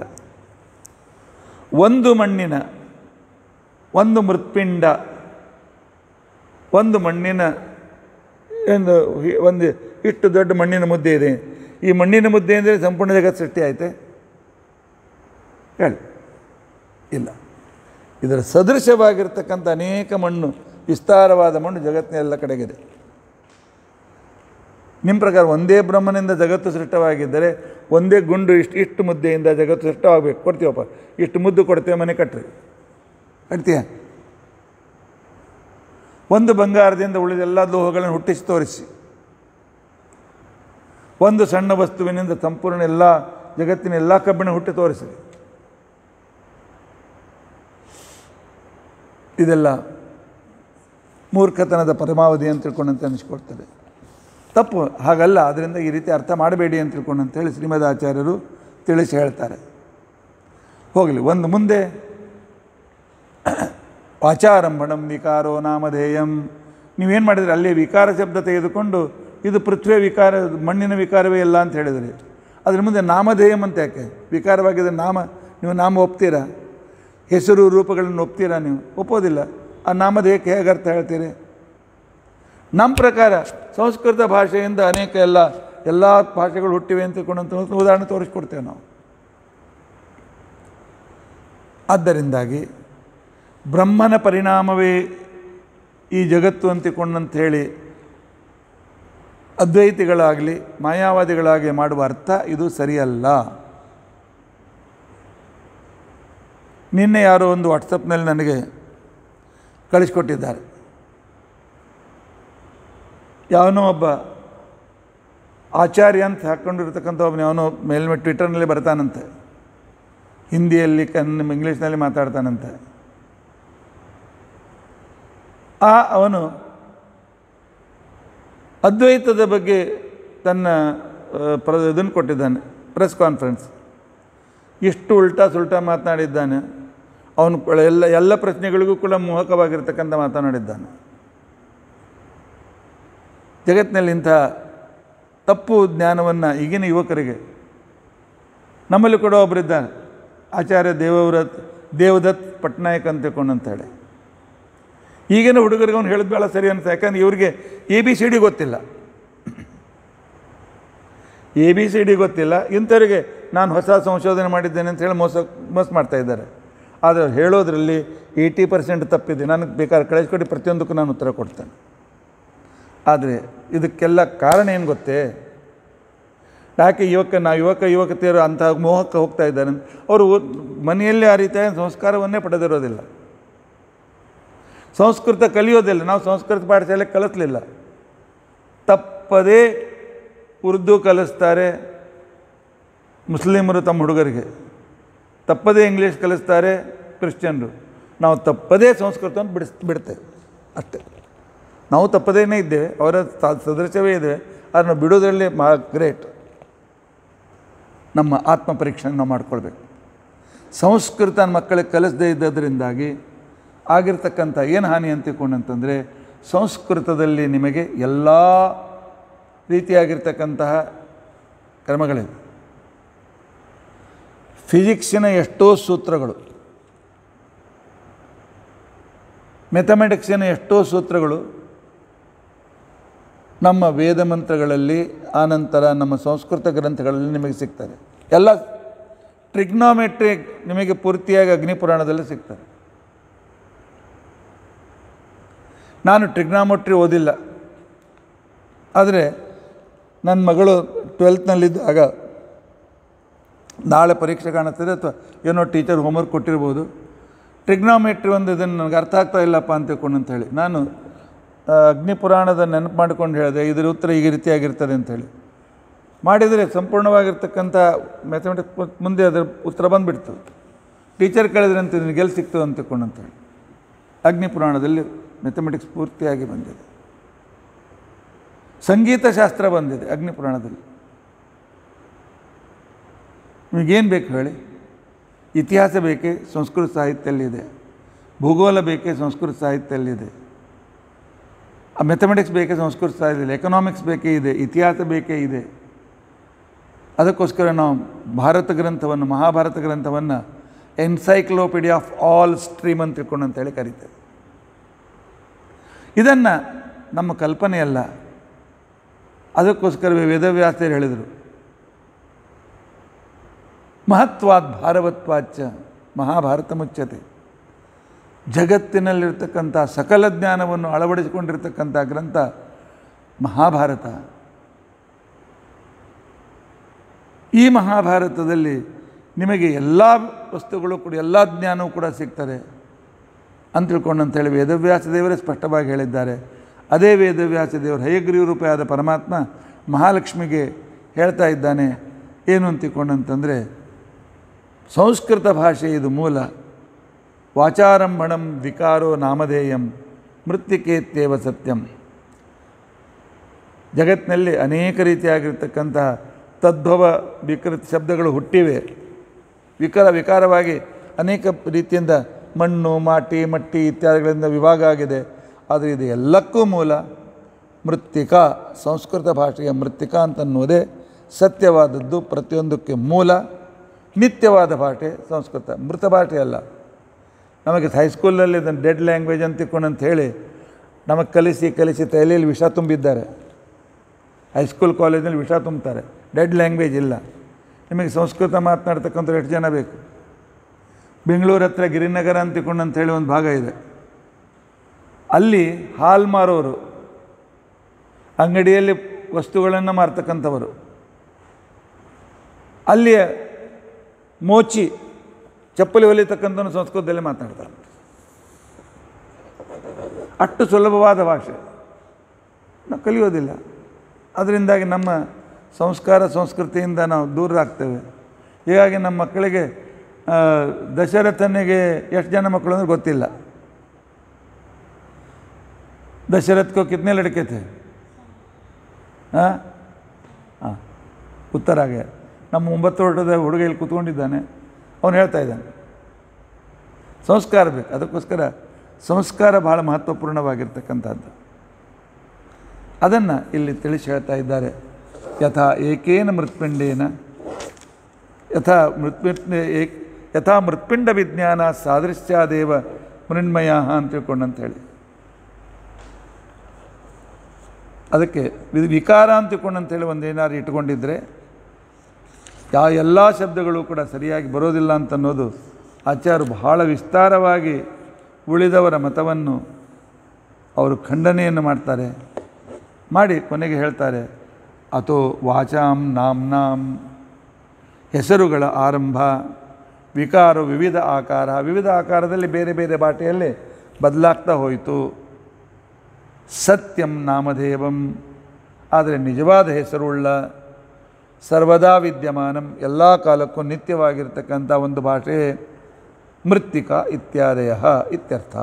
ಒಂದು ಮಣ್ಣಿನ, ಒಂದು ಮೃತ್ಪಿಂಡ, ಒಂದು ಮಣ್ಣಿನ ಒಂದು ಇಷ್ಟು ದೊಡ್ಡ ಮಣ್ಣಿನ ಮುದ್ದೆ ಇದೆ. ಈ ಮಣ್ಣಿನ ಮುದ್ದೆ ಅಂದರೆ ಸಂಪೂರ್ಣ ಜಗತ್ತು ಸೃಷ್ಟಿ ಆಯಿತೆ? ಹೇಳಿ. ಇಲ್ಲ. ಇದರ ಸದೃಶವಾಗಿರ್ತಕ್ಕಂಥ ಅನೇಕ ಮಣ್ಣು, ವಿಸ್ತಾರವಾದ ಮಣ್ಣು ಜಗತ್ತಿನ ಎಲ್ಲ ಕಡೆಗಿದೆ. ನಿಮ್ಮ ಪ್ರಕಾರ ಒಂದೇ ಬ್ರಹ್ಮನಿಂದ ಜಗತ್ತು ಸೃಷ್ಟವಾಗಿದ್ದರೆ ಒಂದೇ ಗುಂಡು ಇಷ್ಟು ಮುದ್ದೆಯಿಂದ ಜಗತ್ತು ಸೃಷ್ಟವಾಗಬೇಕು. ಕೊಡ್ತೀವಪ್ಪ, ಇಷ್ಟು ಮುದ್ದು ಕೊಡ್ತೇವೆ, ಮನೆ ಕಟ್ಟ್ರಿ, ಕಟ್ತೀಯ? ಒಂದು ಬಂಗಾರದಿಂದ ಉಳಿದೆಲ್ಲ ಲೋಹಗಳನ್ನು ಹುಟ್ಟಿಸಿ ತೋರಿಸಿ, ಒಂದು ಸಣ್ಣ ವಸ್ತುವಿನಿಂದ ಸಂಪೂರ್ಣ ಎಲ್ಲ ಜಗತ್ತಿನ ಎಲ್ಲ ಕಬ್ಬಿಣ ಹುಟ್ಟಿ ತೋರಿಸಿ. ಇದೆಲ್ಲ ಮೂರ್ಖತನದ ಪರಮಾವಧಿ ಅಂತ ತಿಳ್ಕೊಂಡಂತೆ ಅನಿಸ್ಕೊಡ್ತದೆ. ತಪ್ಪು, ಹಾಗಲ್ಲ. ಆದ್ದರಿಂದ ಈ ರೀತಿ ಅರ್ಥ ಮಾಡಬೇಡಿ ಅಂತ ತಿಳ್ಕೊಂಡಂತ ಹೇಳಿ ಶ್ರೀಮದ್ ಆಚಾರ್ಯರು ತಿಳಿಸಿ ಹೇಳ್ತಾರೆ. ಹೋಗಲಿ, ಒಂದು ಮುಂದೆ ವಾಚಾರಂಭಣಂ ವಿಕಾರೋ ನಾಮಧೇಯಂ. ನೀವೇನು ಮಾಡಿದ್ರಿ? ಅಲ್ಲಿ ವಿಕಾರ ಶಬ್ದ ತೆಗೆದುಕೊಂಡು ಇದು ಪೃಥ್ವಿಯ ವಿಕಾರ, ಮಣ್ಣಿನ ವಿಕಾರವೇ ಇಲ್ಲ ಅಂತ ಹೇಳಿದ್ರಿ. ಅದ್ರ ಮುಂದೆ ನಾಮಧೇಯಂ ಅಂತ ಯಾಕೆ? ವಿಕಾರವಾಗಿದೆ ನಾಮ. ನೀವು ನಾಮ ಒಪ್ತೀರಾ? ಹೆಸರು ರೂಪಗಳನ್ನು ಒಪ್ತೀರಾ? ನೀವು ಒಪ್ಪೋದಿಲ್ಲ. ಆ ನಾಮಧೇಯಕ್ಕೆ ಹೇಗೆ ಅರ್ಥ ಹೇಳ್ತೀರಿ? ನಮ್ಮ ಪ್ರಕಾರ ಸಂಸ್ಕೃತ ಭಾಷೆಯಿಂದ ಅನೇಕ ಎಲ್ಲ ಭಾಷೆಗಳು ಹುಟ್ಟಿವೆ ಅಂತ ತಿಳ್ಕೊಂಡಂಥ ಉದಾಹರಣೆ ತೋರಿಸ್ಕೊಡ್ತೇವೆ ನಾವು. ಆದ್ದರಿಂದಾಗಿ ಬ್ರಹ್ಮನ ಪರಿಣಾಮವೇ ಈ ಜಗತ್ತು ಅಂತಿಕೊಂಡಂತ ಹೇಳಿ ಅದ್ವೈತಿಗಳಾಗಲಿ ಮಾಯಾವಾದಿಗಳಾಗಲಿ ಮಾಡುವ ಅರ್ಥ ಇದು ಸರಿಯಲ್ಲ. ನಿನ್ನೆ ಯಾರೋ ಒಂದು ವಾಟ್ಸಪ್ನಲ್ಲಿ ನನಗೆ ಕಳಿಸ್ಕೊಟ್ಟಿದ್ದಾರೆ. ಯಾವನೋ ಒಬ್ಬ ಆಚಾರ್ಯ ಅಂತ ಹಾಕ್ಕೊಂಡಿರ್ತಕ್ಕಂಥ ಒಬ್ಬನು ಯಾವನೋ ಮೇಲ್ಮೆ ಟ್ವಿಟರ್ನಲ್ಲಿ ಬರ್ತಾನಂತೆ, ಹಿಂದಿಯಲ್ಲಿ ಇಂಗ್ಲೀಷ್ನಲ್ಲಿ ಮಾತಾಡ್ತಾನಂತೆ. ಅವನು ಅದ್ವೈತದ ಬಗ್ಗೆ ತನ್ನ ಇದನ್ನು ಕೊಟ್ಟಿದ್ದಾನೆ, ಪ್ರೆಸ್ ಕಾನ್ಫರೆನ್ಸ್. ಇಷ್ಟು ಉಲ್ಟಾ ಸುಲ್ಟಾ ಮಾತನಾಡಿದ್ದಾನೆ. ಅವನು ಎಲ್ಲ ಪ್ರಶ್ನೆಗಳಿಗೂ ಕೂಡ ಮೋಹಕವಾಗಿರ್ತಕ್ಕಂಥ ಮಾತನಾಡಿದ್ದಾನೆ. ಜಗತ್ತಿನಲ್ಲಿ ಇಂಥ ತಪ್ಪು ಜ್ಞಾನವನ್ನು ಈಗಿನ ಯುವಕರಿಗೆ, ನಮ್ಮಲ್ಲಿ ಕೂಡ ಒಬ್ಬರಿದ್ದಾನೆ ಆಚಾರ್ಯ ದೇವದತ್ ಪಟ್ನಾಯಕ್ ಅಂತ ತಿಳ್ಕೊಂಡಂತೇಳಿ. ಈಗಿನ ಹುಡುಗರಿಗೆ ಅವ್ನು ಹೇಳಿದ ಬೇಡ ಸರಿ ಅನ್ಸುತ್ತೆ. ಯಾಕಂದ್ರೆ ಇವ್ರಿಗೆ ABCD ಗೊತ್ತಿಲ್ಲ. ABCD ಗೊತ್ತಿಲ್ಲ. ಇಂಥವ್ರಿಗೆ ನಾನು ಹೊಸ ಸಂಶೋಧನೆ ಮಾಡಿದ್ದೇನೆ ಅಂತ ಹೇಳಿ ಮೋಸ ಮಾಡ್ತಾ ಇದ್ದಾರೆ. ಆದರೆ ಹೇಳೋದ್ರಲ್ಲಿ 80% ತಪ್ಪಿದೆ. ನನಗೆ ಬೇಕಾದ್ರೆ ಕಳಿಸ್ಕೊಟ್ಟು ಪ್ರತಿಯೊಂದಕ್ಕೂ ನಾನು ಉತ್ತರ ಕೊಡ್ತೇನೆ. ಆದರೆ ಇದಕ್ಕೆಲ್ಲ ಕಾರಣ ಏನು ಗೊತ್ತೇ? ಯಾಕೆ ಯುವಕತಿಯರು ಅಂತಹ ಮೋಹಕ್ಕೆ ಹೋಗ್ತಾ ಇದ್ದಾರೆ? ಅವರು ಮನೆಯಲ್ಲೇ ಆ ರೀತಿಯ ಸಂಸ್ಕಾರವನ್ನೇ ಪಡೆದಿರೋದಿಲ್ಲ, ಸಂಸ್ಕೃತ ಕಲಿಯೋದಿಲ್ಲ. ನಾವು ಸಂಸ್ಕೃತ ಪಾಠಶಾಲೆ ಕಲಿಸಲಿಲ್ಲ. ತಪ್ಪದೇ ಉರ್ದು ಕಲಿಸ್ತಾರೆ ಮುಸ್ಲಿಮರು ತಮ್ಮ ಹುಡುಗರಿಗೆ, ತಪ್ಪದೇ ಇಂಗ್ಲೀಷ್ ಕಲಿಸ್ತಾರೆ ಕ್ರಿಶ್ಚಿಯನ್ರು. ನಾವು ತಪ್ಪದೇ ಸಂಸ್ಕೃತವನ್ನು ಬಿಡ್ತೇವೆ ಅಷ್ಟೇ. ನಾವು ತಪ್ಪದೇನೇ ಇದ್ದೇವೆ, ಅವರ ಸದೃಶವೇ ಇದ್ದೇವೆ. ಅದನ್ನು ಬಿಡೋದ್ರಲ್ಲಿ ಗ್ರೇಟ್. ನಮ್ಮ ಆತ್ಮ ಪರೀಕ್ಷೆಯನ್ನು ನಾವು ಮಾಡ್ಕೊಳ್ಬೇಕು. ಸಂಸ್ಕೃತ ಮಕ್ಕಳಿಗೆ ಕಲಿಸದೇ ಇದ್ದದರಿಂದಾಗಿ ಆಗಿರ್ತಕ್ಕಂಥ ಏನು ಹಾನಿ ಅಂತ ತಿಳ್ಕೊಂಡಂತಂದರೆ, ಸಂಸ್ಕೃತದಲ್ಲಿ ನಿಮಗೆ ಎಲ್ಲ ರೀತಿಯಾಗಿರ್ತಕ್ಕಂತಹ ಕ್ರಮಗಳಿವೆ. ಫಿಸಿಕ್ಸಿನ ಎಷ್ಟೋ ಸೂತ್ರಗಳು, ಮೆಥಮೆಟಿಕ್ಸಿನ ಎಷ್ಟೋ ಸೂತ್ರಗಳು ನಮ್ಮ ವೇದ ಮಂತ್ರಗಳಲ್ಲಿ, ಆನಂತರ ನಮ್ಮ ಸಂಸ್ಕೃತ ಗ್ರಂಥಗಳಲ್ಲಿ ನಿಮಗೆ ಸಿಗ್ತಾರೆ. ಎಲ್ಲ ಟ್ರಿಗ್ನೋಮೆಟ್ರಿ ನಿಮಗೆ ಪೂರ್ತಿಯಾಗಿ ಅಗ್ನಿಪುರಾಣದಲ್ಲಿ ಸಿಗ್ತಾರೆ. ನಾನು ಟ್ರಿಗ್ನಾಮೆಟ್ರಿ ಓದಿಲ್ಲ, ಆದರೆ ನನ್ನ ಮಗಳು 12ನಲ್ಲಿದ್ದಾಗ ನಾಳೆ ಪರೀಕ್ಷೆ ಕಾಣುತ್ತದೆ ಅಥವಾ ಏನೋ ಟೀಚರ್ ಹೋಮ್ವರ್ಕ್ ಕೊಟ್ಟಿರ್ಬೋದು, ಟ್ರಿಗ್ನಾಮೆಟ್ರಿ ಒಂದು ಇದನ್ನು ನನಗೆ ಅರ್ಥ ಆಗ್ತಾ ಇಲ್ಲಪ್ಪ ಅಂತ ತಿಳ್ಕೊಂಡು ಅಂತೇಳಿ ನಾನು ಅಗ್ನಿಪುರಾಣದ ನೆನಪು ಮಾಡ್ಕೊಂಡು ಹೇಳಿದೆ, ಇದರ ಉತ್ತರ ಈ ರೀತಿಯಾಗಿರ್ತದೆ ಅಂಥೇಳಿ ಮಾಡಿದರೆ ಸಂಪೂರ್ಣವಾಗಿರ್ತಕ್ಕಂಥ ಮ್ಯಾಥಮೆಟಿಕ್ಸ್ ಮುಂದೆ ಅದರ ಉತ್ತರ ಬಂದುಬಿಡ್ತು. ಟೀಚರ್ ಕೇಳಿದ್ರೆ ಅಂತ ನಿನಗೆಲ್ಲಿ ಸಿಗ್ತದೆ ಅಂತ ತಿಳ್ಕೊಂಡು ಅಂತೇಳಿ ಅಗ್ನಿಪುರಾಣದಲ್ಲಿ ಮ್ಯಾಥಮೆಟಿಕ್ಸ್ ಪೂರ್ತಿಯಾಗಿ ಬಂದಿದೆ. ಸಂಗೀತ ಶಾಸ್ತ್ರ ಬಂದಿದೆ ಅಗ್ನಿಪುರಾಣದಲ್ಲಿ. ನಿಮಗೇನು ಬೇಕು ಹೇಳಿ? ಇತಿಹಾಸ ಬೇಕೇ? ಸಂಸ್ಕೃತ ಸಾಹಿತ್ಯದಲ್ಲಿದೆ. ಭೂಗೋಳ ಬೇಕೇ? ಸಂಸ್ಕೃತ ಸಾಹಿತ್ಯದಲ್ಲಿದೆ. ಮ್ಯಾಥಮೆಟಿಕ್ಸ್ ಬೇಕೇ? ಸಂಸ್ಕೃತ ಸಾಹಿತ್ಯದಲ್ಲಿ. ಎಕನಾಮಿಕ್ಸ್ ಬೇಕೇ ಇದೆ. ಇತಿಹಾಸ ಬೇಕೇ ಇದೆ. ಅದಕ್ಕೋಸ್ಕರ ನಾವು ಭಾರತ ಗ್ರಂಥವನ್ನು, ಮಹಾಭಾರತ ಗ್ರಂಥವನ್ನು ಎನ್ಸೈಕ್ಲೋಪೀಡಿಯಾ ಆಫ್ ಆಲ್ ಸ್ಟ್ರೀಮ್ ಅಂತ ತಿಳ್ಕೊಂಡು ಅಂತೇಳಿ ಕರೀತೇವೆ. ಇದನ್ನು ನಮ್ಮ ಕಲ್ಪನೆಯಲ್ಲ. ಅದಕ್ಕೋಸ್ಕರವೇ ವೇದವ್ಯಾಸರು ಹೇಳಿದರು, ಮಹತ್ವಾದ್ ಭಾರವತ್ವಾಚ್ಚ ಮಹಾಭಾರತ ಮುಚ್ಚತೆ. ಜಗತ್ತಿನಲ್ಲಿರ್ತಕ್ಕಂಥ ಸಕಲ ಜ್ಞಾನವನ್ನು ಅಳವಡಿಸಿಕೊಂಡಿರ್ತಕ್ಕಂಥ ಗ್ರಂಥ ಮಹಾಭಾರತ. ಈ ಮಹಾಭಾರತದಲ್ಲಿ ನಿಮಗೆ ಎಲ್ಲ ವಸ್ತುಗಳು ಕೂಡ, ಎಲ್ಲ ಜ್ಞಾನವೂ ಕೂಡ ಸಿಗ್ತದೆ ಅಂತ ತಿಳ್ಕೊಂಡು ಅಂತೇಳಿ ವೇದವ್ಯಾಸ ದೇವರೇ ಸ್ಪಷ್ಟವಾಗಿ ಹೇಳಿದ್ದಾರೆ. ಅದೇ ವೇದವ್ಯಾಸ ದೇವರು ಹಯಗ್ರೀವ ರೂಪಿಯಾದ ಪರಮಾತ್ಮ ಮಹಾಲಕ್ಷ್ಮಿಗೆ ಹೇಳ್ತಾ ಇದ್ದಾನೆ ಏನು ಅಂತ ತಿಳ್ಕೊಂಡಂತಂದರೆ, ಸಂಸ್ಕೃತ ಭಾಷೆ ಇದು ಮೂಲ. ವಾಚಾರಂಭಣಂ ವಿಕಾರೋ ನಾಮಧೇಯಂ ಮೃತ್ತಿಕೇತ್ಯೇವ ಸತ್ಯಂ. ಜಗತ್ತಿನಲ್ಲಿ ಅನೇಕ ರೀತಿಯಾಗಿರ್ತಕ್ಕಂಥ ತದ್ಭವ ವಿಕೃತ ಶಬ್ದಗಳು ಹುಟ್ಟಿವೆ. ವಿಕಾರವಾಗಿ ಅನೇಕ ರೀತಿಯಿಂದ ಮಣ್ಣು, ಮಾಟಿ, ಮಟ್ಟಿ ಇತ್ಯಾದಿಗಳಿಂದ ವಿಭಾಗ ಆಗಿದೆ. ಆದರೆ ಇದು ಎಲ್ಲಕ್ಕೂ ಮೂಲ ಮೃತ್ತಿಕಾ. ಸಂಸ್ಕೃತ ಭಾಷೆಯ ಮೃತ್ತಿಕಾ ಅಂತನ್ನುವುದೇ ಸತ್ಯವಾದದ್ದು, ಪ್ರತಿಯೊಂದಕ್ಕೆ ಮೂಲ. ನಿತ್ಯವಾದ ಭಾಷೆ ಸಂಸ್ಕೃತ, ಮೃತ ಭಾಷೆ ಅಲ್ಲ. ನಮಗೆ ಹೈಸ್ಕೂಲಲ್ಲಿ ಇದನ್ನು ಡೆಡ್ ಲ್ಯಾಂಗ್ವೇಜ್ ಅಂತ ತಿಳ್ಕೊಂಡು ಅಂತ ಹೇಳಿ ನಮಗೆ ಕಲಿಸಿ ತಲೆಯಲ್ಲಿ ವಿಷ ತುಂಬಿದ್ದಾರೆ. ಹೈಸ್ಕೂಲ್ ಕಾಲೇಜಲ್ಲಿ ವಿಷ ತುಂಬ್ತಾರೆ. ಡೆಡ್ ಲ್ಯಾಂಗ್ವೇಜ್ ಇಲ್ಲ. ನಿಮಗೆ ಸಂಸ್ಕೃತ ಮಾತನಾಡ್ತಕ್ಕಂಥ ಎಷ್ಟು ಜನ ಬೇಕು? ಬೆಂಗಳೂರು ಹತ್ರ ಗಿರಿನಗರ ಅಂತ ತಿಳ್ಕೊಂಡು ಅಂಥೇಳಿ ಒಂದು ಭಾಗ ಇದೆ. ಅಲ್ಲಿ ಹಾಲು ಮಾರೋರು, ಅಂಗಡಿಯಲ್ಲಿ ವಸ್ತುಗಳನ್ನು ಮಾರ್ತಕ್ಕಂಥವರು, ಅಲ್ಲಿಯ ಮೋಚಿ ಚಪ್ಪಲಿ ಹೊಲಿತಕ್ಕಂಥ ಸಂಸ್ಕೃತದಲ್ಲಿ ಮಾತನಾಡ್ತಾರೆ. ಅಷ್ಟು ಸುಲಭವಾದ ಭಾಷೆ ನಾವು ಕಲಿಯೋದಿಲ್ಲ. ಅದರಿಂದಾಗಿ ನಮ್ಮ ಸಂಸ್ಕಾರ ಸಂಸ್ಕೃತಿಯಿಂದ ನಾವು ದೂರ ಆಗ್ತೇವೆ. ಹೀಗಾಗಿ ನಮ್ಮ ಮಕ್ಕಳಿಗೆ ದಶರಥನಿಗೆ ಎಷ್ಟು ಜನ ಮಕ್ಕಳು ಅಂದರೆ ಗೊತ್ತಿಲ್ಲ. ದಶರಥ್ಕೋ ಕಿತ್ನೆ ಲಡ್ಕೆ ಥೆ? ಹಾಂ, ಉತ್ತರ ಹಾಗೆ. ನಮ್ಮ 9 ವರ್ಷದ ಹುಡುಗ ಇಲ್ಲಿ ಕೂತ್ಕೊಂಡಿದ್ದಾನೆ, ಅವನು ಹೇಳ್ತಾ ಇದ್ದಾನೆ. ಸಂಸ್ಕಾರ ಬೇಕು. ಅದಕ್ಕೋಸ್ಕರ ಸಂಸ್ಕಾರ ಭಾಳ ಮಹತ್ವಪೂರ್ಣವಾಗಿರ್ತಕ್ಕಂಥದ್ದು. ಅದನ್ನು ಇಲ್ಲಿ ತಿಳಿಸಿ ಹೇಳ್ತಾ ಇದ್ದಾರೆ. ಯಥಾ ಏಕೇನ ಮೃತ್ಪಿಂಡೇನ ಯಥಾ ಮೃತ್ಪಿಂಡ ವಿಜ್ಞಾನ ಸಾದೃಶ್ಯಾದೇವ ಮೃಣ್ಮಯ ಅಂತ ತಿಳ್ಕೊಂಡಂಥೇಳಿ, ಅದಕ್ಕೆ ವಿಕಾರ ಅಂತ ತಿಳ್ಕೊಂಡಂಥೇಳಿ ಒಂದೇನಾದ್ರು ಇಟ್ಕೊಂಡಿದ್ರೆ ಎಲ್ಲ ಶಬ್ದಗಳು ಕೂಡ ಸರಿಯಾಗಿ ಬರೋದಿಲ್ಲ ಅಂತನ್ನೋದು ಆಚಾರ್ಯರು ಬಹಳ ವಿಸ್ತಾರವಾಗಿ ಉಳಿದವರ ಮತವನ್ನು ಅವರು ಖಂಡನೆಯನ್ನು ಮಾಡ್ತಾರೆ. ಮಾಡಿ ಕೊನೆಗೆ ಹೇಳ್ತಾರೆ, ಅಥೋ ವಾಚಾಂ ನಾಮ್ನಾಂ, ಹೆಸರುಗಳ ಆರಂಭ, ವಿಕಾರ ವಿವಿಧ ಆಕಾರ, ವಿವಿಧ ಆಕಾರದಲ್ಲಿ ಬೇರೆ ಬೇರೆ ಭಾಷೆಯಲ್ಲಿ ಬದಲಾಗ್ತಾ ಹೋಯಿತು. ಸತ್ಯಂ ನಾಮಧೇಯಂ, ಆದರೆ ನಿಜವಾದ ಹೆಸರುಳ್ಳ, ಸರ್ವದಾ ವಿದ್ಯಮಾನಂ, ಎಲ್ಲ ಕಾಲಕ್ಕೂ ನಿತ್ಯವಾಗಿರ್ತಕ್ಕಂಥ ಒಂದು ಭಾಷೆ ಮೃತ್ತಿಕಾ ಇತ್ಯಾದಯ ಇತ್ಯರ್ಥ.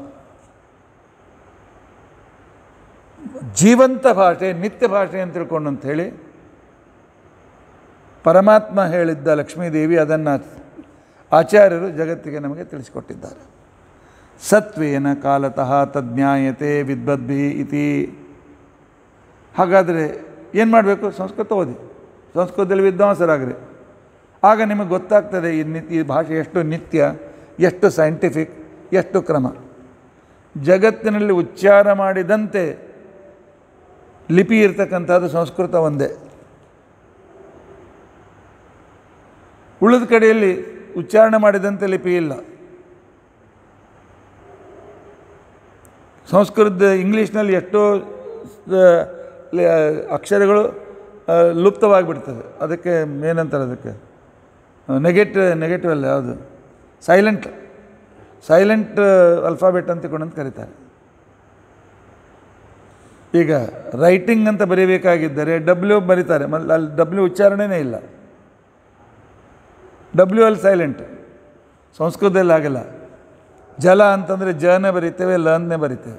ಜೀವಂತ ಭಾಷೆ, ನಿತ್ಯ ಭಾಷೆ ಅಂತ ತಿಳ್ಕೊಂಡು ಅಂಥೇಳಿ ಪರಮಾತ್ಮ ಹೇಳಿದ್ದ ಲಕ್ಷ್ಮೀದೇವಿ ಅದನ್ನು ಆಚಾರ್ಯರು ಜಗತ್ತಿಗೆ ನಮಗೆ ತಿಳಿಸಿಕೊಟ್ಟಿದ್ದಾರೆ. ಸತ್ವೇನ ಕಾಲತಃ ತಜ್ಞಾಯತೆ ವಿದ್ವದ್ಭಿ ಇತಿ. ಹಾಗಾದರೆ ಏನು ಮಾಡಬೇಕು? ಸಂಸ್ಕೃತ ಓದಿ, ಸಂಸ್ಕೃತದಲ್ಲಿ ವಿದ್ವಾಂಸರಾಗ್ರಿ. ಆಗ ನಿಮಗೆ ಗೊತ್ತಾಗ್ತದೆ ಈ ಭಾಷೆ ಎಷ್ಟು ನಿತ್ಯ, ಎಷ್ಟು ಸೈಂಟಿಫಿಕ್, ಎಷ್ಟು ಕ್ರಮ. ಜಗತ್ತಿನಲ್ಲಿ ಉಚ್ಚಾರ ಮಾಡಿದಂತೆ ಲಿಪಿ ಇರ್ತಕ್ಕಂಥದ್ದು ಸಂಸ್ಕೃತ ಒಂದೇ. ಉಳಿದ ಕಡೆಯಲ್ಲಿ ಉಚ್ಚಾರಣೆ ಮಾಡಿದಂತೆ ಲಿಪಿ ಇಲ್ಲ. ಸಂಸ್ಕೃತ ಇಂಗ್ಲೀಷ್ನಲ್ಲಿ ಎಷ್ಟೋ ಅಕ್ಷರಗಳು ಲುಪ್ತವಾಗಿಬಿಡ್ತದೆ. ಅದಕ್ಕೆ ಏನಂತಾರೆ, ಅದಕ್ಕೆ ನೆಗೆಟಿವ್ ಅಲ್ಲ, ಯಾವುದು ಸೈಲೆಂಟ್ ಅಲ್ಫಾಬೆಟ್ ಅಂತ ಕರೀತಾರೆ. ಈಗ ರೈಟಿಂಗ್ ಅಂತ ಬರೀಬೇಕಾಗಿದ್ದರೆ ಡಬ್ಲ್ಯೂ ಬರೀತಾರೆ, ಅಲ್ಲಿ ಡಬ್ಲ್ಯೂ ಉಚ್ಚಾರಣೆನೇ ಇಲ್ಲ, ಡಬ್ಲ್ಯೂ ಅಲ್ಲಿ ಸೈಲೆಂಟ್. ಸಂಸ್ಕೃತದಲ್ಲಿ ಆಗಲ್ಲ. ಜಲ ಅಂತಂದರೆ ಜನೇ ಬರೀತೇವೆ, ಲನ್ನೇ ಬರೀತೇವೆ.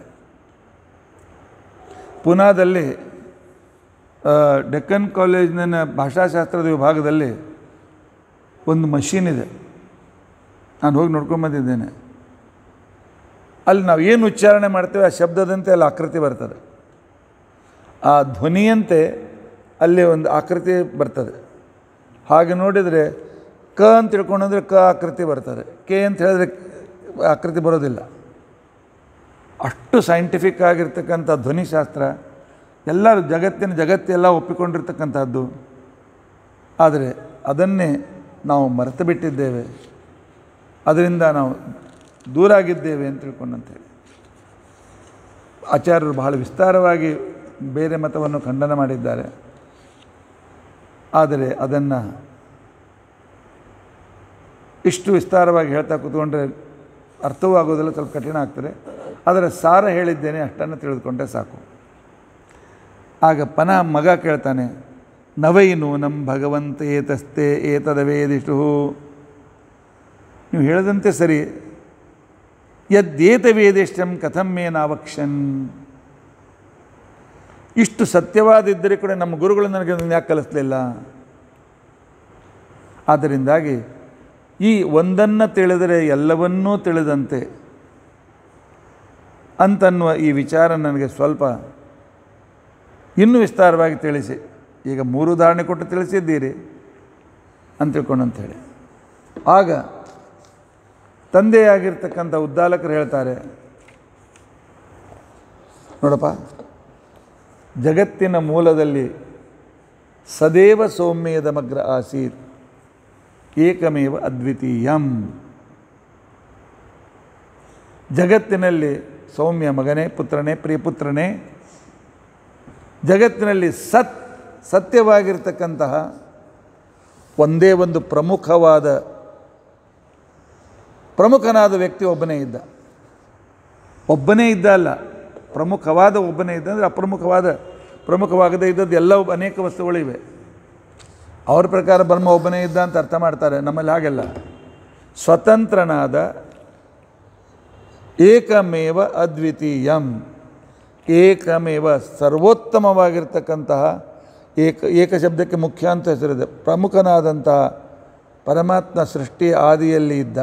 ಪುನಾದಲ್ಲಿ ಡೆಕ್ಕನ್ ಕಾಲೇಜಿನ ಭಾಷಾಶಾಸ್ತ್ರದ ವಿಭಾಗದಲ್ಲಿ ಒಂದು ಮಷೀನ್ ಇದೆ, ನಾನು ಹೋಗಿ ನೋಡ್ಕೊಂಬಂದಿದ್ದೇನೆ. ಅಲ್ಲಿ ನಾವು ಏನು ಉಚ್ಚಾರಣೆ ಮಾಡ್ತೇವೆ ಆ ಶಬ್ದದಂತೆ ಅಲ್ಲಿ ಆಕೃತಿ ಬರ್ತದೆ, ಆ ಧ್ವನಿಯಂತೆ ಅಲ್ಲಿ ಒಂದು ಆಕೃತಿ ಬರ್ತದೆ. ಹಾಗೆ ನೋಡಿದರೆ ಕ ಅಂತ ತಿಳ್ಕೊಂಡ್ರೆ ಕ ಆಕೃತಿ ಬರ್ತದೆ, ಕೆ ಅಂತ ಹೇಳಿದ್ರೆ ಆಕೃತಿ ಬರೋದಿಲ್ಲ. ಅಷ್ಟು ಸೈಂಟಿಫಿಕ್ ಆಗಿರ್ತಕ್ಕಂಥ ಧ್ವನಿಶಾಸ್ತ್ರ ಎಲ್ಲರೂ ಜಗತ್ತೆಲ್ಲ ಒಪ್ಪಿಕೊಂಡಿರ್ತಕ್ಕಂಥದ್ದು. ಆದರೆ ಅದನ್ನೇ ನಾವು ಮರೆತು ಬಿಟ್ಟಿದ್ದೇವೆ, ಅದರಿಂದ ನಾವು ದೂರಾಗಿದ್ದೇವೆ ಅಂತ ತಿಳ್ಕೊಂಡಂತೇಳಿ ಆಚಾರ್ಯರು ಬಹಳ ವಿಸ್ತಾರವಾಗಿ ಬೇರೆ ಮತವನ್ನು ಖಂಡನ ಮಾಡಿದ್ದಾರೆ. ಆದರೆ ಅದನ್ನು ಇಷ್ಟು ವಿಸ್ತಾರವಾಗಿ ಹೇಳ್ತಾ ಕೂತ್ಕೊಂಡ್ರೆ ಅರ್ಥವೂ ಆಗೋದಿಲ್ಲ, ಸ್ವಲ್ಪ ಕಠಿಣ ಆಗ್ತದೆ. ಅದರ ಸಾರ ಹೇಳಿದ್ದೇನೆ, ಅಷ್ಟನ್ನು ತಿಳಿದುಕೊಂಡ್ರೆ ಸಾಕು. ಆಗ ಪನಃ ಮಗ ಕೇಳ್ತಾನೆ, ನವೈನು ನಮ್ಮ ಭಗವಂತ ಏತಸ್ತೆ ಏತದವೇದಿಷು. ನೀವು ಹೇಳದಂತೆ ಸರಿ, ಯದ್ದೇತವೇದಿಷ್ಟಂ ಕಥಂ ಮೇನಾವಕ್ಷನ್. ಇಷ್ಟು ಸತ್ಯವಾದಿದ್ದರೆ ಕೂಡ ನಮ್ಮ ಗುರುಗಳು ನನಗೆ ಯಾಕೆ ಕಲಿಸಲಿಲ್ಲ? ಆದ್ದರಿಂದಾಗಿ ಈ ಒಂದನ್ನು ತಿಳಿದರೆ ಎಲ್ಲವನ್ನೂ ತಿಳಿದಂತೆ ಅಂತನ್ನುವ ಈ ವಿಚಾರ ನನಗೆ ಸ್ವಲ್ಪ ಇನ್ನೂ ವಿಸ್ತಾರವಾಗಿ ತಿಳಿಸಿ. ಈಗ 3 ಉದಾಹರಣೆ ಕೊಟ್ಟು ತಿಳಿಸಿದ್ದೀರಿ ಅಂತ ತಿಳ್ಕೊಂಡಂಥೇಳಿ. ಆಗ ತಂದೆಯಾಗಿರ್ತಕ್ಕಂಥ ಉದ್ದಾಲಕರು ಹೇಳ್ತಾರೆ, ನೋಡಪ್ಪ, ಜಗತ್ತಿನ ಮೂಲದಲ್ಲಿ ಸದೇವ ಸೌಮ್ಯದಮಗ್ರ ಆಸೀತ್ ಏಕಮೇವ ಅದ್ವಿತೀಯಂ. ಜಗತ್ತಿನಲ್ಲಿ ಸೌಮ್ಯ ಮಗನೇ, ಪುತ್ರನೇ, ಪ್ರಿಯಪುತ್ರನೇ, ಜಗತ್ತಿನಲ್ಲಿ ಸತ್ಯವಾಗಿರ್ತಕ್ಕಂತಹ ಒಂದೇ ಒಂದು ಪ್ರಮುಖನಾದ ವ್ಯಕ್ತಿ ಒಬ್ಬನೇ ಇದ್ದ. ಅಲ್ಲ, ಪ್ರಮುಖವಾದ ಒಬ್ಬನೇ ಇದ್ದ. ಅಂದರೆ ಪ್ರಮುಖವಾಗದೇ ಇದ್ದದ್ದು ಎಲ್ಲ ಅನೇಕ ವಸ್ತುಗಳಿವೆ. ಅವ್ರ ಪ್ರಕಾರ ಬ್ರಹ್ಮ ಒಬ್ಬನೇ ಇದ್ದ ಅಂತ ಅರ್ಥ ಮಾಡ್ತಾರೆ. ನಮ್ಮಲ್ಲಿ ಹಾಗೆಲ್ಲ. ಸ್ವತಂತ್ರನಾದ ಏಕಮೇವ ಅದ್ವಿತೀಯಂ, ಏಕಮೇವ ಸರ್ವೋತ್ತಮವಾಗಿರ್ತಕ್ಕಂತಹ ಏಕ ಶಬ್ದಕ್ಕೆ ಮುಖ್ಯ ಅಂತ ಹೆಸರಿದೆ. ಪ್ರಮುಖನಾದಂತಹ ಪರಮಾತ್ಮ ಸೃಷ್ಟಿ ಆದಿಯಲ್ಲಿ ಇದ್ದ.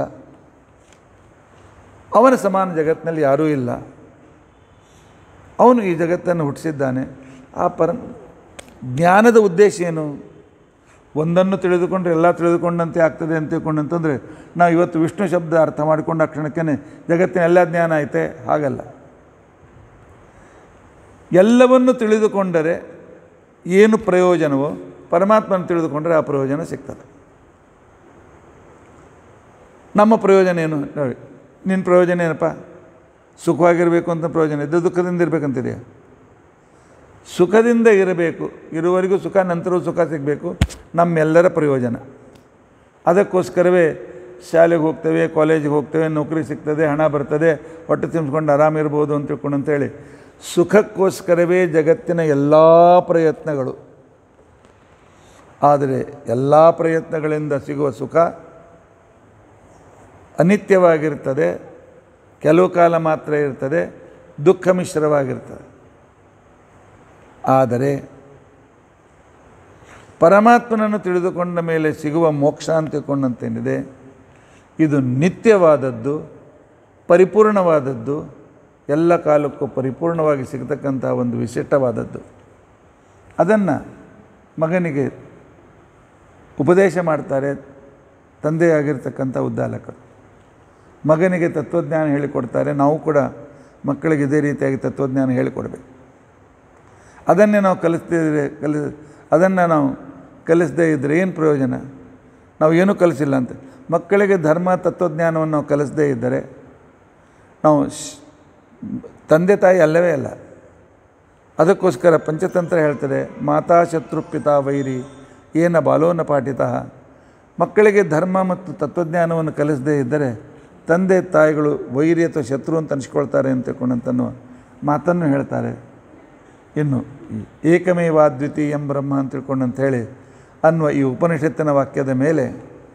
ಅವನ ಸಮಾನ ಜಗತ್ತಿನಲ್ಲಿ ಯಾರೂ ಇಲ್ಲ. ಅವನು ಈ ಜಗತ್ತನ್ನು ಹುಟ್ಟಿಸಿದ್ದಾನೆ. ಆ ಜ್ಞಾನದ ಉದ್ದೇಶ ಏನು? ಒಂದನ್ನು ತಿಳಿದುಕೊಂಡ್ರೆ ಎಲ್ಲ ತಿಳಿದುಕೊಂಡಂತೆ ಆಗ್ತದೆ ಅಂತ ತಿಳ್ಕೊಂಡಂತಂದರೆ ನಾವು ಇವತ್ತು ವಿಷ್ಣು ಶಬ್ದ ಅರ್ಥ ಮಾಡಿಕೊಂಡ ಕ್ಷಣಕ್ಕೇ ಜಗತ್ತಿನ ಎಲ್ಲ ಜ್ಞಾನ ಐತೆ, ಹಾಗಲ್ಲ. ಎಲ್ಲವನ್ನು ತಿಳಿದುಕೊಂಡರೆ ಏನು ಪ್ರಯೋಜನವೋ ಪರಮಾತ್ಮನ ತಿಳಿದುಕೊಂಡರೆ ಆ ಪ್ರಯೋಜನ ಸಿಗ್ತದೆ. ನಮ್ಮ ಪ್ರಯೋಜನ ಏನು ನೋಡಿ? ನಿನ್ನ ಪ್ರಯೋಜನ ಏನಪ್ಪ? ಸುಖವಾಗಿರಬೇಕು ಅಂತ ಪ್ರಯೋಜನ ಇದ್ದು ದುಃಖದಿಂದ ಇರಬೇಕಂತಿದೆಯಾ? ಸುಖದಿಂದ ಇರಬೇಕು, ಇರುವವರೆಗೂ ಸುಖ, ನಂತರವೂ ಸುಖ ಸಿಗಬೇಕು, ನಮ್ಮೆಲ್ಲರ ಪ್ರಯೋಜನ. ಅದಕ್ಕೋಸ್ಕರವೇ ಶಾಲೆಗೆ ಹೋಗ್ತೇವೆ, ಕಾಲೇಜಿಗೆ ಹೋಗ್ತೇವೆ, ನೌಕರಿ ಸಿಗ್ತದೆ, ಹಣ ಬರ್ತದೆ, ಹೊಟ್ಟೆ ತುಂಬಿಸ್ಕೊಂಡು ಆರಾಮಿರ್ಬೋದು ಅಂತ ತಿಳ್ಕೊಂಡಂತೇಳಿ ಸುಖಕ್ಕೋಸ್ಕರವೇ ಜಗತ್ತಿನ ಎಲ್ಲ ಪ್ರಯತ್ನಗಳು. ಆದರೆ ಎಲ್ಲ ಪ್ರಯತ್ನಗಳಿಂದ ಸಿಗುವ ಸುಖ ಅನಿತ್ಯವಾಗಿರ್ತದೆ, ಕೆಲವು ಕಾಲ ಮಾತ್ರ ಇರ್ತದೆ, ದುಃಖ ಮಿಶ್ರವಾಗಿರ್ತದೆ. ಆದರೆ ಪರಮಾತ್ಮನನ್ನು ತಿಳಿದುಕೊಂಡ ಮೇಲೆ ಸಿಗುವ ಮೋಕ್ಷ ಅಂತ ತಿಳ್ಕೊಂಡಂತೇನಿದೆ, ಇದು ನಿತ್ಯವಾದದ್ದು, ಪರಿಪೂರ್ಣವಾದದ್ದು, ಎಲ್ಲ ಕಾಲಕ್ಕೂ ಪರಿಪೂರ್ಣವಾಗಿ ಸಿಗತಕ್ಕಂಥ ಒಂದು ವಿಶಿಷ್ಟವಾದದ್ದು. ಅದನ್ನು ಮಗನಿಗೆ ಉಪದೇಶ ಮಾಡ್ತಾರೆ ತಂದೆಯಾಗಿರ್ತಕ್ಕಂಥ ಉದ್ದಾಲಕರು. ಮಗನಿಗೆ ತತ್ವಜ್ಞಾನ ಹೇಳಿಕೊಡ್ತಾರೆ. ನಾವು ಕೂಡ ಮಕ್ಕಳಿಗೆ ಇದೇ ರೀತಿಯಾಗಿ ತತ್ವಜ್ಞಾನ ಹೇಳಿಕೊಡ್ಬೇಕು. ಅದನ್ನೇ ನಾವು ಅದನ್ನು ನಾವು ಕಲಿಸದೇ ಇದ್ದರೆ ಏನು ಪ್ರಯೋಜನ? ನಾವು ಏನೂ ಕಲಿಸಿಲ್ಲ ಅಂತ. ಮಕ್ಕಳಿಗೆ ಧರ್ಮ ತತ್ವಜ್ಞಾನವನ್ನು ನಾವು ಕಲಿಸದೇ ಇದ್ದರೆ ನಾವು ತಂದೆ ತಾಯಿ ಅಲ್ಲವೇ ಅಲ್ಲ. ಅದಕ್ಕೋಸ್ಕರ ಪಂಚತಂತ್ರ ಹೇಳ್ತದೆ, ಮಾತಾ ಶತ್ರು ಪಿತಾ ವೈರಿ ಏನ ಬಾಲೋನ ಪಾಠಿತಃ. ಮಕ್ಕಳಿಗೆ ಧರ್ಮ ಮತ್ತು ತತ್ವಜ್ಞಾನವನ್ನು ಕಲಿಸದೇ ಇದ್ದರೆ ತಂದೆ ತಾಯಿಗಳು ವೈರಿ ಅಥವಾ ಶತ್ರು ಅಂತ ಅನಿಸ್ಕೊಳ್ತಾರೆ ಅಂತ ತಿಳ್ಕೊಂಡಂತನ್ನೋ ಮಾತನ್ನು ಹೇಳ್ತಾರೆ. ಇನ್ನು ಏಕಮೇವಾದ್ವಿತೀಯಂ ಬ್ರಹ್ಮ ಅಂತ ತಿಳ್ಕೊಂಡು ಹೇಳಿ ಅನ್ನುವ ಈ ಉಪನಿಷತ್ತಿನ ವಾಕ್ಯದ ಮೇಲೆ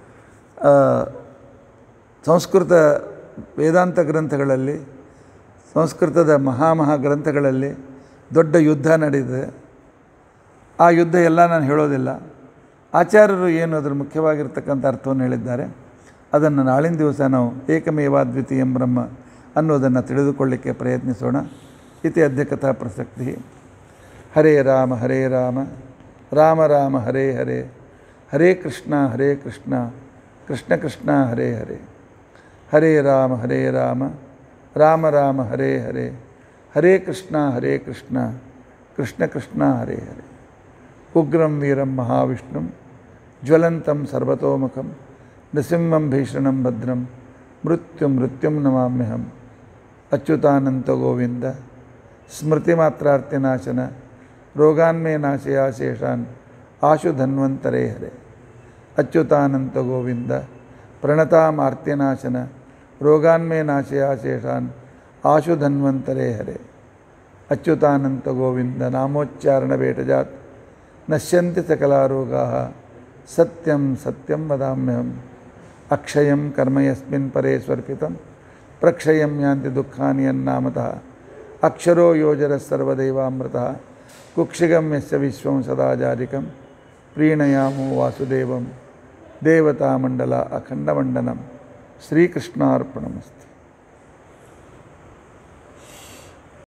ಸಂಸ್ಕೃತ ವೇದಾಂತ ಗ್ರಂಥಗಳಲ್ಲಿ, ಸಂಸ್ಕೃತದ ಮಹಾ ಗ್ರಂಥಗಳಲ್ಲಿ ದೊಡ್ಡ ಯುದ್ಧ ನಡೆದಿದೆ. ಆ ಯುದ್ಧ ಎಲ್ಲ ನಾನು ಹೇಳೋದಿಲ್ಲ. ಆಚಾರ್ಯರು ಏನು ಅದರ ಮುಖ್ಯವಾಗಿರ್ತಕ್ಕಂಥ ಅರ್ಥವನ್ನು ಹೇಳಿದ್ದಾರೆ, ಅದನ್ನು ನಾಳಿನ ದಿವಸ ನಾವು ಏಕಮೇವಾದ್ವಿತೀಯಂ ಬ್ರಹ್ಮ ಅನ್ನೋದನ್ನು ತಿಳಿದುಕೊಳ್ಳಿಕ್ಕೆ ಪ್ರಯತ್ನಿಸೋಣ. ಇತಿ ಅದ್ಯ ಕಥಾ ಪ್ರಸಕ್ತಿ. ಹರೇ ರಾಮ ರಾಮ ರಾಮ ಹರೇ ಹರೇ, ಹರೇ ಕೃಷ್ಣ ಕೃಷ್ಣ ಕೃಷ್ಣ ಹರೇ ಹರೇ. ಹರೇ ರಾಮ ರಾಮ ರಾಮ ಹರೇ ಹರೇ, ಹರೇ ಕೃಷ್ಣ ಕೃಷ್ಣ ಕೃಷ್ಣ ಹರೇ ಹರೇ. ಉಗ್ರಂ ವೀರಂ ಮಹಾವಿಷ್ಣುಂ ಜ್ವಲಂತಂ ಸರ್ವತೋಮುಖಂ ನೃಸಿಂಹಂ ಭೀಷಣಂ ಭದ್ರಂ ಮೃತ್ಯುಂ ನಮಾಮ್ಯಹಂ. ಅಚ್ಯುತಾನಂತ ಗೋವಿಂದ ಸ್ಮೃತಿಮಾತ್ರಾರ್ತಿನಾಶನ ರೋಗಾನ್ಮೇ ನಾಶಯ ಶೇಷಾನ್ ಆಶು ಧನ್ವಂತರೇ ಹರೇ. ಅಚ್ಯುತಾನಂತ ಗೋವಿಂದ ಪ್ರಣತಾಮಾರ್ತಿನಾಶನ ರೋಗಾನ್ಮೇ ನಾಶಯ ಶೇಷಾನ್ ಆಶು ಧನ್ವಂತರೇ ಹರೇ. ಅಚ್ಯುತಾನಂತ ಗೋವಿಂದ ನಾಮೋಚ್ಚಾರಣ ಬೇಟಜಾತ್ ನಶ್ಯಂತಿ ಸಕಲಾರೋಗಾಃ ಸತ್ಯಂ ವದಾಮ್ಯಹಂ. ಅಕ್ಷಯಂ ಕರ್ಮ ಯಸ್ಮಿನ್ ಪರೇ ಸ್ವರ್ಪಿತಂ ಪ್ರಕ್ಷಯಂ ಯಾಂತಿ ದುಃಖಾನಿ ಯನ್ನಾಮತಃ. ಅಕ್ಷರೋ ಯೋಜರ ಸರ್ವದೈವಾಮೃತಃ ಕುಕ್ಷಿಗಂ ಯಸ್ಯ ವಿಶ್ವಂ ಸದಾಜಾರಿಕಂ ಪ್ರೀಣಯಾಮೋ ವಾಸುದೇವಂ ದೇವತಾಮಂಡಲ ಅಖಂಡಮಂಡನಂ. ಶ್ರೀಕೃಷ್ಣಾರ್ಪಣಮಸ್ತು.